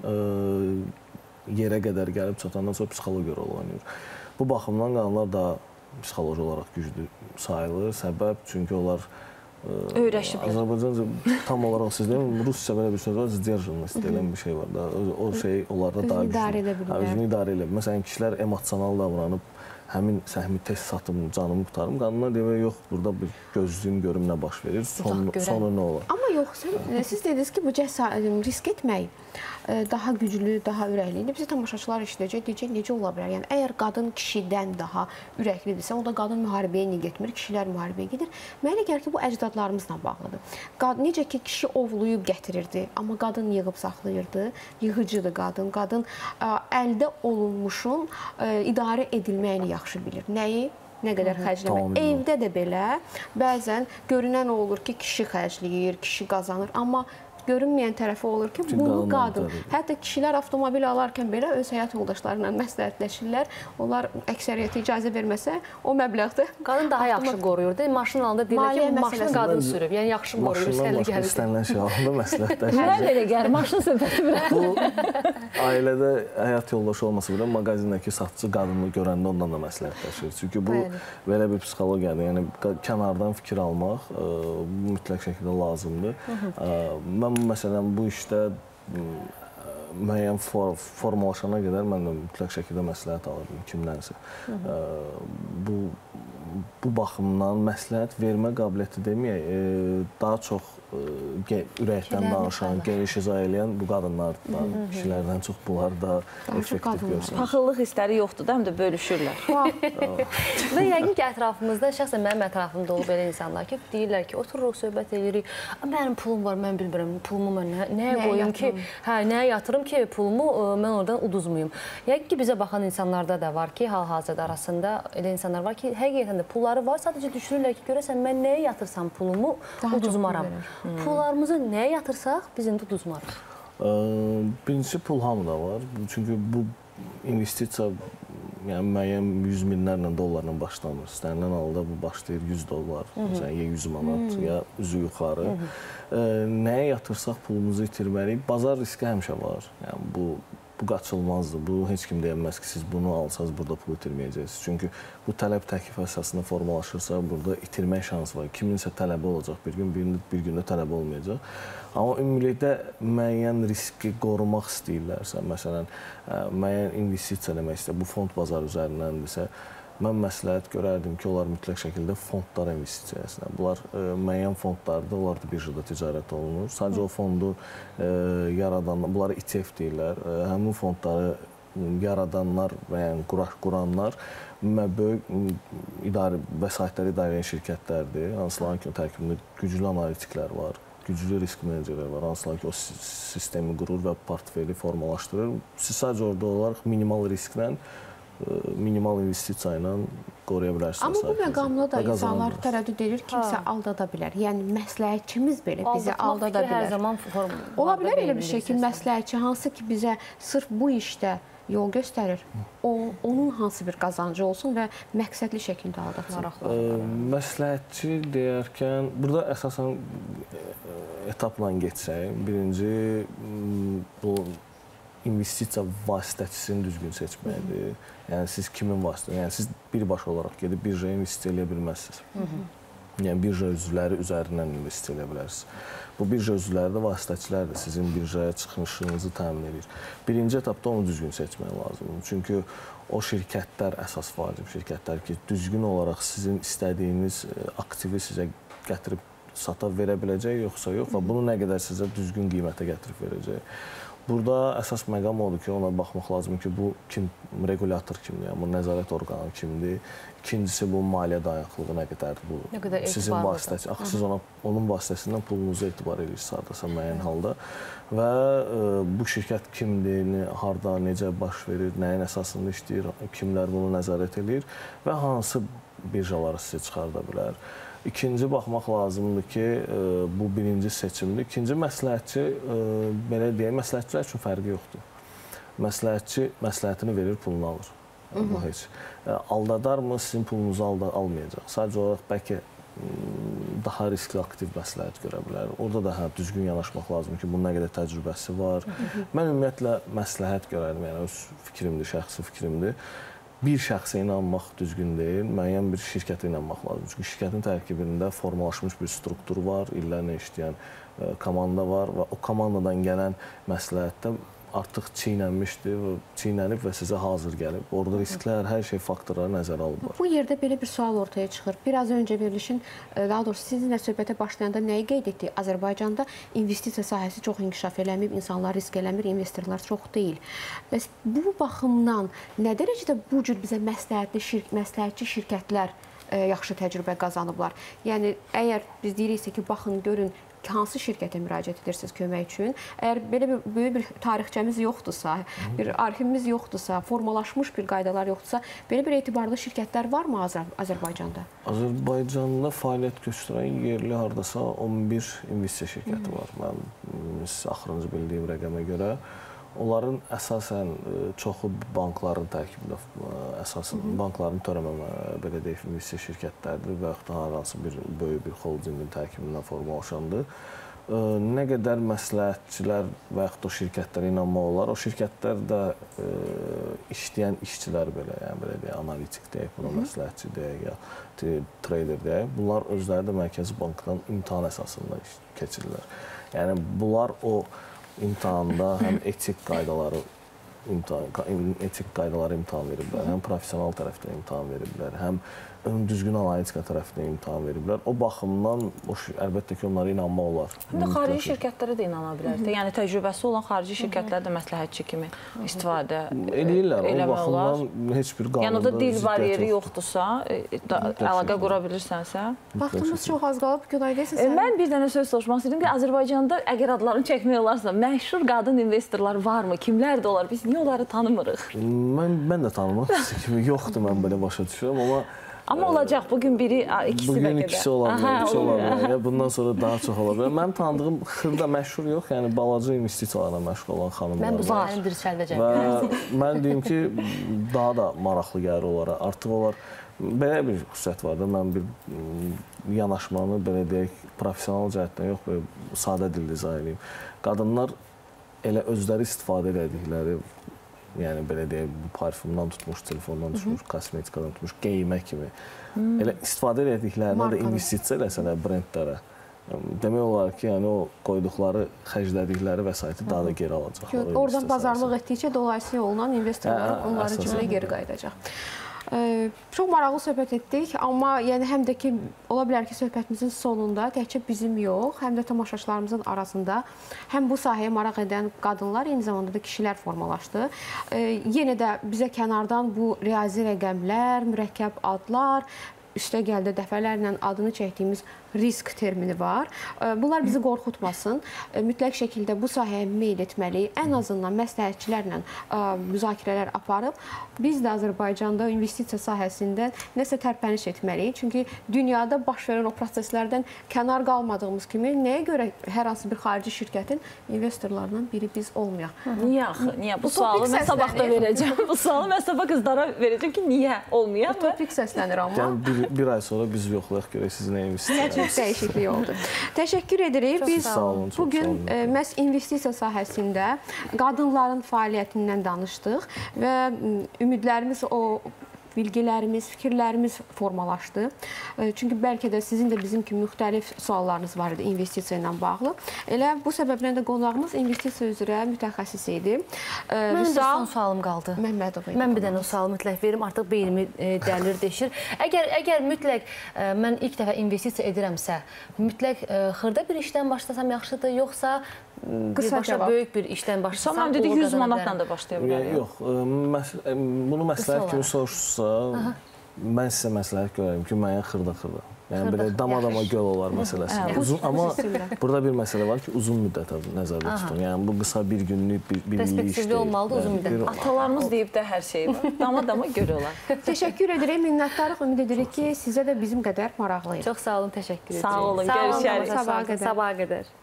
yerə qədər gəlib çatandan sonra psixologiya rol oynayır. Bu baxımdan qadınlar da psixoloji olaraq güclü sayılır. Səbəb çünki onlar Azərbaycanca tam olaraq siz deyim, Rusca belə bir söz var, sdержанность deyilən bir şey var da, o şey onlarda daha güclü. Özünü idarə edə bilir. Məsələn, kişilər emosional davranıb, həmin səhmi tez satım, canımı qutarım. Qadınlar deyir, yox, burada bir gözlüyüm, görüm nə baş verir, sonu nə olur. Amma yox, siz dediniz ki, bu risk etmək daha güclü, daha ürəklidir. Bizə tamaşaçılar eşidəcək, deyəcək, necə ola bilər? Yəni, əgər qadın kişidən daha ürəklidirsə, o da qadın müharibəyə niyə getmir, kişilər müharibəyə gedir. Mənə gəlir ki, bu əcdadlarımızla bağlıdır. Necə ki, kişi ovlayıb gətirirdi, amma qadın yığıb saxlayırdı, yığıcıdır qadın. Qadın əldə olunmuşun idarə edilməyini yaxşı bilir. Nəyi? Nə qədər xərcləmək. Evdə də belə bəzən görünən olur ki, kişi xərcləyir, kişi qazanır, amma görünməyən tərəfi olur ki, bunu qadın. Hətta kişilər avtomobil alarkən belə öz həyat yoldaşlarıyla məsləhətləşirlər. Onlar əksəriyyəti icazə verməsə, o məbləğdə qadın daha yaxşı qoruyur. Maşın alanda deyirlər ki, maşını qadın sürüb. Yəni yaxşı qoruyur, sənlə gəlir. İstənilən şey alanda məsləhətləşir. Mən belə gəlir, maşın söhbəti bilər. Bu ailədə həyat yoldaşı olmasa belə, mağazindəki satçı qadını görəndə ondan da məsləhətləşir. Çünki bu belə bir psixologiyadır. Yəni kənardan fikir almaq mütləq şəkildə lazımdır. Mən məsələn bu işdə müəyyən formalaşana qədər mən də mütləq şəkildə məsləhət alırdım kimdənsə. Bu baxımdan məsləhət vermə qabiliyyəti deməyək, daha çox ürəkdən danışan, geniş izah eləyən bu qadınlardan, kişilərdən çox bunlar da effektiv görsənir. Paxıllıq hissləri yoxdur da, həm də bölüşürlər. Və yəqin ki, ətrafımızda, şəxsən mənim ətrafımda olub belə insanlar ki, deyirlər ki, otururuq, söhbət edirik, mənim pulum var, mən bilmirəm, pulumu mən nəyə qoyum ki, nəyə yatırım ki, pulumu mən oradan uduzmuyum. Yəqin ki, bizə baxan insanlarda da var ki, hal-hazırda arasında elə insanlar var ki, həqiqətən də pulları var, sadəcə düşünürlər ki, görəsən, mən nəyə yatırsam pulumu uduzmaram. Pullarımızı nəyə yatırsaq, biz indi uduzmarıq. Birincisi, pul hamıda var. Çünki bu investisiya müəyyən yüz minlərlə dollarla başlamır. İstənilən halda bu başlayır 100 dollar, ya 100 manat, ya üzü yuxarı. Nəyə yatırsaq pulumuzu itirməliyik. Bazar riski həmişə var. Yəni bu bu qaçılmazdır. Bu heç kim deyəməz ki, siz bunu alsanız burada pul itirməyəcəksiniz. Çünki bu tələb təklif əsasında formalaşırsa, burada itirmək şansı var. Kiminsə tələbi olacaq bir gün, bir gündə tələbi olmayacaq. Amma ümumilikdə müəyyən riski qorumaq istəyirlərsə, məsələn, müəyyən investisiya demək istəyir, bu fond bazarı üzərindəndirsə, mən məsləhət görərdim ki, onlar mütləq şəkildə fondlara investisiya etsinlər. Bunlar müəyyən fondlardır, onlar da birjada ticarət olunur. Sadəcə o fondu yaradanlar, bunları ETF deyirlər, həmin fondları yaradanlar və yəni quranlar böyük idarə vəsaitləri idarə edən şirkətlərdir. Hansıların ki, tərkibində güclü analitiklər var, güclü risk menecerlər var, hansılar ki, o sistemi qurur və portfeli formalaşdırır. Siz sadəcə orada olaraq minimal risklə, minimal investisiya ilə qoruya bilərsiniz. Amma bu məqamda da insanlar tərəddüd edir, kimsə aldada bilər. Yəni, məsləhətçimiz belə bizi aldada bilər. Hər zaman ola bilər elə bir şey ki, məsləhətçi hansı ki, bizə sırf bu işdə yol göstərir, onun hansı bir qazancı olsun və məqsədli şəkildə aldatsın. Məsləhətçi deyərkən, burada əsasən etapla geçsək, birinci bu investisiya vasitəçisini düzgün seçməkdir. Yəni, siz kimin vasitəsini, yəni siz birbaşa olaraq gedib birjaya investisiya edə bilməzsiniz. Yəni, birja üzvləri üzərindən investisiya edə bilərsiniz. Bu birja üzvləri də vasitəçilərdir, sizin birjaya çıxışınızı təmin edir. Birinci etapda onu düzgün seçmək lazımdır. Çünki o şirkətlər əsas vacib şirkətlər ki, düzgün olaraq sizin istədiyiniz aktivi sizə gətirib sata verə biləcək, yoxsa yox və bunu nə qədər sizə düzgün qiymətə gətirib verəcək. Burada əsas məqam odur ki, ona baxmaq lazım ki, bu kim, regulator kimdir, yəni bu nəzarət orqanı kimdir. İkincisi, bu maliyyə dayanıqlığı nə qədərdir, bu sizin vasitəçi. Axı, siz onun vasitəsindən pulunuzu etibar edirsiniz hardasa müəyyən halda və bu şirkət kimdir, harda, necə baş verir, nəyin əsasında işləyir, kimlər bunu nəzarət edir və hansı birjaları sizə çıxarda bilər. İkinci, baxmaq lazımdır ki, bu birinci seçimdir. İkinci, məsləhətçi, belə deyək, məsləhətçilər üçün fərqi yoxdur. Məsləhətçi məsləhətini verir, pulunu alır. Bu heç. Aldadarmı, sizin pulunuzu almayacaq. Sadəcə olaraq bəlkə daha riskli aktiv məsləhət görə bilər. Orada da düzgün yanaşmaq lazım ki, bunun nə qədər təcrübəsi var. Mən ümumiyyətlə məsləhət görərdim, yəni öz fikrimdir, şəxsi fikrimdir. Bir şəxsə inanmaq düzgün deyil, müəyyən bir şirkətə inanmaq lazım. Çünki şirkətin tərkibində formalaşmış bir struktur var, illərlə işləyən komanda var və o komandadan gələn məsləhətdə artıq çiynənib və sizə hazır gəlib. Orada risklər, hər şey faktorları nəzərə alınır. Bu yerdə belə bir sual ortaya çıxır. Biraz öncə verilişin, daha doğrusu sizinlə söhbətə başlayanda nəyi qeyd etdik? Azərbaycanda investisiya sahəsi çox inkişaf eləməyib, insanlar risk eləmir, investorlar çox deyil. Bəs bu baxımdan nə dərəcədə bu cür bizə məsləhətçi şirkətlər yaxşı təcrübə qazanıblar? Yəni, əgər biz deyiriksə ki, baxın, görün, hansı şirkətə müraciət edirsiniz kömək üçün? Əgər belə bir böyük bir tarixçəmiz yoxdursa, bir arxivimiz yoxdursa, formalaşmış bir qaydalar yoxdursa, belə bir etibarlı şirkətlər varmı Azərbaycanda? Azərbaycanda fəaliyyət göstərən yerli hardasa 11 investisiya şirkəti var. Mən axırıncı bildiyim rəqəmə görə. Onların əsasən çoxu bankların tərkibində, əsasən bankların törəmə, belə deyək, investisiya şirkətlərdir və yaxud da hər hansı bir böyük bir holdingin tərkibindən formalaşandır. Nə qədər məsləhətçilər və yaxud da o şirkətlərə inanmaq olar, o şirkətlər də işləyən işçilər belə, yəni belə deyək, analitik deyək, buna məsləhətçi deyək, ya trader deyək, bunlar özləri də Mərkəzi Bankdan imtahan əsasında keçirlər. Yəni, bunlar o imtahanda həm etik qaydaları imtahan veriblər, həm professional tərəfdən imtahan veriblər, həm düzgün analitika tərəfindən imtahan veriblər. O baxımdan əlbəttə ki, onlara inanmaq olar. Həm də xarici şirkətlərə də inana bilər. Yəni, təcrübəsi olan xarici şirkətlər də məsləhətçi kimi istifadə edirlər. O baxımdan heç bir qanunda yəni, o da dil bariyeri yoxdursa, əlaqə qura bilirsənsə. Vaxtımız çox az qalıb, Günay deyəsən. Mən bir dənə söz soruşmaq istəyirəm ki, Azərbaycanda əgər adlarını çəkmək olarsa, məşhur qadın investorlar varmı? Kimlər də olar? Biz niyə onları tanımırıq? Mən də tanımaq kimi yoxdur, mən belə başa düşürəm, amma olacaq, bugün biri, ikisi bəlkə də. Bugün ikisi ola bilər, bundan sonra daha çox ola bilər. Mənim tanıdığım xırda məşhur yox, yəni balaca investisiyalarla məşğul olan xanımlar var. Mən bu sahəni dirçəldəcəm. Və mən deyim ki, daha da maraqlı gəlir onlara. Artıq onlar, belə bir xüsusiyyət var da, mən bir yanaşmanı, belə deyək, profesional cəhətdən yox, belə sadə dildə izah edeyim. Qadınlar elə özləri istifadə edədikləri Yəni belə deyək, parfümdən tutmuş, telefondan tutmuş, kosmetikadan tutmuş, geyimə kimi. Elə istifadə etdiklərinə də investisiya eləsələr brendlərə. Demək olar ki, yəni o qoyduqları, xərclədikləri vəsaiti daha da geri alacaqlar. Oradan bazarlıq etdikcə dolayısıyla olunan investorlar onların cibinə geri qayıdacaq. Çox maraqlı söhbət etdik, amma yəni həm də ki, ola bilər ki, söhbətimizin sonunda təkcə bizim yox, həm də tamaşaçılarımızın arasında həm bu sahəyə maraq edən qadınlar, eyni zamanda da kişilər formalaşdı. Yenə də bizə kənardan bu riyazi rəqəmlər, mürəkkəb adlar, üstə gəldi dəfələrlə adını çəkdiyimiz risk termini var. Bunlar bizi qorxutmasın. Mütləq şəkildə bu sahəyə meyl etməliyik. Ən azından məsləhətçilərlə müzakirələr aparıb, biz də Azərbaycanda investisiya sahəsində nəsə tərpəniş etməliyik. Çünki dünyada baş verən o proseslərdən kənar qalmadığımız kimi, nəyə görə hər hansı bir xarici şirkətin investorlarından biri biz olmayaq? Niyə axı? Niyə? Bu sualı mən sabahda verəcəm. Bu sualı mən sabah qızlara verəcəm ki, niyə olmayaq? Utopik səslənir amma. Bir ay sonra biz yoxlayaq görək siz nə investisiya çox dəyişiklik oldu. Təşəkkür edirik. Biz bugün məhz investisiya sahəsində qadınların fəaliyyətindən danışdıq və ümidlərimiz o bilgilərimiz, fikirlərimiz formalaşdı. Çünki bəlkə də sizin də bizim kimi müxtəlif suallarınız var idi investisiya ilə bağlı. Elə bu səbəblə də qonağımız investisiya üzrə mütəxəssis idi. Mənim də son sualım qaldı. Məmmədova. Mən bir dənə o sualı mütləq verim, artıq beynimi dəlir, deşir. Əgər mütləq mən ilk dəfə investisiya edirəmsə, mütləq xırda bir işdən başlasam yaxşıdır, yoxsa birbaşa böyük bir işdən başlasam? Sonra dedik 100 manatla da başlaya bilərik. Yox, bunu məsləhət kimi soruşursa, mən sizə məsləhət görərəm ki, müəyyən xırda-xırda. Yəni belə dama-dama göl olar məsələsi. Amma burada bir məsələ var ki, uzun müddət nəzərdə tutun. Yəni bu qısa bir günlük, bir illik iş deyil. Perspektivli olmalıdır uzun müddət. Atalarımız deyib də hər şey var. Dama-dama göl olar. Təşəkkür edirik, minnətdarıq. Ümid edirik ki, sizə də bizim qədər maraqlı idi. Çox sağ olun, təşəkkür edirik. Sağ olun, görüşərik. Sabaha qədər. Sabaha qədər.